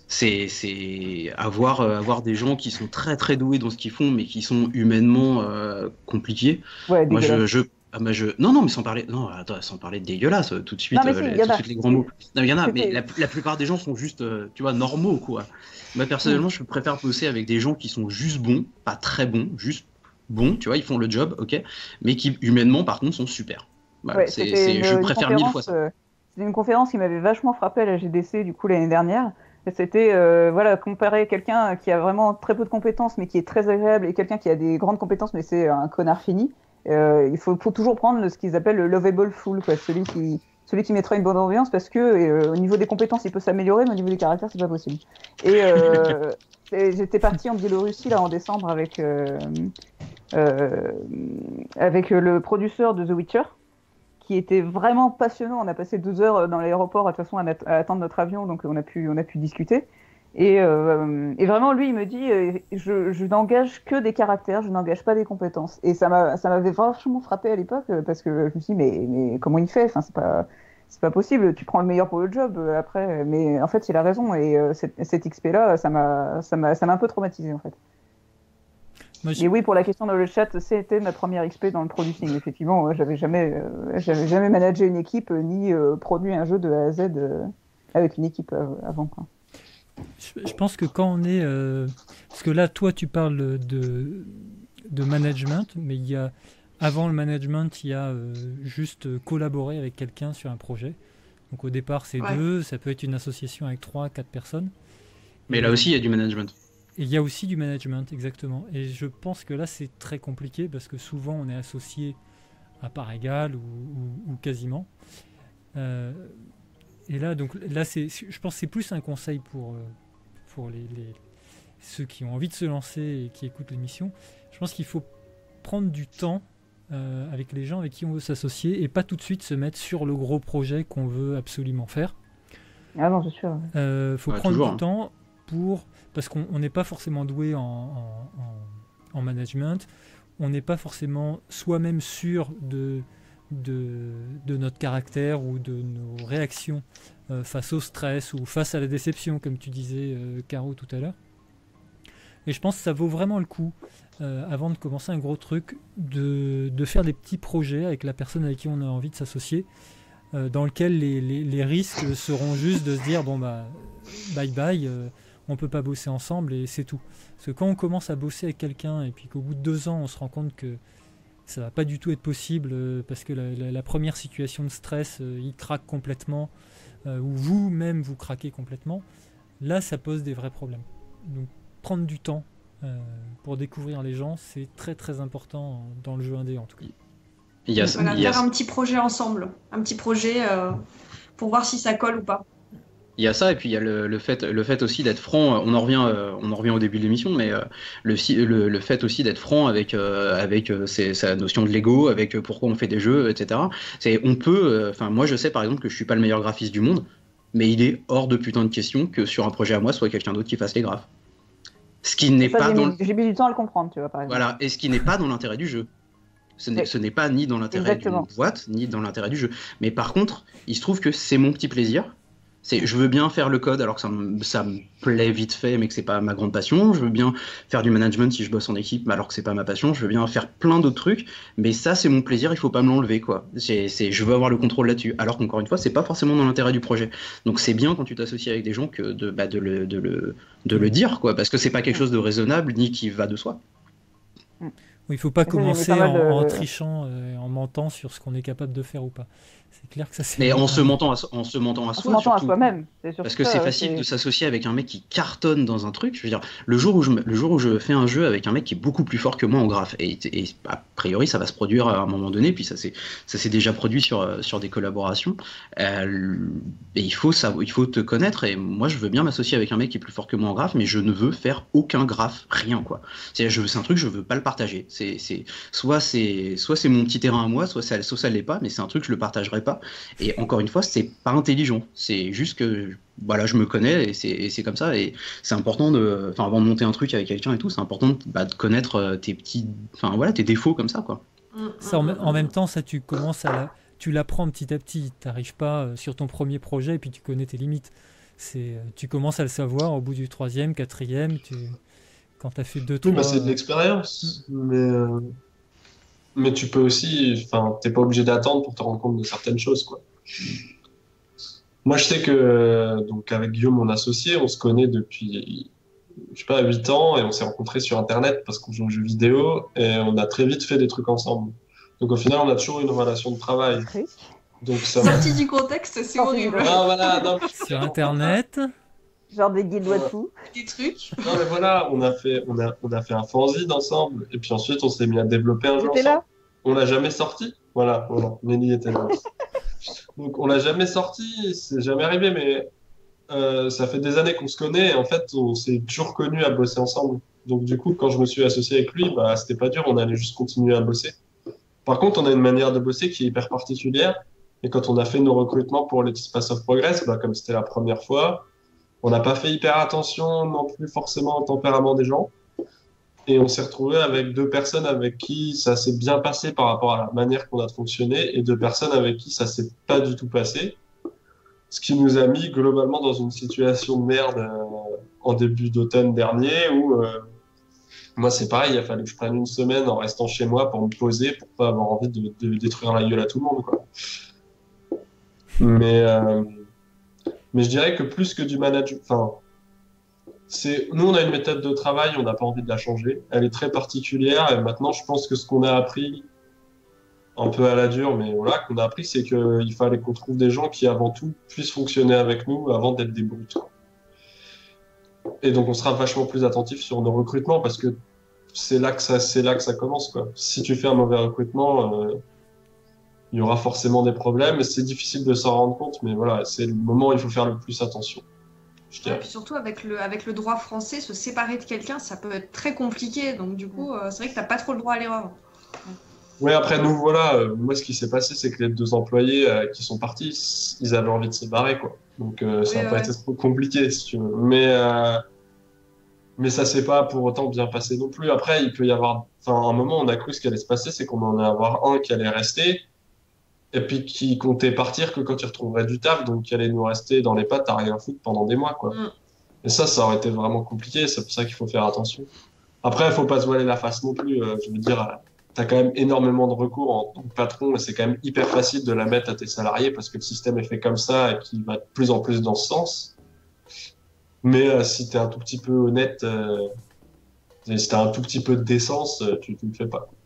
c'est c'est avoir euh, avoir des gens qui sont très très doués dans ce qu'ils font, mais qui sont humainement euh, compliqués. Ouais, Moi, je, dégueulasse. je, ah, bah, je, non, non, mais sans parler, non, attends, sans parler de dégueulasse, euh, tout de suite, Non, mais euh, si, les, y en tout de a. suite les grands mots. Non, il y en a, mais C'était- la, la plupart des gens sont juste, euh, tu vois, normaux, quoi. Moi, personnellement, je préfère bosser avec des gens qui sont juste bons, pas très bons, juste bons, tu vois, ils font le job, ok, mais qui humainement, par contre, sont super. Voilà, Ouais, c'est, c'était c'est, une, je une préfère mille fois conférence, ça. euh, c'était une conférence qui m'avait vachement frappé à la G D C du coup l'année dernière. Et C'était euh, voilà, comparer quelqu'un qui a vraiment très peu de compétences mais qui est très agréable et quelqu'un qui a des grandes compétences mais c'est un connard fini. Euh, il faut, faut toujours prendre le- ce qu'ils appellent le lovable fool, quoi, celui qui, celui qui mettra une bonne ambiance parce que euh, au niveau des compétences il peut s'améliorer mais au niveau des caractères c'est pas possible. Et euh, et j'étais partie en Biélorussie là en décembre avec euh, euh, avec le producteur de The Witcher qui était vraiment passionnant. On a passé deux heures dans l'aéroport, de toute façon, à, at- à attendre notre avion, donc on a pu, on a pu discuter. Et, euh, et vraiment, lui, il me dit, euh, je, je n'engage que des caractères, je n'engage pas des compétences. Et ça m'a, ça m'avait vachement frappé à l'époque, euh, parce que je me suis dit, mais, mais comment il fait? Enfin, c'est pas, c'est pas possible, tu prends le meilleur pour le job euh, après. Mais en fait, il a raison, et euh, cette, cette X P-là, ça m'a, ça m'a, ça m'a un peu traumatisé, en fait. Moi, je- Et oui, pour la question dans le chat, c'était ma première X P dans le producing. Effectivement, ouais, j'avais jamais, euh, j'avais jamais managé une équipe euh, ni euh, produit un jeu de A à Z euh, avec une équipe euh, avant, quoi. Je, je pense que quand on est... euh, parce que là, toi, tu parles de, de management, mais il y a, avant le management, il y a euh, juste collaborer avec quelqu'un sur un projet. Donc au départ, c'est Ouais. deux, ça peut être une association avec trois, quatre personnes. Mais Et- là aussi, il y a du management. Et il y a aussi du management, exactement. Et je pense que là, c'est très compliqué parce que souvent, on est associé à part égale ou, ou- ou quasiment. Euh, et là, donc, là c'est, je pense que c'est plus un conseil pour, euh, pour les, les- ceux qui ont envie de se lancer et qui écoutent l'émission. Je pense qu'il faut prendre du temps euh, avec les gens avec qui on veut s'associer et pas tout de suite se mettre sur le gros projet qu'on veut absolument faire. Ah non, c'est sûr. Euh, faut Ouais, prendre toujours, du hein. temps pour parce qu'on on n'est pas forcément doué en, en- en- en management, on n'est pas forcément soi-même sûr de, de, de notre caractère ou de nos réactions euh, face au stress ou face à la déception, comme tu disais, euh, Caro, tout à l'heure. Et je pense que ça vaut vraiment le coup, euh, avant de commencer un gros truc, de, de faire des petits projets avec la personne avec qui on a envie de s'associer, euh, dans lequel les, les- les risques seront juste de se dire bon bah bye bye, euh, on peut pas bosser ensemble et c'est tout. Parce que quand on commence à bosser avec quelqu'un et puis qu'au bout de deux ans on se rend compte que ça va pas du tout être possible euh, parce que la, la- la première situation de stress euh, il craque complètement euh, ou vous-même vous craquez complètement, là ça pose des vrais problèmes. Donc prendre du temps euh, pour découvrir les gens, c'est très très important dans le jeu indé en tout cas. Il y a, Voilà, il y a- faire un petit projet ensemble, un petit projet euh, pour voir si ça colle ou pas. il y a ça, et puis il y a le, le fait, le fait aussi d'être franc. On en revient, euh, on en revient au début de l'émission, mais euh, le, si- le, le fait aussi d'être franc avec, euh, avec euh, ses- sa notion de l'ego, avec euh, pourquoi on fait des jeux, et cetera. C'est, on peut, enfin, moi je sais par exemple que je suis pas le meilleur graphiste du monde, mais il est hors de putain de question que sur un projet à moi, soit quelqu'un d'autre qui fasse les graphes. Ce qui n'est Ça, pas j'ai dans, mis, j'ai mis du temps à le comprendre, tu vois, par exemple. voilà, et ce qui n'est pas dans l'intérêt du jeu. Ce n'est, Oui. ce n'est pas ni dans l'intérêt Exactement. d'une boîte, ni dans l'intérêt du jeu. Mais par contre, il se trouve que c'est mon petit plaisir. C'est, je veux bien faire le code alors que ça me, ça me plaît vite fait, mais que c'est pas ma grande passion. Je veux bien faire du management si je bosse en équipe, mais alors que c'est pas ma passion. Je veux bien faire plein d'autres trucs, mais ça c'est mon plaisir. Il faut pas me l'enlever, quoi. C'est, c'est, je veux avoir le contrôle là-dessus. Alors qu'encore une fois, c'est pas forcément dans l'intérêt du projet. Donc c'est bien quand tu t'associes avec des gens que de, bah, de le, de le, de le dire, quoi, parce que c'est pas quelque chose de raisonnable ni qui va de soi. Oui, il faut pas Ça, j'ai mis commencer pas mal en, de- en trichant et en mentant sur ce qu'on est capable de faire ou pas. C'est clair que ça c'est. Mais en se mentant à, en se mentant à En se soi, mentant à surtout. soi-même. C'est surtout Parce que ça, c'est ouais, facile c'est- de s'associer avec un mec qui cartonne dans un truc. Je veux dire, le jour où je, me- le jour où je fais un jeu avec un mec qui est beaucoup plus fort que moi en graphe, et, et a priori ça va se produire à un moment donné, puis ça s'est, ça s'est déjà produit sur, euh, sur des collaborations, euh, et il faut, savoir, il faut te connaître, et moi je veux bien m'associer avec un mec qui est plus fort que moi en graphe, mais je ne veux faire aucun graphe, rien quoi. C'est, je, c'est un truc, je veux pas le partager. C'est, c'est, soit, c'est, soit c'est mon petit terrain à moi, soit ça, soit ça l'est pas, mais c'est un truc que je le partagerai pas. Et encore une fois, c'est pas intelligent. C'est juste que voilà, je me connais et c'est, et c'est comme ça. Et c'est important de, enfin, avant de monter un truc avec quelqu'un et tout, c'est important de, bah, de connaître euh, tes petits, enfin voilà, tes défauts comme ça, quoi. Ça, en, en même temps, ça tu commences à la- tu l'apprends petit à petit. T'arrives pas euh, sur ton premier projet et puis tu connais tes limites. C'est, tu commences à le savoir au bout du troisième, quatrième, tu, quand tu as fait deux, Oui, trois... bah, c'est de l'expérience, mais, euh, mais tu peux aussi, enfin, t'es pas obligé d'attendre pour te rendre compte de certaines choses, quoi. Moi, je sais que, euh, donc, avec Guillaume, mon associé, on se connaît depuis, je sais pas, huit ans et on s'est rencontrés sur Internet parce qu'on joue aux jeux vidéo et on a très vite fait des trucs ensemble. Donc, au final, on a toujours une relation de travail. Truc. Donc, ça va. Sorti du contexte, c'est Sorti horrible. du Ah, voilà, non, Sur Internet. Genre des guildois de fous. Des trucs. non, mais voilà, on a fait, on a, on a fait un fanzine ensemble et puis ensuite, on s'est mis à développer un jeu J'étais ensemble. là. On l'a jamais sorti. Voilà, voilà, Nelly était là. Donc, on l'a jamais sorti, c'est jamais arrivé, mais euh, ça fait des années qu'on se connaît et en fait, on s'est toujours connus à bosser ensemble. Donc, du coup, quand je me suis associé avec lui, bah, c'était pas dur, on allait juste continuer à bosser. Par contre, on a une manière de bosser qui est hyper particulière. Et quand on a fait nos recrutements pour les Pass of Progress, bah, comme c'était la première fois, on n'a pas fait hyper attention non plus forcément au tempérament des gens. Et on s'est retrouvé avec deux personnes avec qui ça s'est bien passé par rapport à la manière qu'on a de fonctionner et deux personnes avec qui ça s'est pas du tout passé. Ce qui nous a mis globalement dans une situation de merde euh, en début d'automne dernier où euh, moi c'est pareil, il a fallu que je prenne une semaine en restant chez moi pour me poser, pour pas avoir envie de, de détruire la gueule à tout le monde, quoi. Mais, euh, mais je dirais que plus que du management, enfin, c'est, nous, on a une méthode de travail, on n'a pas envie de la changer. Elle est très particulière et maintenant, je pense que ce qu'on a appris, un peu à la dure, mais voilà, qu'on a appris, c'est qu'il fallait qu'on trouve des gens qui, avant tout, puissent fonctionner avec nous avant d'être des brutes, quoi. Et donc, on sera vachement plus attentif sur nos recrutements parce que c'est là que ça, c'est là que ça commence, quoi. Si tu fais un mauvais recrutement, euh, il y aura forcément des problèmes et c'est difficile de s'en rendre compte, mais voilà, c'est le moment où il faut faire le plus attention. Je Et dirais. puis surtout avec le, avec le droit français, se séparer de quelqu'un, ça peut être très compliqué. Donc du coup, euh, c'est vrai que t'as pas trop le droit à l'erreur. Ouais, après nous, voilà, euh, moi, ce qui s'est passé, c'est que les deux employés euh, qui sont partis, ils avaient envie de se barrer, quoi. Donc, euh, ça Oui, n'a pas ouais. été trop compliqué, si tu veux. Mais, euh, mais ça s'est pas pour autant bien passé non plus. Après, il peut y avoir, enfin, à un moment, on a cru ce qui allait se passer, c'est qu'on en allait avoir un qui allait rester, et puis qui comptait partir que quand il retrouverait du taf, donc qui allait nous rester dans les pattes à rien foutre pendant des mois, quoi. Mm. Et ça, ça aurait été vraiment compliqué, c'est pour ça qu'il faut faire attention. Après, il faut pas se voiler la face non plus, euh, je veux dire, tu as quand même énormément de recours en tant que patron et c'est quand même hyper facile de la mettre à tes salariés parce que le système est fait comme ça et qu'il va de plus en plus dans ce sens. Mais euh, si tu es un tout petit peu honnête, euh, et si tu as un tout petit peu de décence, euh, tu ne le fais pas.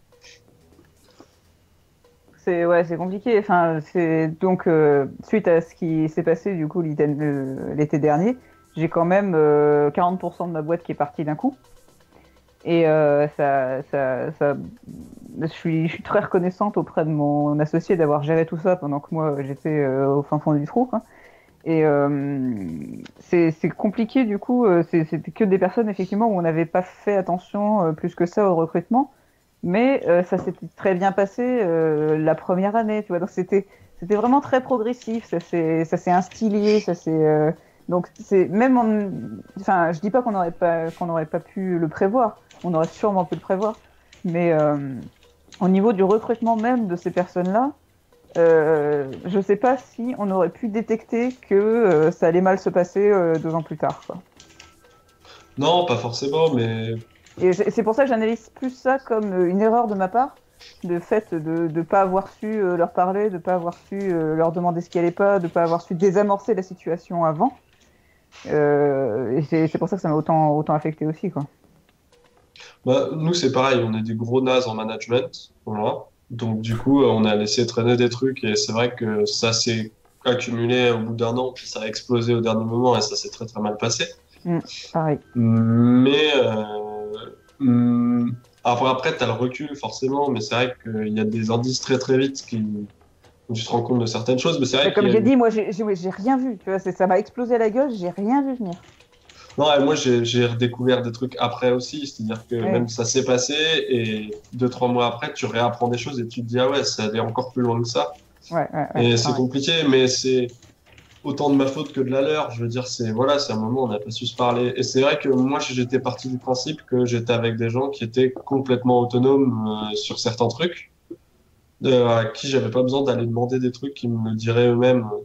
C'est ouais, c'est compliqué. Enfin, c'est donc euh, suite à ce qui s'est passé du coup l'été euh, l'été dernier, j'ai quand même euh, quarante pour cent de ma boîte qui est partie d'un coup. Et euh, ça, ça, ça, je suis, je suis très reconnaissante auprès de mon associé d'avoir géré tout ça pendant que moi j'étais euh, au fin fond du trou, quoi. Et euh, c'est c'est compliqué du coup. euh, c'est- C'était que des personnes effectivement où on n'avait pas fait attention euh, plus que ça au recrutement, mais euh, ça s'était très bien passé euh, la première année, tu vois. Donc c'était c'était vraiment très progressif. Ça s'est ça s'est instillé, ça s'est euh, donc c'est même en, enfin je dis pas qu'on n'aurait pas qu'on n'aurait pas pu le prévoir. On aurait sûrement pu le prévoir, mais euh, au niveau du recrutement même de ces personnes-là. Euh, je sais pas si on aurait pu détecter que euh, ça allait mal se passer euh, deux ans plus tard, quoi. Non, pas forcément, mais Et c'est c'est pour ça que j'analyse plus ça comme euh, une erreur de ma part, le fait de ne pas avoir su euh, leur parler, de ne pas avoir su euh, leur demander ce qui allait pas, de ne pas avoir su désamorcer la situation avant. Euh, et c'est c'est pour ça que ça m'a autant, autant affecté aussi, quoi. bah, nous, c'est pareil, on est des gros nazes en management. Voilà. Donc, du coup, on a laissé traîner des trucs et c'est vrai que ça s'est accumulé au bout d'un an, puis ça a explosé au dernier moment et ça s'est très très mal passé. Mm, pareil. Mais euh, hum, après, après tu as le recul forcément, mais c'est vrai qu'il y a des indices très très vite qui, où tu te rends compte de certaines choses. Mais c'est vrai Mais comme qu'il y a j'ai dit, moi j'ai j'ai- ouais, j'ai rien vu, tu vois, c'est- ça m'a explosé à la gueule, j'ai rien vu venir. Non, et moi j'ai j'ai redécouvert des trucs après aussi, c'est-à-dire que Ouais. même ça s'est passé et deux, trois mois après, tu réapprends des choses et tu te dis ah ouais, ça allait encore plus loin que ça. Ouais, ouais, ouais, Et c'est pareil. compliqué, mais c'est autant de ma faute que de la leur. Je veux dire, c'est voilà, c'est un moment où on n'a pas su se parler. Et c'est vrai que moi j'étais parti du principe que j'étais avec des gens qui étaient complètement autonomes euh, sur certains trucs, euh, à qui j'avais pas besoin d'aller demander des trucs qui me le diraient eux-mêmes.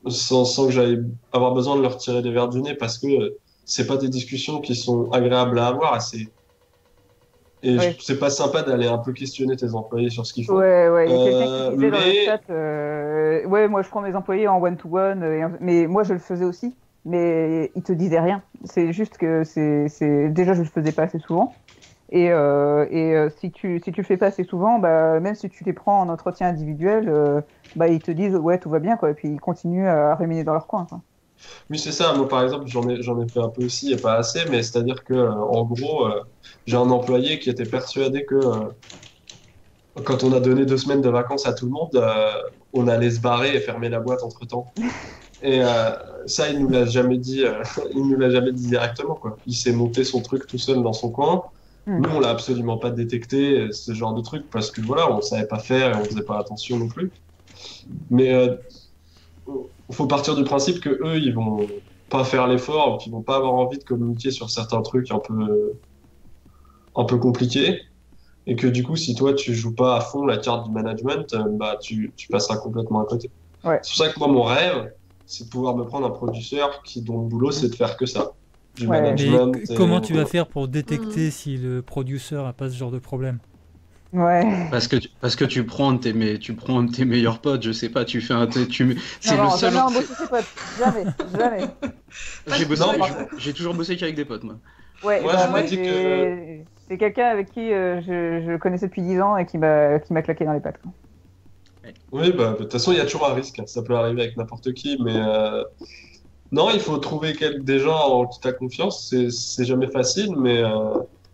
sans, sans que j'aille avoir besoin de leur tirer des verres du nez parce que euh, c'est pas des discussions qui sont agréables à avoir. Et c'est et Ouais. je- c'est pas sympa d'aller un peu questionner tes employés sur ce qu'ils font. Ouais, ouais, il y a quelqu'un Euh, qui disait dans mais- le chat, euh, ouais, moi je prends mes employés en one-to-one, euh, et en- mais moi je le faisais aussi, mais ils te disaient rien. C'est juste que c'est, c'est... déjà je le faisais pas assez souvent, et, euh, et euh, si tu si tu le fais pas assez souvent, bah, même si tu les prends en entretien individuel, euh, bah, ils te disent ouais tout va bien, quoi, et puis ils continuent à ruminer dans leur coin, quoi. Oui, c'est ça. Moi, par exemple, j'en ai, j'en ai fait un peu aussi et pas assez, mais c'est-à-dire que, euh, en gros, euh, j'ai un employé qui était persuadé que euh, quand on a donné deux semaines de vacances à tout le monde, euh, on allait se barrer et fermer la boîte entre-temps. Et euh, ça, il nous l'a jamais dit, euh, il nous l'a jamais dit directement, quoi. Il s'est monté son truc tout seul dans son coin. Mm. Nous, on l'a absolument pas détecté, euh, ce genre de truc, parce que voilà, on savait pas faire et on faisait pas attention non plus. Mais euh, faut partir du principe que eux, ils vont pas faire l'effort, ou qu'ils vont pas avoir envie de communiquer sur certains trucs un peu, un peu compliqués. Et que du coup, si toi, tu joues pas à fond la carte du management, euh, bah, tu, tu passeras complètement à côté. Ouais. C'est pour ça que moi, mon rêve, c'est de pouvoir me prendre un producteur qui, dont le boulot, c'est de faire que ça. Du Ouais. Mais management. c- et- comment tu vas faire pour détecter si le producer n'a pas ce genre de problème? Ouais. Parce que, tu- parce que tu prends un de tes, me- tu prends un de tes meilleurs potes, je sais pas, tu fais un. Tu, tu- c'est Non, le non, seul. jamais embaucher ses potes, jamais, jamais. J'ai bossé, Non, j'ai- par- j'ai toujours bossé qu'avec des potes, moi. Ouais, Moi, bah, je moi, me dis j'ai- c'est quelqu'un avec qui euh, je, je connaissais depuis dix ans et qui m'a qui m'a claqué dans les pattes, quoi. Oui, bah, de toute façon, il y a toujours un risque, hein. Ça peut arriver avec n'importe qui, mais euh, non, il faut trouver quel- des gens en qui tu as confiance. C'est c'est jamais facile, mais euh,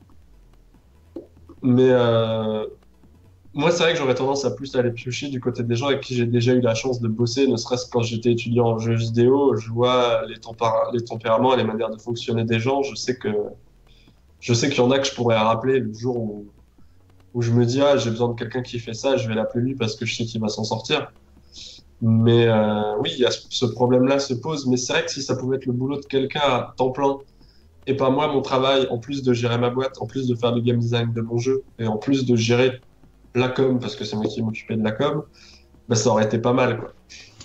mais euh, moi, c'est vrai que j'aurais tendance à plus aller piocher du côté des gens avec qui j'ai déjà eu la chance de bosser, ne serait-ce que quand j'étais étudiant en jeux vidéo. Je vois les, tempéra- les tempéraments et les manières de fonctionner des gens. Je sais que je sais qu'il y en a que je pourrais rappeler le jour où où je me dis, ah, j'ai besoin de quelqu'un qui fait ça, je vais l'appeler lui parce que je sais qu'il va s'en sortir. Mais euh, oui, il y a ce ce problème-là se pose. Mais c'est vrai que si ça pouvait être le boulot de quelqu'un à temps plein, et pas moi, mon travail, en plus de gérer ma boîte, en plus de faire du game design de mon jeu, et en plus de gérer la com, parce que c'est moi qui m'occupais de la com, bah, ça aurait été pas mal, quoi.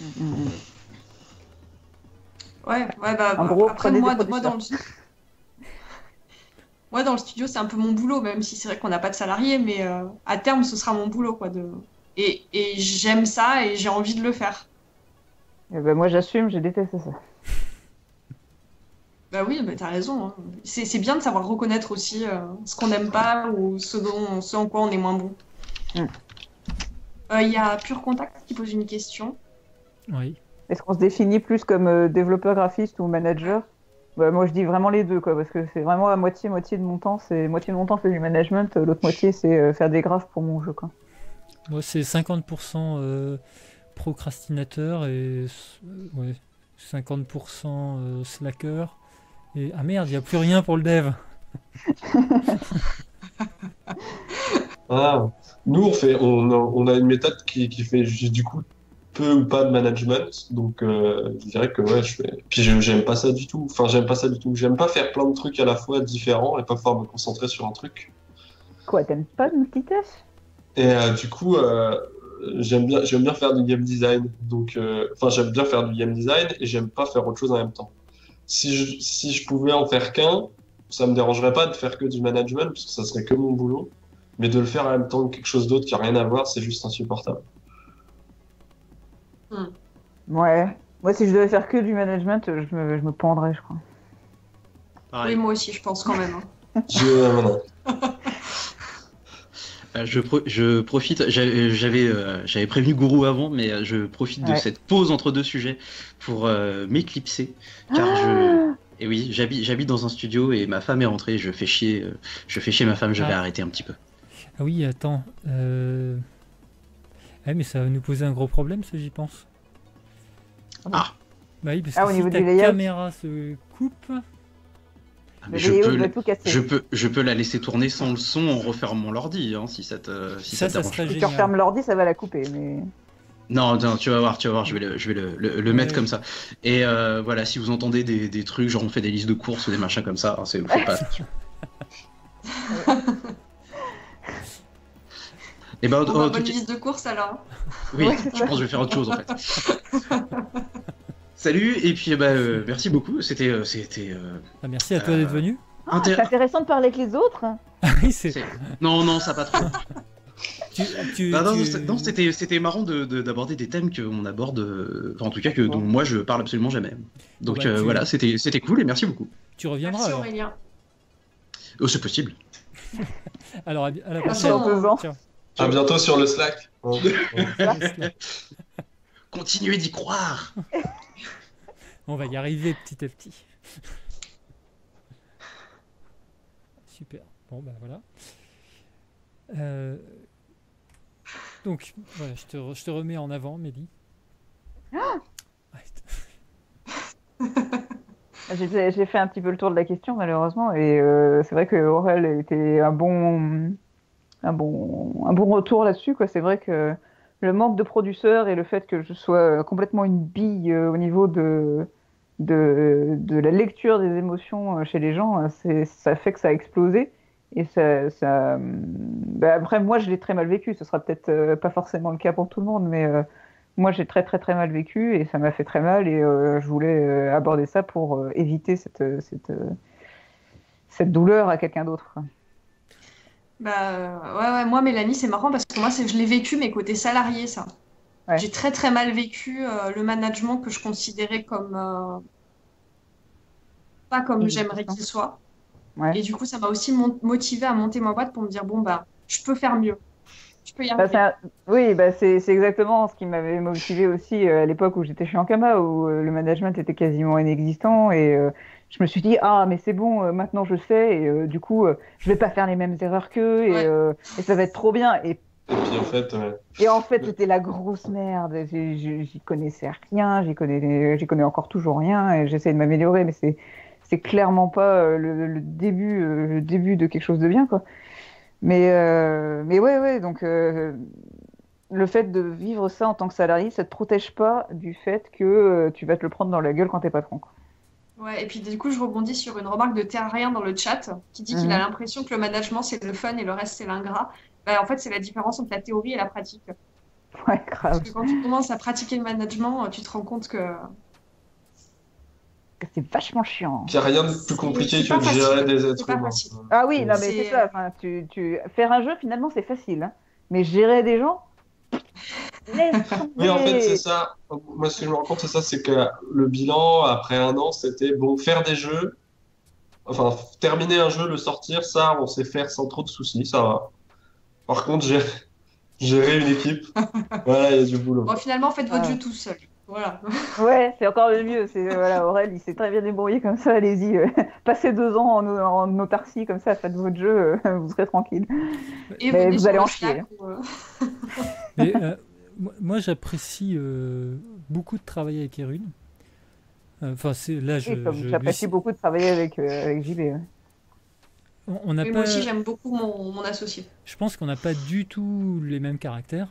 Ouais, ouais, bah, En bah, gros, après, prenez moi, des moi, dans le... moi, dans le studio, c'est un peu mon boulot, même si c'est vrai qu'on n'a pas de salariés, mais euh, à terme, ce sera mon boulot, quoi. De... Et, et j'aime ça et j'ai envie de le faire. Et ben, moi j'assume, je déteste ça. Bah oui, bah, t'as raison, hein. C'est, c'est bien de savoir reconnaître aussi euh, ce qu'on n'aime pas ou ce, dont, ce en quoi on est moins bon. Il Mm. euh, y a Pure Contact qui pose une question. Oui. Est-ce qu'on se définit plus comme euh, développeur graphiste ou manager? Bah, moi je dis vraiment les deux, quoi, parce que c'est vraiment à moitié-moitié de mon temps, c'est moitié de mon temps c'est du management, euh, l'autre moitié c'est euh, faire des graphes pour mon jeu, quoi. Moi, c'est cinquante pour cent euh, procrastinateur et euh, ouais, cinquante pour cent euh, slacker. Et ah merde, il n'y a plus rien pour le dev. Ah, nous, on fait, on a, on a une méthode qui, qui fait ju- du coup peu ou pas de management. Donc, euh, je dirais que ouais, je fais. Puis, je- j'aime pas ça du tout. Enfin, j'aime pas ça du tout. J'aime pas faire plein de trucs à la fois différents et pas pouvoir me concentrer sur un truc. Quoi, t'aimes pas de multitâche? Et euh, du coup, euh, j'aime bien, j'aime bien faire du game design. Donc, euh, enfin, j'aime bien faire du game design et j'aime pas faire autre chose en même temps. Si je, si je pouvais en faire qu'un, ça me dérangerait pas de faire que du management parce que ça serait que mon boulot. Mais de le faire en même temps que quelque chose d'autre qui a rien à voir, c'est juste insupportable. Ouais. Moi si je devais faire que du management, euh, je me, je me pendrais, je crois. Pareil. Oui, moi aussi, je pense quand même, hein. Je, euh, voilà. Euh, Je, pro- je profite, j'avais j'avais, euh, j'avais prévenu Gourou avant, mais euh, je profite de Ouais. cette pause entre deux sujets pour euh, m'éclipser, car je, et oui, j'habite, j'habite dans un studio et ma femme est rentrée, je fais chier, euh, je fais chier ma femme, je vais Ah. arrêter un petit peu. Ah oui, attends. Euh... Ah, mais ça va nous poser un gros problème, ça, j'y pense. Ah. Bah oui, parce Ah, que au si niveau ta du layout. caméra se coupe... Ah, mais Le je vidéo, peux, je vais la- tout casser. je peux, je peux la laisser tourner sans le son en refermant l'ordi, hein, si ça te, si Ça, ça, ça te dérange. serait Si tu génial. refermes l'ordi, ça va la couper, mais... Non, non, tu vas voir, tu vas voir, je vais le, je vais le, le, le mettre Ouais. comme ça. Et euh, voilà, si vous entendez des, des trucs, genre on fait des listes de courses ou des machins comme ça, hein, c'est, faut pas. Et ben, en- Bon, en bah, tout bonne cas- liste de courses alors. oui, Ouais, je pense que je vais faire autre chose en fait. Salut, et puis bah, euh, merci beaucoup. C'était. Euh, c'était euh, Ah, merci à toi d'être venu. Ah, intér- c'est intéressant de parler avec les autres. Ah oui, c'est. c'est- Non, non, ça pas trop. Tu, tu, Ah, non, tu- non, c'est- non, c'était c'était marrant de- de- d'aborder des thèmes qu'on aborde, euh, enfin, en tout cas que dont moi je parle absolument jamais. Donc Bon, bah, euh, tu- voilà, c'était c'était cool et merci beaucoup. tu reviendras Merci alors. Aurélien. Oh, c'est possible. Alors, à, à la Merci. prochaine. Dans deux ans. Ciao. À bientôt sur le Slack. Bon, bon. Continuez d'y croire. On va y arriver petit à petit. Super. Bon, bah voilà. Euh, Donc, voilà, je te, re- je te remets en avant, Mélie. Arrête. J'ai fait, j'ai fait un petit peu le tour de la question, malheureusement, et euh, c'est vrai que Aurel était un bon, un bon, un bon retour là-dessus, quoi. C'est vrai que le manque de producteurs et le fait que je sois complètement une bille euh, au niveau de, de, de la lecture des émotions euh, chez les gens, euh, c'est, ça fait que ça a explosé. Et ça, ça, hum, bah, après, moi, je l'ai très mal vécu. Ce sera peut-être euh, pas forcément le cas pour tout le monde, mais euh, moi, j'ai très, très, très mal vécu et ça m'a fait très mal. Et euh, je voulais euh, aborder ça pour euh, éviter cette, euh, cette, euh, cette douleur à quelqu'un d'autre, quoi. Bah ouais, ouais, moi Mélanie, c'est marrant parce que moi c'est, je l'ai vécu mais côté salarié ça. Ouais. J'ai très très mal vécu euh, le management que je considérais comme euh, pas comme Mmh, j'aimerais c'est ça. qu'il soit. Ouais. Et du coup ça m'a aussi mon- motivée à monter ma boîte pour me dire bon bah je peux faire mieux. Je peux y Bah, arriver. c'est un- Oui, bah, c'est c'est exactement ce qui m'avait motivé aussi euh, à l'époque où j'étais chez Ankama, où euh, le management était quasiment inexistant. Et euh, je me suis dit, ah, mais c'est bon, euh, maintenant je sais, et euh, du coup, euh, je vais pas faire les mêmes erreurs qu'eux, et, Ouais. euh, et ça va être trop bien. Et, Et puis en fait, ouais. et en fait, c'était la grosse merde. J'ai- j'ai- J'y connaissais rien, j'y connais, j'y connais encore toujours rien, et j'essaie de m'améliorer, mais c'est c'est clairement pas euh, le, le début, euh, le début de quelque chose de bien, quoi. Mais, euh, mais ouais, ouais, donc euh, le fait de vivre ça en tant que salarié, ça te protège pas du fait que euh, tu vas te le prendre dans la gueule quand t'es patron, quoi. Ouais, et puis du coup je rebondis sur une remarque de Terrien dans le chat qui dit qu'il a Mhm. l'impression que le management c'est le fun et le reste c'est l'ingrat. Bah, en fait c'est la différence entre la théorie et la pratique. Ouais, Parce grave. que quand tu commences à pratiquer le management, tu te rends compte que C'est vachement chiant. Il n'y a rien de plus C'est- compliqué c'est que pas de gérer facile. des C'est êtres pas humains. facile. Ah oui, non, mais C'est- c'est ça. Enfin, tu, tu... Faire un jeu, finalement, c'est facile, hein. Mais gérer des gens, laisse Oui, en fait, tomber. c'est ça. Moi, ce que je me rends compte, c'est ça, c'est que le bilan, après un an, c'était bon, faire des jeux, enfin, terminer un jeu, le sortir, ça, on sait faire sans trop de soucis, ça va. Par contre, gérer, gérer une équipe, voilà, il y a du boulot. bon, finalement faites votre Ah. jeu tout seul. Voilà. Ouais, c'est encore le mieux. C'est, voilà, Aurel, il s'est très bien débrouillé comme ça. Allez-y, euh, passez deux ans en, en autarcie, comme ça, faites votre jeu, euh, vous serez tranquille. Et Mais venez vous sur allez le en Slack chier. ou, euh, Mais, euh, moi- moi, j'apprécie euh, beaucoup de travailler avec Erune. Euh, Enfin, c'est là, je, Et comme je- j'apprécie lui- beaucoup de travailler avec, euh, avec J B. ouais. on- on n'a mais pas. moi aussi j'aime beaucoup mon, mon associé. Je pense qu'on n'a pas du tout les mêmes caractères.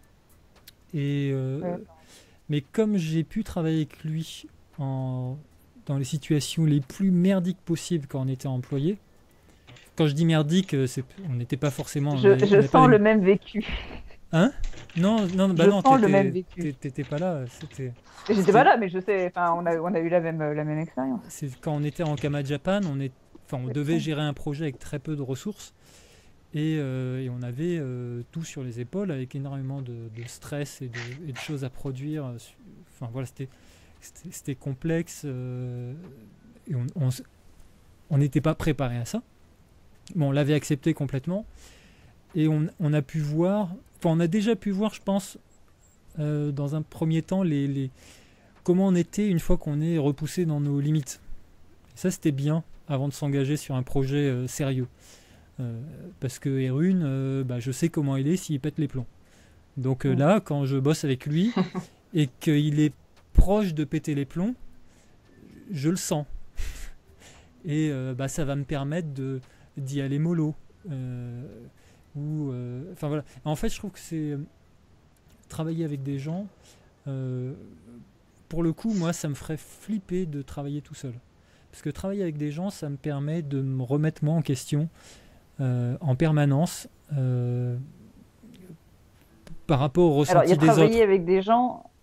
Et euh, Ouais. mais comme j'ai pu travailler avec lui en, dans les situations les plus merdiques possibles quand on était employé. Quand je dis merdique, euh, c'est, on n'était pas forcément. Je, on avait- je on avait pas sens les- le même vécu. Non, non, bah je non, sens le t'étais- même vécu. t'é- t'étais pas là. C'était, J'étais pas là, mais je sais. Enfin, on a, on a eu la même, la même expérience. c'est quand on était en Kama Japan, on est, enfin, on devait gérer un projet avec très peu de ressources et, euh, et on avait euh, tout sur les épaules avec énormément de, de stress et de, et de choses à produire. Enfin voilà, c'était, c'était, c'était complexe euh, et on, on, s- on n'était pas préparé à ça. Bon, on l'avait accepté complètement et on, on a pu voir, enfin on a déjà pu voir, je pense, euh, dans un premier temps les, les comment on était une fois qu'on est repoussé dans nos limites. Et ça, c'était bien avant de s'engager sur un projet euh, sérieux. Euh, parce que Erune, euh, bah, je sais comment il est s'il pète les plombs. Donc euh, Mm. là, quand je bosse avec lui et qu'il est proche de péter les plombs, je le sens. Et euh, bah, ça va me permettre de, d'y aller mollo. Euh, ou, euh, enfin voilà. En fait, je trouve que c'est euh, travailler avec des gens. euh, pour le coup, moi, ça me ferait flipper de travailler tout seul. Parce que travailler avec des gens, ça me permet de me remettre moi en question euh, en permanence euh, par rapport au Alors, il y ressenti a des travailler autres. avec des gens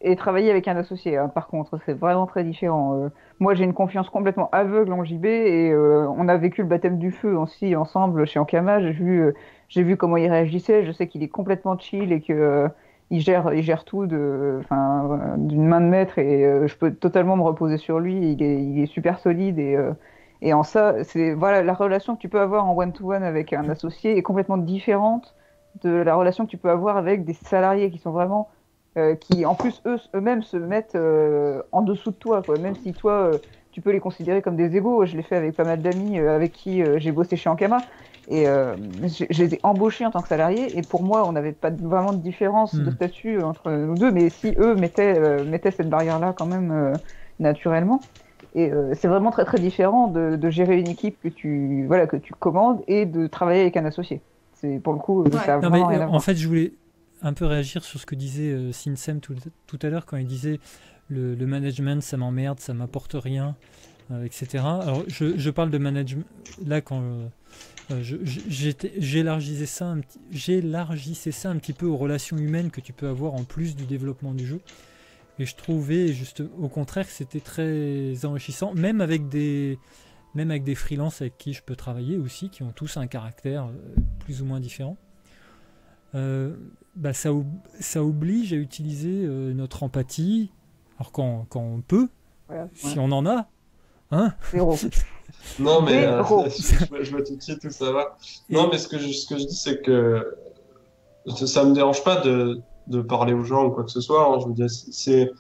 et travailler avec un associé, hein. Par contre, c'est vraiment très différent. Euh, moi, j'ai une confiance complètement aveugle en J B et euh, on a vécu le baptême du feu aussi ensemble chez Ankama. J'ai vu, euh, j'ai vu comment il réagissait. Je sais qu'il est complètement chill et que euh, il gère, il gère tout de, enfin, euh, d'une main de maître et euh, je peux totalement me reposer sur lui. Il est, il est super solide et euh, et en ça, c'est voilà, la relation que tu peux avoir en one-to-one avec un associé est complètement différente de la relation que tu peux avoir avec des salariés qui sont vraiment euh, qui en plus eux eux-mêmes se mettent euh, en dessous de toi, quoi. Même si toi euh, tu peux les considérer comme des égaux. Je l'ai fait avec pas mal d'amis euh, avec qui euh, j'ai bossé chez Ankama et euh, j'ai- je les ai embauchés en tant que salariés et pour moi on n'avait pas de- vraiment de différence de Hmm. statut entre nous deux, mais si eux mettaient euh, mettaient cette barrière-là quand même euh, naturellement. Et euh, c'est vraiment très très différent de, de gérer une équipe que tu voilà que tu commandes et de travailler avec un associé. C'est pour le coup euh, Ouais. ça a Non, mais vraiment rien euh, à en voir. fait, je voulais un peu réagir sur ce que disait euh, Sinsem tout, tout à l'heure quand il disait le, le management, ça m'emmerde, ça m'apporte rien, euh, et cetera. Alors, je, je parle de management là quand euh, euh, je- je- j'étais- j'élargissais ça, un petit- j'élargissais ça un petit peu aux relations humaines que tu peux avoir en plus du développement du jeu. Et je trouvais juste au contraire que c'était très enrichissant, même avec des même avec des freelances avec qui je peux travailler aussi, qui ont tous un caractère euh, plus ou moins différent. Euh, bah, ça, ob- ça oblige à utiliser euh, notre empathie, alors quand, quand on peut, Voilà. si on en a, hein. Zéro. Non, mais euh, Zéro. je, je, je vois tout de suite où ça va. Et- Non, mais ce que je, ce que je dis, c'est que ça, ça me dérange pas de, de parler aux gens ou quoi que ce soit, hein. Je veux dire, c'est.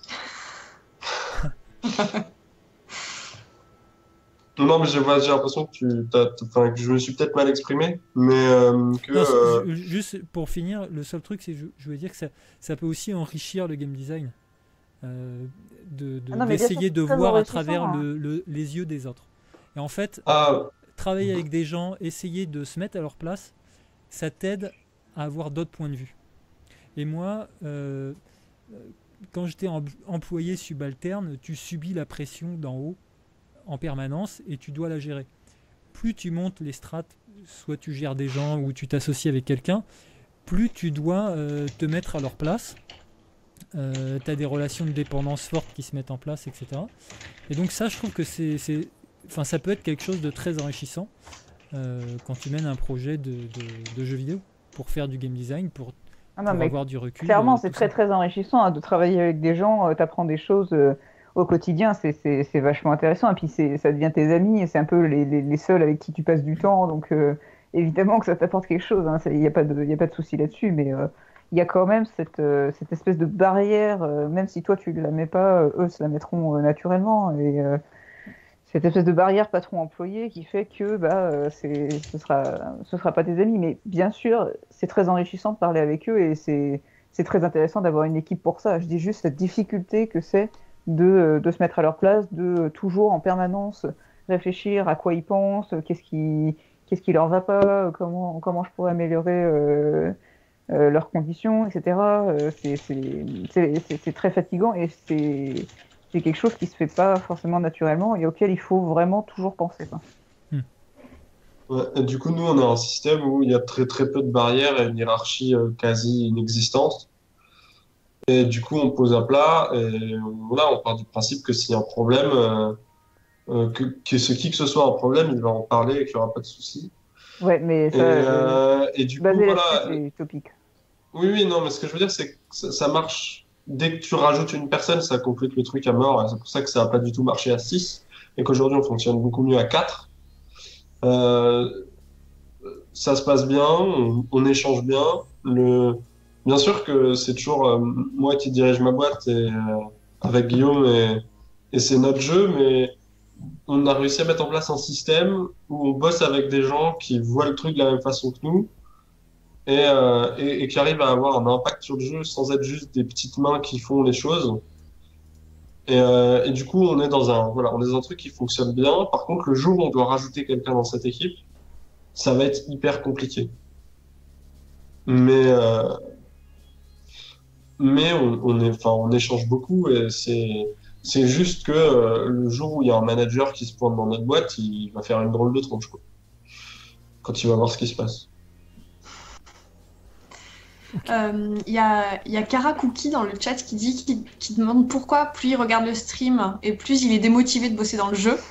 Non, mais je vois, j'ai l'impression que tu, t'as, t'as- enfin, que je me suis peut-être mal exprimé, mais euh, que. Non, c'est- euh, je- juste pour finir, le seul truc, c'est que je, je veux dire que ça, ça peut aussi enrichir le game design, euh, de, de- Ah non, mais bien sûr, d'essayer c'est de très voir à enrichissant, travers hein. le- le- les yeux des autres. Et en fait, Ah, travailler avec des gens, essayer de se mettre à leur place, ça t'aide à avoir d'autres points de vue. Et moi, euh, euh, quand j'étais em- employé subalterne, tu subis la pression d'en haut en permanence et tu dois la gérer. Plus tu montes les strates, soit tu gères des gens ou tu t'associes avec quelqu'un, plus tu dois euh, te mettre à leur place. Euh, tu as des relations de dépendance fortes qui se mettent en place, et cetera. Et donc ça, je trouve que c'est, c'est- enfin, ça peut être quelque chose de très enrichissant euh, quand tu mènes un projet de, de- de jeu vidéo pour faire du game design, pour, Ah non, pour mais avoir du recul. clairement, euh, c'est tout très ça. très enrichissant hein, de travailler avec des gens. Euh, t'apprends des choses euh, au quotidien, c'est c'est c'est vachement intéressant. Et puis c'est ça devient tes amis et c'est un peu les, les, les seuls avec qui tu passes du temps. Donc euh, évidemment que ça t'apporte quelque chose. Hein, il n'y a pas de il y a pas de souci là-dessus, mais euh, il y a quand même cette euh, cette espèce de barrière. Euh, même si toi tu la mets pas, euh, eux se la mettront euh, naturellement. Et euh, cette espèce de barrière patron-employé qui fait que bah, euh, c'est, ce sera, ce sera pas tes amis. Mais bien sûr, c'est très enrichissant de parler avec eux et c'est, c'est très intéressant d'avoir une équipe pour ça. Je dis juste cette difficulté que c'est de, euh, de se mettre à leur place, de toujours en permanence réfléchir à quoi ils pensent, qu'est-ce qui, qu'est-ce qui leur va pas, comment, comment je pourrais améliorer euh, euh, leurs conditions, et cetera. Euh, c'est, c'est, c'est, c'est, c'est très fatigant et c'est c'est quelque chose qui se fait pas forcément naturellement et auquel il faut vraiment toujours penser, quoi. ouais. Et du coup, nous, on a un système où il y a très très peu de barrières et une hiérarchie euh, quasi inexistante. Et du coup, on pose un plat et on- voilà, on part du principe que s'il y a un problème, euh, euh, que, que ce qui que ce soit un problème, il va en parler et qu'il n'y aura pas de souci. Ouais, mais Et, ça, euh, euh, et du coup, basé voilà. là-dessus, c'est utopique. Oui, oui, non, mais ce que je veux dire, c'est que ça, ça marche. Dès que tu rajoutes une personne, ça complique le truc à mort. Et c'est pour ça que ça n'a pas du tout marché à six et qu'aujourd'hui, on fonctionne beaucoup mieux à quatre. Euh, Ça se passe bien, on, on échange bien. Le... Bien sûr que c'est toujours euh, moi qui dirige ma boîte et, euh, avec Guillaume et, et c'est notre jeu, mais on a réussi à mettre en place un système où on bosse avec des gens qui voient le truc de la même façon que nous et, euh, et, et qui arrivent à avoir un impact sur le jeu sans être juste des petites mains qui font les choses. Et, euh, et du coup, on est dans un, voilà, on est dans un truc qui fonctionne bien. Par contre, le jour où on doit rajouter quelqu'un dans cette équipe, ça va être hyper compliqué. Mais, euh, mais on, on est, enfin, on échange beaucoup et c'est, c'est juste que euh, le jour où il y a un manager qui se pointe dans notre boîte, il va faire une drôle de tronche, quoi, quand il va voir ce qui se passe. Ok. Euh, Il y a, il y a Kara Cookie dans le chat qui dit, qui, qui demande pourquoi plus il regarde le stream et plus il est démotivé de bosser dans le jeu.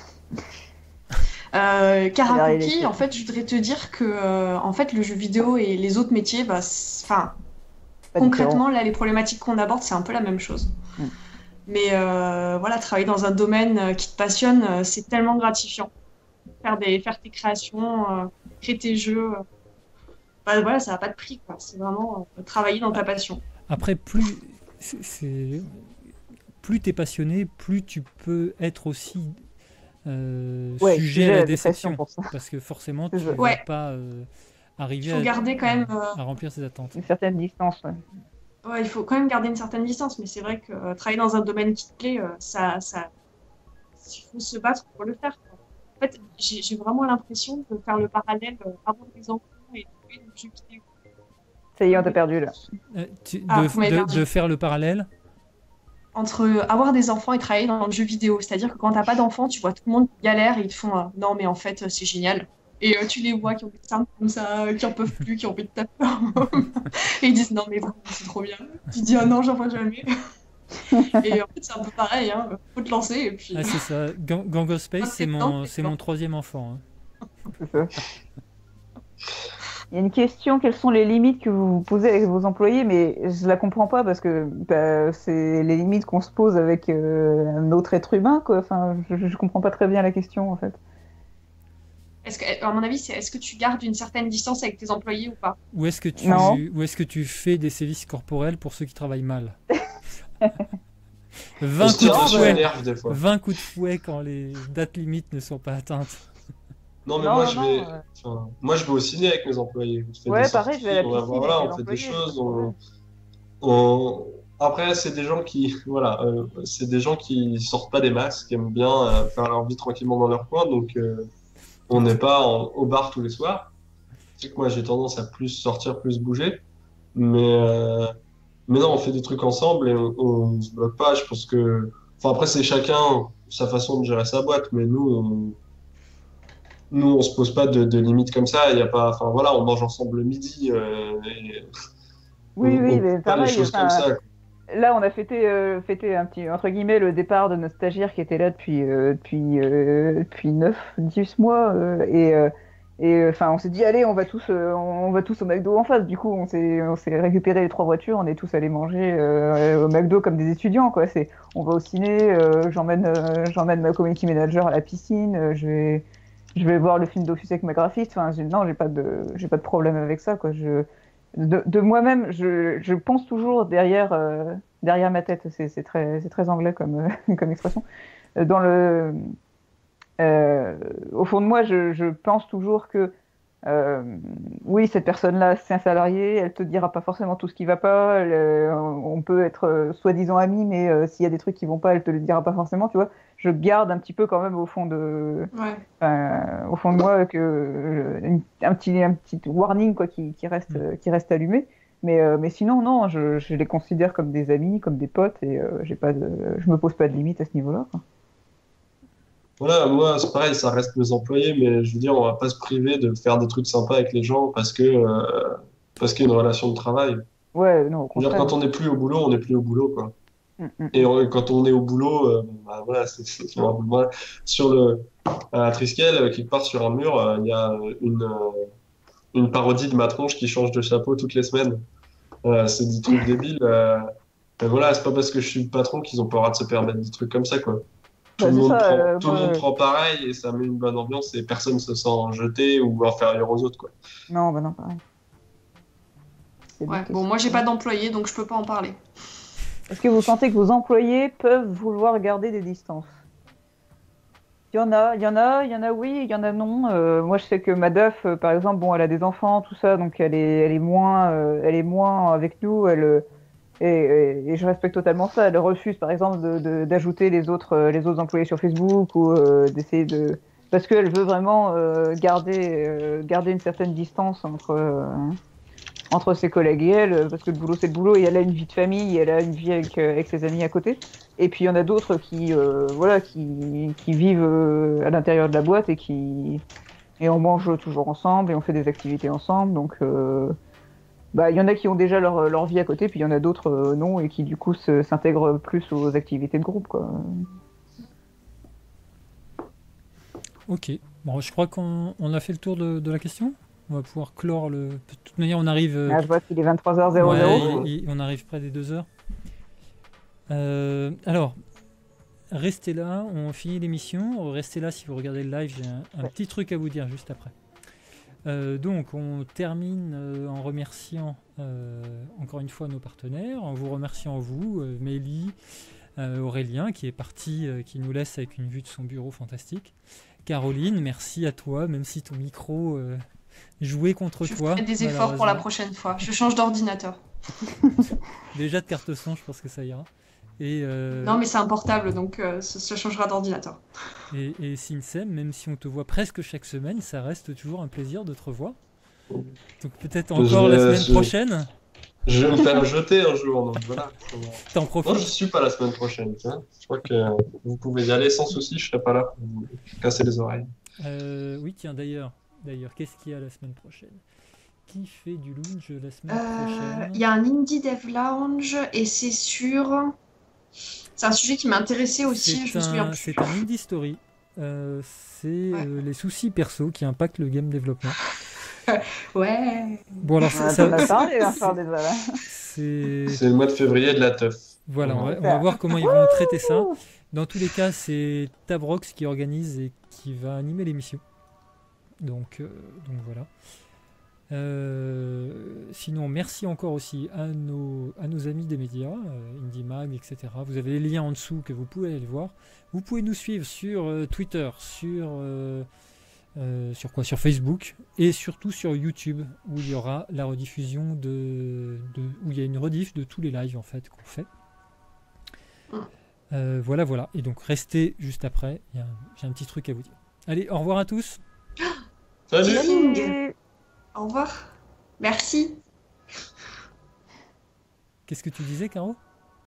Euh, C'est la Kara réalité. Cookie, en fait, je voudrais te dire que euh, en fait, le jeu vidéo et les autres métiers, bah, c'est- enfin, Pas concrètement, là, les problématiques qu'on aborde, c'est un peu la même chose. Mm. Mais euh, voilà, travailler dans un domaine euh, qui te passionne, euh, c'est tellement gratifiant. Faire des, faire tes créations, euh, créer tes jeux, euh, bah, voilà, ça n'a pas de prix, quoi. C'est vraiment euh, travailler dans ta passion. Après, plus c'est, c'est- plus t'es passionné, plus tu peux être aussi euh, Ouais, sujet sujet à à la la dépression déception. pour ça. Parce que forcément, C'est tu ça. vas Ouais. pas euh, Il arriver faut à, garder quand même, euh, à remplir ses attentes. Une certaine distance, ouais. ouais, il faut quand même garder une certaine distance, mais c'est vrai que euh, travailler dans un domaine qui te plaît, euh, ça, ça, il faut se battre pour le faire, quoi. En fait, j'ai j'ai vraiment l'impression de faire le parallèle euh, avoir des enfants et de jouer aux jeux vidéo. Ça y est, on t'a perdu là. Euh, tu- Ah, de, vous m'avez de- perdu. de faire le parallèle. Entre euh, avoir des enfants et travailler dans le jeu vidéo. C'est-à-dire que quand t'as pas d'enfants, tu vois tout le monde qui galère et ils te font euh, non, mais en fait, euh, c'est génial. Et euh, tu les vois qui ont des cernes comme ça, euh, qui en peuvent plus, qui ont envie de taper. Et ils disent non, mais vraiment, c'est trop bien. Tu dis ah non, j'en vois jamais. Et en fait, c'est un peu pareil, hein. Faut te lancer et puis. Ah, c'est ça. Gang, Gang of Space, Ah, c'est c'est mon, temps, c'est c'est mon temps. troisième enfant. hein. C'est ça. Il y a une question, quelles sont les limites que vous vous posez avec vos employés, mais je la comprends pas parce que bah, c'est les limites qu'on se pose avec euh, un autre être humain, quoi. Enfin, je, je comprends pas très bien la question, en fait. Est-ce que, à mon avis, c'est est-ce que tu gardes une certaine distance avec tes employés ou pas? Ou est-ce que tu, Non. ou est-ce que tu fais des sévices corporels pour ceux qui travaillent mal? vingt On coups se tire de dessus fouet. les nerfs des fois. vingt coups de fouet quand les dates limites ne sont pas atteintes. Non, mais Non, moi, non, je vais... non, euh. enfin, moi, je vais au ciné avec mes employés. On fait Ouais, des pareil, je vais à la sorties, on va piscine voir, voilà, avec on les fait des employés, choses. pas de On... on- Après, c'est des gens qui, voilà, euh, c'est des gens qui sortent pas des masques, qui aiment bien euh, faire leur vie tranquillement dans leur coin. Donc, euh, on n'est pas en- au bar tous les soirs. C'est que moi, j'ai tendance à plus sortir, plus bouger. Mais, euh, mais non, on fait des trucs ensemble et on, on se bloque pas. Je pense que, enfin, après, c'est chacun sa façon de gérer sa boîte. Mais nous, on, nous, on se pose pas de, de limites comme ça. Il y a pas, enfin, voilà, on mange ensemble le midi. Euh, et Oui, on, oui, on mais fait pas les pareil, choses enfin, comme ça. là, on a fêté, euh, fêté un petit, entre guillemets, le départ de notre stagiaire qui était là depuis, euh, depuis, euh, depuis neuf dix mois. euh, et, euh, et enfin, on s'est dit, allez, on va tous, euh, on va tous au McDo en face. Du coup, on s'est, on s'est récupéré les trois voitures, on est tous allés manger euh, au McDo comme des étudiants, quoi. C'est, on va au ciné, euh, j'emmène, euh, j'emmène ma community manager à la piscine, euh, je vais, je vais voir le film Dofus avec ma graphiste. Enfin, j'ai- non, j'ai pas de, j'ai pas de problème avec ça, quoi. Je, de, de moi-même, je, je pense toujours derrière, euh, derrière ma tête. C'est c'est très, c'est très anglais comme, euh, comme expression. Euh, Dans le, euh, au fond de moi, je, je pense toujours que euh, oui, cette personne-là, c'est un salarié, elle te dira pas forcément tout ce qui va pas. Elle, euh, on peut être euh, soi-disant amis, mais euh, s'il y a des trucs qui vont pas, elle te le dira pas forcément, tu vois. Je garde un petit peu quand même au fond de, Ouais. enfin, au fond de moi que euh, une- un petit, un petit warning quoi, qui, qui reste, euh, qui reste allumé. Mais, euh, mais sinon, non, je, je les considère comme des amis, comme des potes, et euh, j'ai pas de, je me pose pas de limite à ce niveau-là, quoi. Voilà, moi, c'est pareil, ça reste mes employés, mais je veux dire, on va pas se priver de faire des trucs sympas avec les gens parce que, euh, parce qu'il y a une relation de travail. Ouais, non, au Je veux dire, contraire. quand on n'est plus au boulot, on n'est plus au boulot, quoi. Mm, mm. Et on- quand on est au boulot, euh, bah, voilà, c'est c'est- c'est un peu mal. Sur le, à Triskel, euh, quelque part sur un mur, euh, il y a une, euh, une parodie de ma tronche qui change de chapeau toutes les semaines. Euh, c'est des trucs débiles. Euh, et voilà, c'est pas parce que je suis le patron qu'ils ont pas le droit de se permettre des trucs comme ça, quoi. Tout, Bah, le c'est monde ça, prend, euh, tout le moi, monde euh, prend pareil et ça met une bonne ambiance et personne se sent jeté ou inférieur aux autres, quoi. Non, bah non, pareil. C'est Ouais. douteux. Bon, moi, j'ai pas d'employés, donc je peux pas en parler. Est-ce que vous sentez que vos employés peuvent vouloir garder des distances? Il y en a, il y en a, il y en a oui, il y en a non. Euh, moi, je sais que ma daf, euh, par exemple, bon, elle a des enfants, tout ça, donc elle est, elle est moins, euh, elle est moins avec nous. Elle, euh, et, et- et je respecte totalement ça. Elle refuse, par exemple, de, de- d'ajouter les autres, euh, les autres employés sur Facebook ou euh, d'essayer de, parce qu'elle veut vraiment euh, garder, euh, garder une certaine distance entre, euh, entre ses collègues et elle, euh, parce que le boulot c'est le boulot et elle a une vie de famille, et elle a une vie avec, euh, avec ses amis à côté. Et puis il y en a d'autres qui, euh, voilà, qui, qui vivent euh, à l'intérieur de la boîte et qui et on mange toujours ensemble et on fait des activités ensemble. Donc euh, Bah, il y en a qui ont déjà leur, leur vie à côté, puis il y en a d'autres euh, non, et qui du coup se- s'intègrent plus aux activités de groupe, quoi. Ok. Bon, je crois qu'on on a fait le tour de, de la question. On va pouvoir clore le. De toute manière, on arrive. euh, Ah, je vois qu'il est vingt-trois heures zéro. ouais, il- il- on arrive près des deux heures. Euh, alors, restez là. On finit l'émission. Restez là si vous regardez le live. J'ai un, un petit truc à vous dire juste après. Euh, donc, on termine euh, en remerciant euh, encore une fois nos partenaires, en vous remerciant vous, euh, Mélie, euh, Aurélien qui est parti, euh, qui nous laisse avec une vue de son bureau fantastique. Caroline, merci à toi, même si ton micro euh, jouait contre Je toi. ferai des efforts pour la malheureusement. prochaine fois. Je change d'ordinateur. Déjà de carte son, je pense que ça ira. Et, euh, Non, mais c'est un portable, donc euh, ça, ça changera d'ordinateur. et, et Sinsem, même si on te voit presque chaque semaine, ça reste toujours un plaisir de te revoir. Donc peut-être Je encore la vais- semaine je- prochaine. Je vais me faire jeter un jour, donc voilà. T'en Non, profites. je suis pas la semaine prochaine. Tiens. Je crois que vous pouvez y aller sans souci, je serai pas là pour vous casser les oreilles. Euh, oui, tiens, d'ailleurs, d'ailleurs, qu'est-ce qu'il y a la semaine prochaine? Qui fait du lounge la semaine Euh, prochaine? Il y a un Indie Dev Lounge et c'est sur. C'est un sujet qui m'a intéressé aussi, C'est je me souviens un, plus. c'est un indie story. Euh, c'est euh, les soucis perso qui impactent le game développement. Ouais. Bon alors On ça, en ça- a parlé encore déjà là. c'est C'est le mois de février de la teuf. voilà, on va, on va voir comment ils vont traiter ça. Dans tous les cas, c'est Tabrox qui organise et qui va animer l'émission. Donc, euh, donc voilà. Euh, sinon, merci encore aussi à nos, à nos amis des médias, euh, IndieMag, et cetera. Vous avez les liens en dessous que vous pouvez aller voir. Vous pouvez nous suivre sur euh, Twitter, sur, euh, euh, sur quoi? Sur Facebook et surtout sur YouTube où il y aura la rediffusion de, de où il y a une rediff de tous les lives en fait qu'on fait. Euh, voilà, voilà. Et donc restez juste après. Il y a un- J'ai un petit truc à vous dire. Allez, au revoir à tous. Salut! Teasing. Au revoir. Merci. Qu'est-ce que tu disais, Caro?